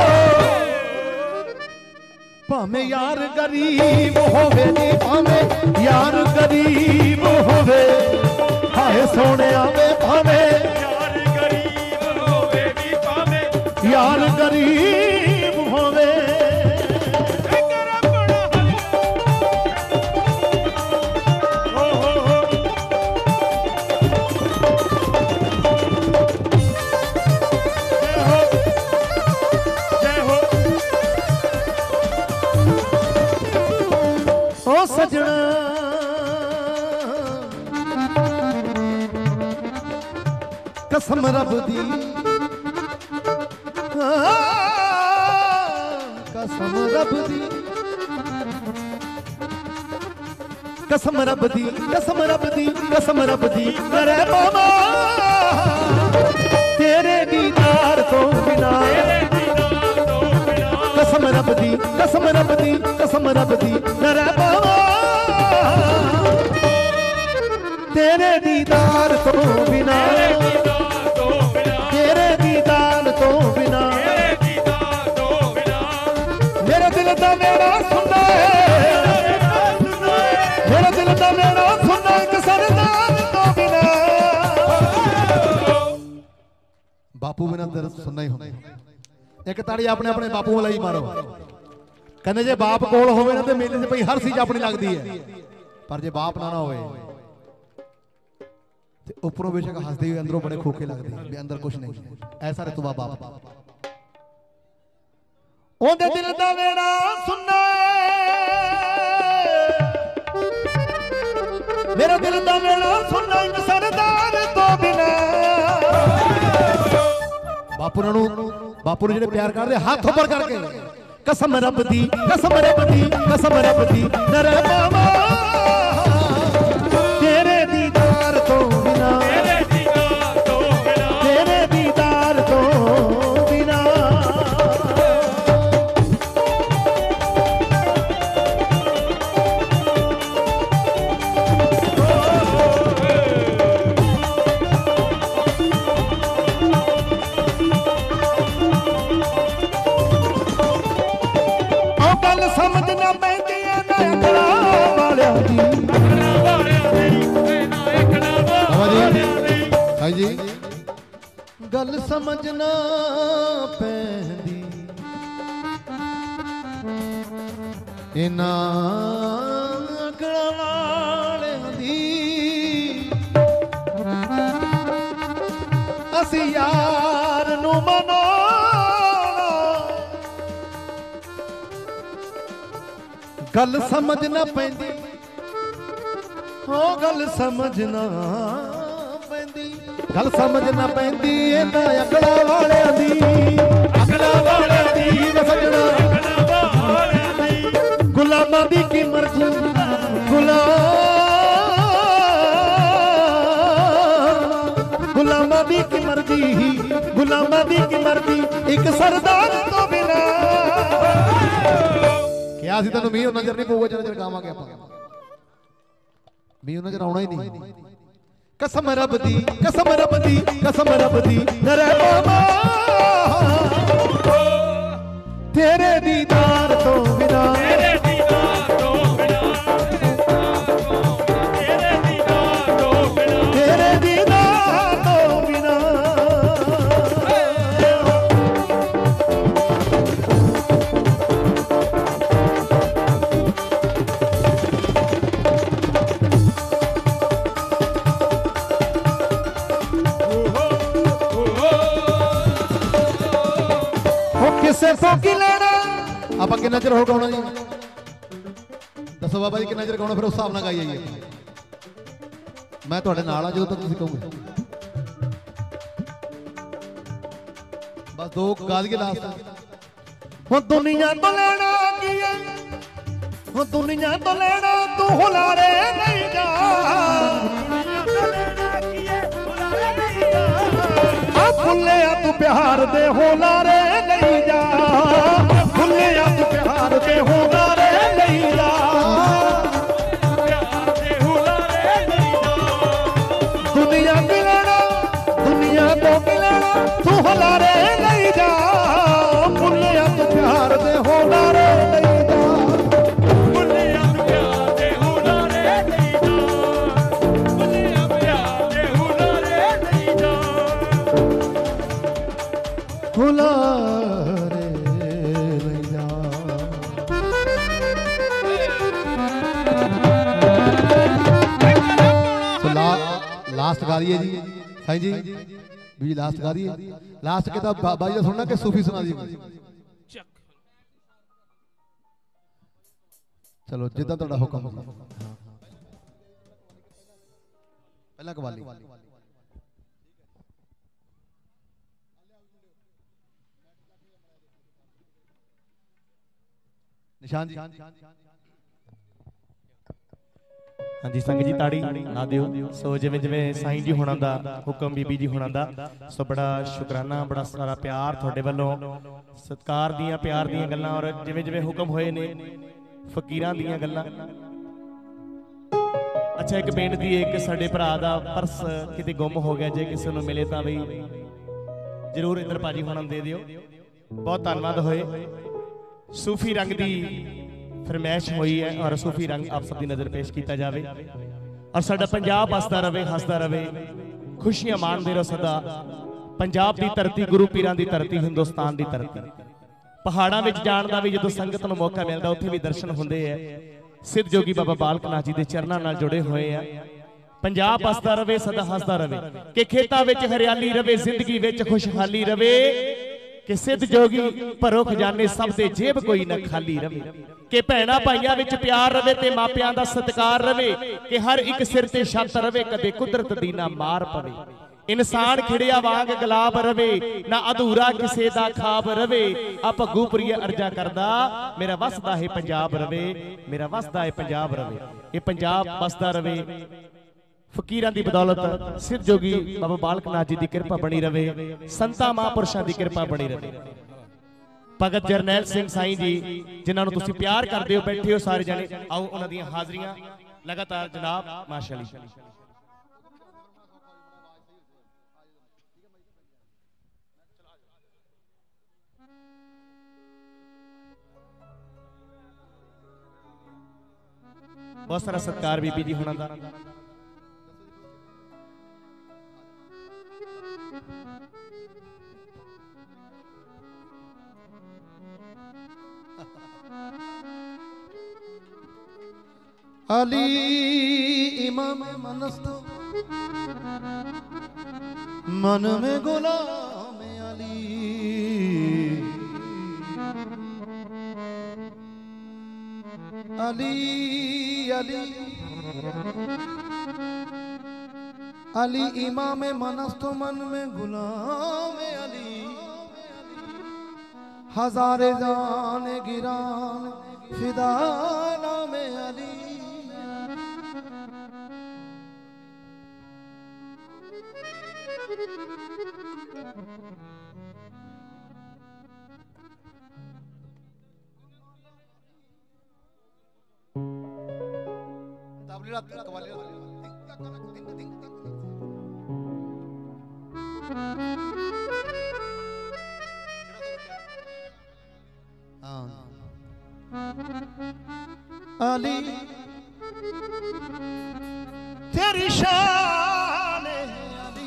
भावें यार गरीब होवे नी, भावें यार गरीब होवे, हाय सोने आवे भावें यार गरीब होवे नी, भावें यार गरीब होवे। सजना कसम रब दी, कसम रब दी, कसम रब दी, कसम रब दी, कसम रब दी, करे मामा तेरे दीदार तो बिना, कसम रब दी, कसम रब दी, कसम रब दी, करे मामा तेरे दीदार तो बिना, तेरे दीदार तो बिना, मेरे दिल दा मेरा सुनना है, मेरे दिल दा मेरा सुनना एक सरदार तो बिना। बापू बिना दर्द सुनना ही होता। एक ताड़ी अपने अपने बापू वाला ही मारो, कहने जे बाप कोल होवे ना ते मेले च भई हर चीज अपनी लगदी है, पर जे बाप ना होवे उपरों बेशक हंसते हुए अंदरों बड़े खोखे लगते हैं, अंदर कुछ नहीं। ऐसा रतबा बाप ओंदे दिल दा वेड़ा सुनना, मेरा दिल दा वेड़ा सुनना एक सरदार तो बिना। बापू ने जेड़े प्यार करदे हाथ ऊपर करके, कसम रब दी, कसम रब दी, कसम रब दी, नरे मामा तेरे दीदार तो बिना, तेरे दीदार तो बिना। गल समझ ना पैंदी ना गल समझना पैंदी इन्हां अकड़ां वालियां दी असी यार नूं मनाउणा गल समझना पैंदी हो गल समझना पैंदी गल समझना पैंदी इन्हां अकड़ां वालियां दी सजना गुलामां दी की मर्जी गुलामां दी की मर्जी गुलामां दी की मर्जी एक सरदार तो बिना ਕਿਹਾ ਸੀ ਤੈਨੂੰ ਮੀਂਹ ਨਜ਼ਰ ਨਹੀਂ ਪਊਗਾ ਜਦੋਂ ਗਾਵਾਂਗੇ ਆਪਾਂ ਮੀਂਹ ਨਜ਼ਰ ਆਉਣਾ ਹੀ ਨਹੀਂ कसम रब दी कसम रब दी कसम रब दी नरे बाबा तेरे दीदार तो बिना तेरे दीदार तो बिना तेरे दीदार तो बिना तेरे दीदार तो बिना किसे तो की लेना ਆਪਾਂ ਕਿੰਨਾ ਚਿਰ ਹੋਰ ਗਾਉਣਾ ਜੀ ਦੱਸੋ ਬਾਬਾ ਜੀ ਕਿੰਨਾ ਚਿਰ ਗਾਉਣਾ ਫਿਰ ਉਸ ਹਿਸਾਬ ਨਾਲ ਗਾਈ ਜਾਈਏ ਮੈਂ ਤੁਹਾਡੇ ਨਾਲ ਆ ਜਦੋਂ ਤੱਕ ਤੁਸੀਂ ਕਹੋਗੇ ਬਸ ਦੋ ਗਾ ਦਈਏ ਲਾਸਟ हो दुनिया तो लेना की है हो दुनिया तो लेना तू हुलारे नहीं जा आ फुले तू प्यार दे हुलारे नहीं जा फुले तू प्यार दे हुलारे नहीं जा दुनिया की लेना दुनिया तो की लेना तू हुलारे नहीं जा फुले तू प्यार दे हुलारे नहीं जा हुलारे नहीं जा तो लास्ट गा दिए जी साईं जी भी लास्ट गा दिए लास्ट के तो बाबा जी ने सुनना कि सूफी सुना दी चलो जिदा ਤੁਹਾਡਾ ਹੁਕਮ ਪਹਿਲਾਂ ਕਵਾਲੀ ਨਿਸ਼ਾਨ ਜੀ ਹਾਂਜੀ ਸੰਗਤ ਜੀ ਤਾੜੀ ਨਾ ਦਿਓ ਸੋ ਜਿਵੇਂ ਜਿਵੇਂ ਸਾਈਂ ਜੀ ਹੁਣਾਂ ਦਾ ਹੁਕਮ ਬੀਬੀ ਜੀ ਹੁਣਾਂ ਦਾ ਸੋ ਬੜਾ ਸ਼ੁਕਰਾਨਾ ਬੜਾ ਸਾਰਾ ਪਿਆਰ ਤੁਹਾਡੇ ਵੱਲੋਂ ਸਤਿਕਾਰ ਦੀਆਂ ਪਿਆਰ ਦੀਆਂ ਗੱਲਾਂ ਔਰ ਜਿਵੇਂ ਜਿਵੇਂ ਹੁਕਮ ਹੋਏ ਨੇ ਫਕੀਰਾਂ ਦੀਆਂ ਗੱਲਾਂ ਅੱਛਾ ਇੱਕ ਬੇਨਤੀ ਹੈ ਕਿ ਸਾਡੇ ਭਰਾ ਦਾ ਪਰਸ ਕਿਤੇ ਗੁੰਮ ਹੋ ਗਿਆ ਜੇ ਕਿਸੇ ਨੂੰ ਮਿਲੇ ਤਾਂ ਬਈ ਜ਼ਰੂਰ ਇੰਦਰ ਭਾਜੀ ਹੁਣਾਂ ਦੇ ਦਿਓ ਬਹੁਤ ਧੰਨਵਾਦ ਹੋਏ सूफी रंग की फरमैश हुई है और सूफी रंग आप सब की नजर पेश किया जाए और साडा पंजाब हसदा रहे हसदा रहे खुशियां माणदे रहो सदा पंजाब की धरती गुरु पीरां की धरती हिंदुस्तान की धरती पहाड़ां विच जाण दा भी जदों संगत नूं मौका मिलदा उत्थे भी दर्शन हुंदे है सिद्ध जोगी बाबा बालक नाथ जी दे चरनां नाल जुड़े हुए हैं पंजाब हसदा रहे सदा हसदा रहे कि खेतां विच हरियाली रहे जिंदगी विच खुशहाली रहे कि सिद्ध जोगी भरो खजाने सब दे जेब कोई ना खाली रवे कि भैणा भाइयां विच प्यार रवे ते मापियां दा सत्कार रवे कि हर एक सिर ते छत रवे कदे कुदरत दी ना मार पवे इंसान खिड़िया वांग गुलाब रवे ना अधूरा किसे दा खाब रवे आ भग्गूपुरीए अर्जा करदा मेरा वसदा है पंजाब रवे मेरा वसदा है पंजाब रवे ये पंजाब वसदा रवे फकीरां दी बदौलत सिद्ध जोगी बाबा बालक नाथ जी की कृपा बनी रहे संतां महापुरुषां की कृपा बनी रहे भगत जरनैल सिंह साईं जी जिन्हां नूं तुसीं प्यार करदे हो बैठे हो सारे जने आओ उन्हां दीयां हाज़रियां लगातार जनाब माशाअल्लाह बहुत सारा सत्कार बीबी जी हुणां दा अली इमाम मनस्त मन में गुलाम अली अली अली अली इमाम मनस्त मन में गुलाम अली हजारे जान गिरान फिदा नाम अली अली तेरी शान है अली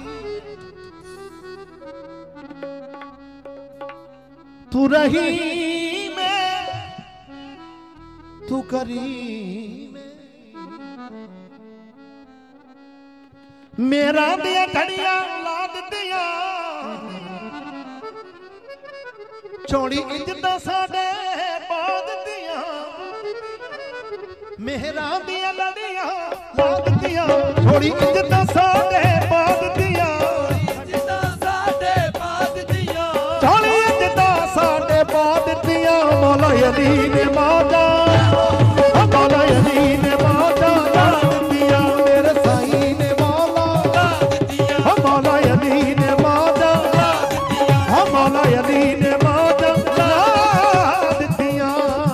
तू रहीम तू करीम मेरा दिया घड़िया लाद दिया चौड़ी इज्जत साडे बाद दिया मेहरा दिया लड़िया लाद दिया चौड़ी इज्जत साडे बाद दिया चौड़ी इज्जत साडे बाद दिया मौला अली ने माजा मौला अली ने माजा लाद दिया मेरे साईं ने मौला मौला अली ने माजा मौला अली ने माजा लाद दिया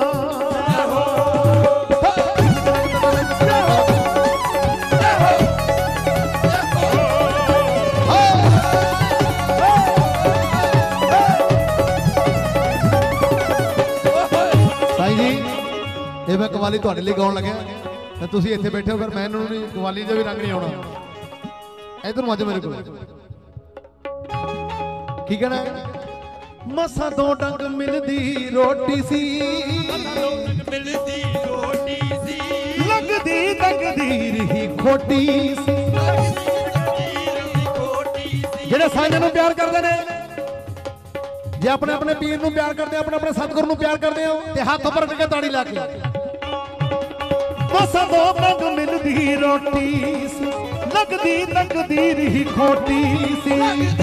साईं जी ਇਹ ਮੈਂ ਕਵਾਲੀ ਤੁਹਾਡੇ ਲਈ ਗਾਉਣ ਲੱਗਿਆ ਤੇ ਤੁਸੀਂ ਇੱਥੇ ਬੈਠੇ ਹੋ ਫਿਰ ਮੈਨੂੰ ਨਹੀਂ ਕਵਾਲੀ ਦੇ ਵੀ ਰੰਗ ਨਹੀਂ ਆਉਣਾ ਇਧਰ ਨੂੰ ਅੱਜ ਮੇਰੇ ਕੋਲ ਕੀ ਕਹਿਣਾ ਮਸਾਂ ਦੋ ਡੰਗ ਮਿਲਦੀ ਰੋਟੀ ਸੀ ਲੱਗਦੀ ਤਕਦੀਰ ਹੀ ਖੋਟੀ ਸੀ ਜਿਹੜੇ ਸਾਂਝਾਂ ਨੂੰ ਪਿਆਰ ਕਰਦੇ ਨੇ ਜੇ ਆਪਣੇ ਆਪਣੇ ਪੀਰ ਨੂੰ ਪਿਆਰ ਕਰਦੇ ਆਪਣੇ ਆਪਣੇ ਸਤਿਗੁਰੂ ਨੂੰ ਪਿਆਰ ਕਰਦੇ ਹੋ ਤੇ ਹੱਥ ਉੱਪਰ ਕਰਕੇ ਤਾੜੀ ਲਾ ਕੇ ਮਸਾਂ ਦੋ ਡੰਗ ਮਿਲਦੀ ਰੋਟੀ ਸੀ ਲੱਗਦੀ ਤਕਦੀਰ ਹੀ ਖੋਟੀ ਸੀ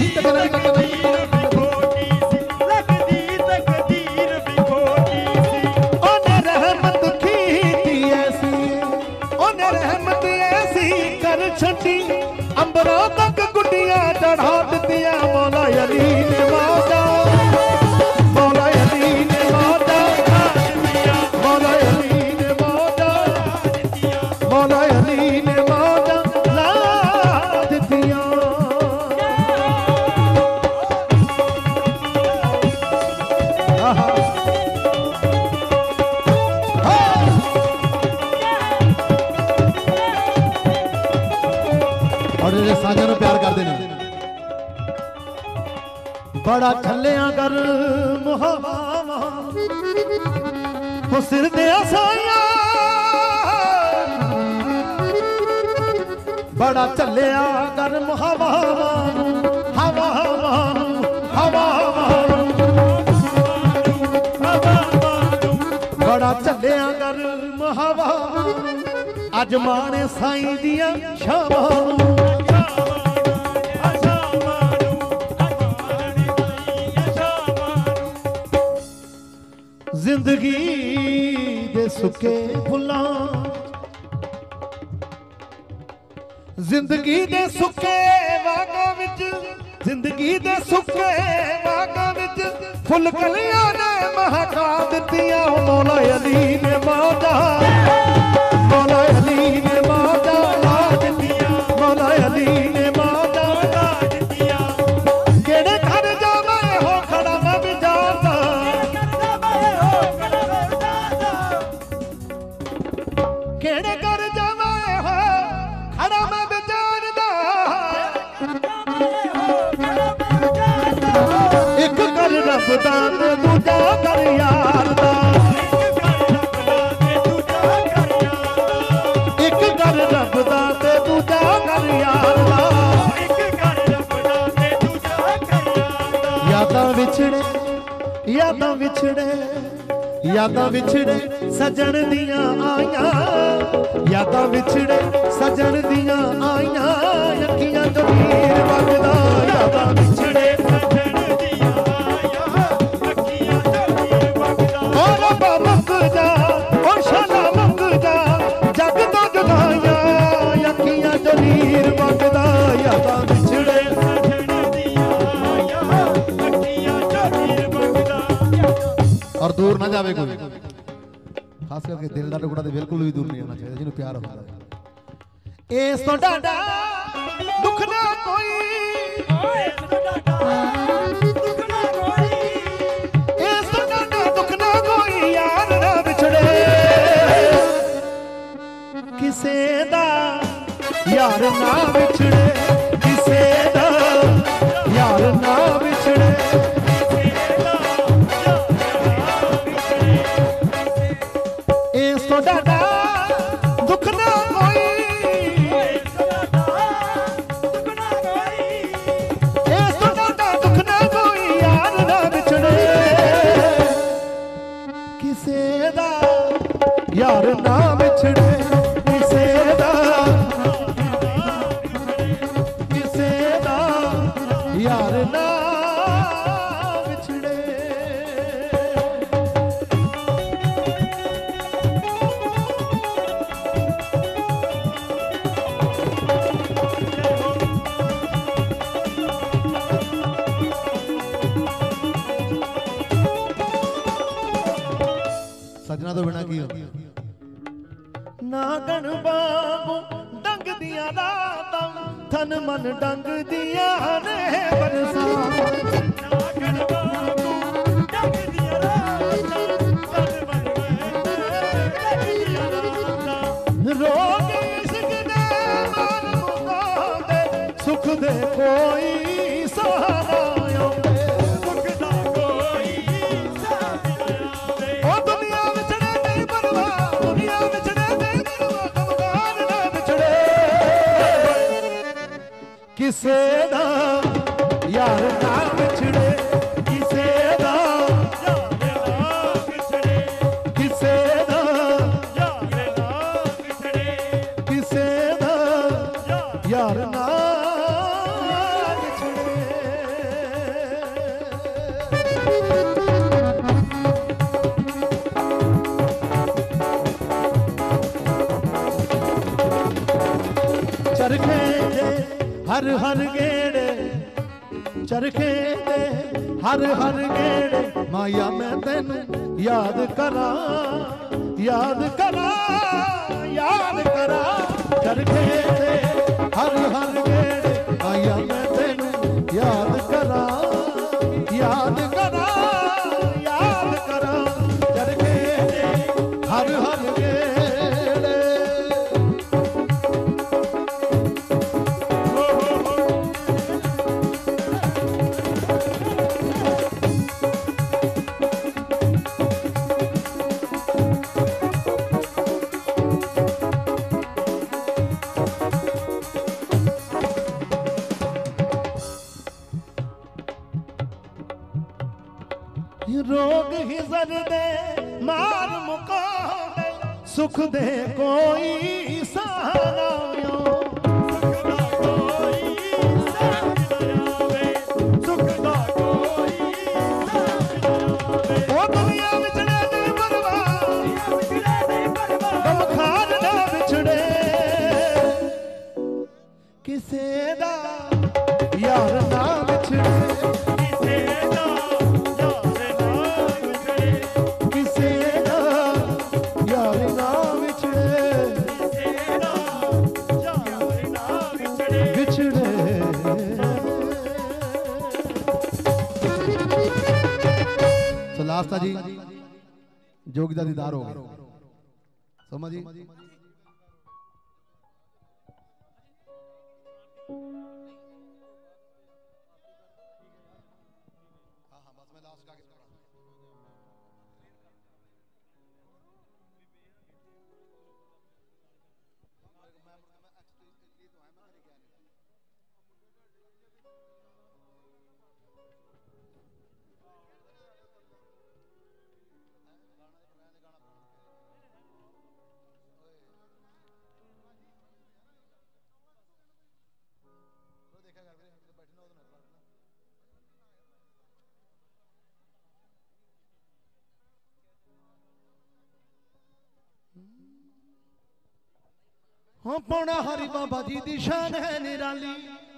ਉਹਨੇ ਰਹਿਮਤ ਕੀਤੀ ਐਸੀ ਉਹਨੇ ਰਹਿਮਤ ਐਸੀ ਕਰ ਛੱਡੀ ਅੰਬਰਾਂ ਤੱਕ ਗੁੱਡੀਆਂ ਚੜ੍ਹਾ ਦਿੱਤੀਆਂ ਮੌਲਾ ਅਲੀ ਨੇ ਵਾਦਾ ਮੌਲਾ ਅਲੀ ਨੇ ਵਾਦਾ ਮੌਲਾ ਅਲੀ ਨੇ ਵਾਦਾ ਮੌਲਾ ਅਲੀ ਨੇ ਵਾਦਾ ਲਾ ਦਿੱਤੀਆਂ और ये साझा ਨੂੰ ਪਿਆਰ ਕਰਦੇ ਨੇ ਬੜਾ ਖੱਲਿਆਂ ਕਰ ਮੁਹਾਵਾ ਹੋ ਸਿਰ ਤੇ ਆਸਾਈਆਂ ਬੜਾ ਝੱਲਿਆ ਕਰ ਮੁਹਾਵਾ ਹਵਾ ਬੜਾ ਝੱਲਿਆ ਕਰ ਮੁਹਾਵਾ ਅੱਜ ਮਾਣੇ ਸਾਈਂ ਦੀਆਂ ਸ਼ਾਮਾਂ ਨੂੰ ਜ਼ਿੰਦਗੀ ਦੇ ਸੁੱਕੇ ਫੁੱਲਾਂ ਜ਼ਿੰਦਗੀ ਦੇ ਸੁੱਕੇ ਵਾਗਾਂ ਵਿੱਚ ਜ਼ਿੰਦਗੀ ਦੇ ਸੁੱਕੇ ਵਾਗਾਂ ਵਿੱਚ ਫੁੱਲ ਕਲੀਆਂ ਨੇ ਮਹਕਾ ਦਿੱਤੀਆਂ ਮੌਲਾ ਅਲੀ ਨੇ ਮਾਦਾ ਮੌਲਾ ਅਲੀ ਨੇ ਮਾਦਾ ਲਾ ਦਿੱਤੀਆਂ ਮੌਲਾ ਅਲੀ ਨੇ ਮਾਦਾ ਲਾ ਦਿੱਤੀਆਂ ਕਿਹੜੇ ਘਰ ਜਾਵਾਂ ਹੋ ਖੜਾ ਮੈਂ ਵਿਚਾਰਦਾ ਕਿਹੜੇ ਘਰ ਜਾਵਾਂ ਹੋ ਖੜਾ ਮੈਂ ਵਿਚਾਰਦਾ ਇੱਕ ਘਰ ਰੱਬ ਦਾ ਤੇ ਦੂਜਾ ਘਰ ਯਾਰ ਦਾ यादां विछड़े यादां विछड़े यादां विछड़े सजन दियां आईयां यादां विछड़े सजन दियां आईयां अखियां तो नीर वगदा यादां विछड़े सजन दियां आईयां अखियां तो नीर वगदा ओ रब्बा मंग जा ओ शाला मंग जा जग तो जुदाइयां अखियां तो नीर वगदा यादां विछड़े सजन दियां आईयां अखियां तो नीर वगदा और दूर ना जावे कोई खास करके दिल का टुकड़ा तो बिल्कुल भी दूर नहीं होना चाहिए जिन्होंने प्यार होता है इस तो डाडा दुख ना कोई इस तो डाडा दुख ना कोई इस तो डाडा दुख ना कोई यार ना विछड़े किसे दा यार ना विछड़े किसे दा यार ना विछड़े इस तो डाडा दुख ना कोई इस तो डाडा दुख ना कोई यार ना विछड़े किसे दा यार ना विछड़े किसे दा यार ना विछड़े सजना तो बिना की हो नागण बाबू डंग दिया रातां थन मन डंग दिया ने बरसा नागण बाबू डंग दिया रातां थन मन डंग दिया रातां रोग इश्क दे मन मुकांदे सुख दे कोई सहारा आंदे सुख दा कोई सहारा आंदे ओ दुनिया विछड़े नहीं परवाह दुनिया विछड़े नहीं परवाह कमगान ना विछड़े किसे दा यार ना विछड़े किसे दा यार ना विछड़े किसे दा यार ना विछड़े किसे दा यार ना चरखे दे हर हर गेड़े चरखे दे हर हर गेड़े माया मैं तेनू याद करा याद करा याद करा चरखे दे हर हर गेड़े माया मैं तेनू याद करा याद करा याद करा चरखे दे हर हर गेड़े रोग हिजर दे मार मुकावे सुख दे कोई सहारा सुख दा कोई सहारा सुख दा कोई सहारा ओ दुनिया विछड़े नहीं परवाह गम खान ना विछड़े किसे दा यार ना विछड़े लास्ता जी जोगी दा दीदार हो गया समझ जी ਹਾਂ ਪੌਣਾ ਹਰੀ ਬਾਬਾ ਜੀ ਦੀ ਸ਼ਾਨ ਹੈ ਨਿਰਾਲੀ।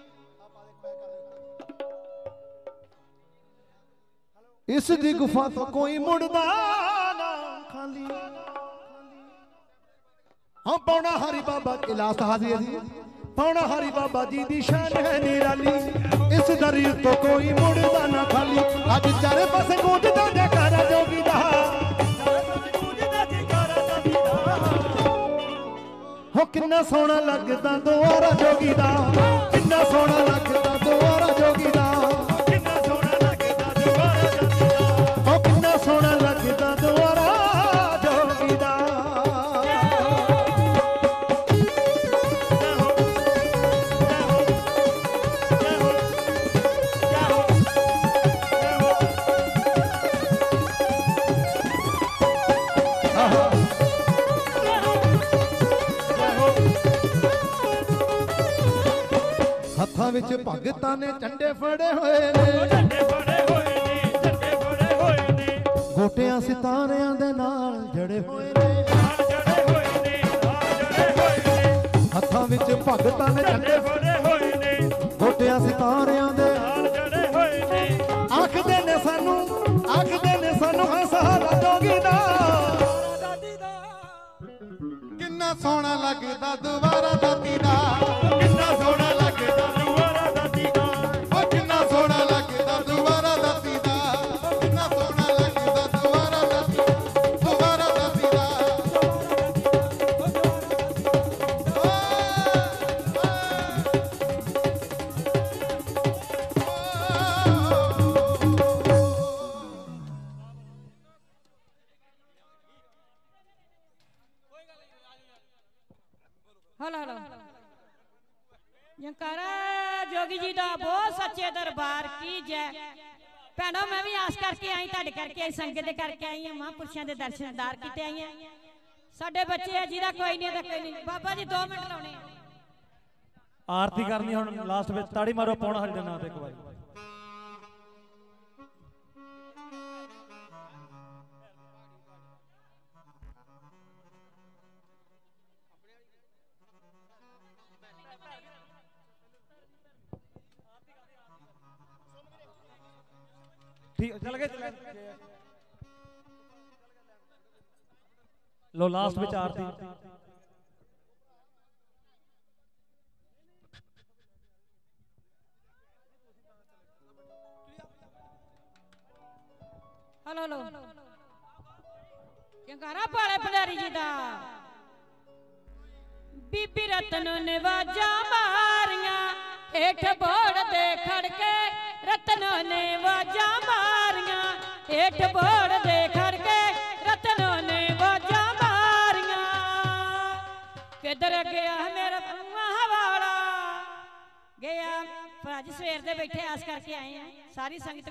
ਇਸ ਦੀ ਗੁਫਾ ਤੋਂ ਕੋਈ ਮੁੜਦਾ ਨਾ ਖਾਲੀ। ਹਾਂ ਪੌਣਾ ਹਰੀ ਬਾਬਾ ਕੀ ਲਾਸਟ ਹਾਜ਼ਰੀ ਹੈ ਜੀ। ਪੌਣਾ ਹਰੀ ਬਾਬਾ ਜੀ ਦੀ ਸ਼ਾਨ ਹੈ ਨਿਰਾਲੀ। ਇਸ ਦਰ ਤੋਂ ਕੋਈ ਮੁੜਦਾ ਨਾ ਖਾਲੀ। ਅੱਜ ਚਾਰੇ ਪਾਸੇ ਗੂੰਜਦਾ ਜੈਕਾਰਾ ਜੋਗੀ ਦਾ। ਹੋ ਕਿੰਨਾ ਸੋਹਣਾ ਲੱਗਦਾ ਦੁਆਰਾ ਜੋਗੀ ਦਾ। ਕਿੰਨਾ ਸੋਹਣਾ ਲੱਗਦਾ ਦੁਆਰਾ ਜੋਗੀ ਦਾ। ਕਿੰਨਾ ਸੋਹਣਾ ਲੱਗਦਾ ਦੁਆਰਾ ਜੋਗੀ ਦਾ। ਹੋ ਕਿੰਨਾ ਸੋਹਣਾ ਲੱਗਦਾ ਦੁਆਰਾ ਜੋਗੀ ਦਾ। ਹੱਥਾਂ ਵਿੱਚ ਭਗਤਾਂ ਨੇ ਝੰਡੇ ਫੜੇ ਹੋਏ ਨੇ। ਝੰਡੇ ਫੜੇ ਹੋਏ ਨੇ। ਝੰਡੇ ਫੜੇ ਹੋਏ ਨੇ। ਗੋਟਿਆਂ ਸਿਤਾਰਿਆਂ ਦੇ ਨਾਲ ਜੜੇ ਹੋਏ ਨੇ। ਜੜੇ ਹੋਏ ਨੇ। ਜੜੇ ਹੋਏ ਨੇ। ਹੱਥਾਂ ਵਿੱਚ ਭਗਤਾਂ ਨੇ ਝੰਡੇ ਫੜੇ ਹੋਏ ਨੇ। ਗੋਟਿਆਂ ਸਿਤਾਰਿਆਂ ਦੇ ਨਾਲ ਜੜੇ ਹੋਏ ਨੇ। ਆਖਦੇ ਨੇ ਸਾਨੂੰ ਹੈ ਸਹਾਰਾ ਜੋਗੀ ਦਾ। ਕਿੰਨਾ ਸੋਹਣਾ ਲੱਗਦਾ ਦੁਬਾਰਾ ਦਾਤੀ ਦਾ। ਕਿੰਨਾ ਸੋਹਣਾ ਲੱਗਦਾ ਦੁਆਰਾ ਦਾਤੀ ਦਾ। ਉਹ ਕਿੰਨਾ ਸੋਹਣਾ ਲੱਗਦਾ ਦੁਬਾਰਾ ਦਾਤੀ ਦਾ। ਕਿੰਨਾ ਸੋਹਣਾ ਲੱਗਦਾ ਦੁਬਾਰਾ ਦਾਤੀ ਦਾ। ਹਲੋ ਜੰਕਾਰਾ ਜੋਗੀ ਜੀ ਦਾ ਬਹੁਤ ਸੱਚੇ ਦਰਬਾਰ ਕੀ ਜੈ। ਭੈਣੋ ਮੈਂ ਵੀ ਆਸ ਕਰਕੇ ਆਈ, ਤੁਹਾਡੇ ਕਰਕੇ ਆਈ, ਸੰਗਤ ਦੇ ਕਰਕੇ ਆਈ ਹਾਂ। ਮਹਾਂਪੁਰਸ਼ਾਂ ਦੇ ਦਰਸ਼ਨਦਾਰ ਕੀਤੇ ਆਈ ਹਾਂ। ਸਾਡੇ ਬੱਚੇ ਆ ਜਿਹਦਾ ਕੋਈ ਨਹੀਂ ਤਾਂ ਕੋਈ ਨਹੀਂ। ਬਾਬਾ ਜੀ 2 ਮਿੰਟ ਲਾਉਣੇ ਆ। ਆਰਤੀ ਕਰਨੀ ਹੁਣ ਲਾਸਟ ਵਿੱਚ। ਤਾੜੀ ਮਾਰੋ ਪੌਣਾ ਹਰੀ ਦੇ ਨਾਂ ਤੇ ਇੱਕ ਵਾਰੀ। ठीक चल गए। लो लास्ट में आरती। ਹਲੋ ਜੰਕਾਰਾ ਪਾਲੇ ਭੰਡਾਰੀ ਜੀ ਦਾ। ਬੀਬੀ ਰਤਨ ਨੇ ਵਾਜਾਂ ਮਾਰੀਆਂ ਹੇਠ ਬੋੜ ਦੇ ਖੜਕੇ। ਰਤਨ ਨੇ ਵਾਜਾਂ ਮਾਰੀਆਂ ਹੇਠ ਬੋੜ ਦੇ ਖੜਕੇ। ਰਤਨ ਨੇ ਵਾਜਾਂ ਮਾਰੀਆਂ ਕਿੱਧਰ ਗਿਆ ਮੇਰਾ ਵਾਲਾ ਗਿਆ। ਅੱਜ ਸਵੇਰ ਦੇ ਬੈਠੇ ਆਸ ਕਰਕੇ ਆਏ ਆ ਸਾਰੀ ਸੰਗਤ।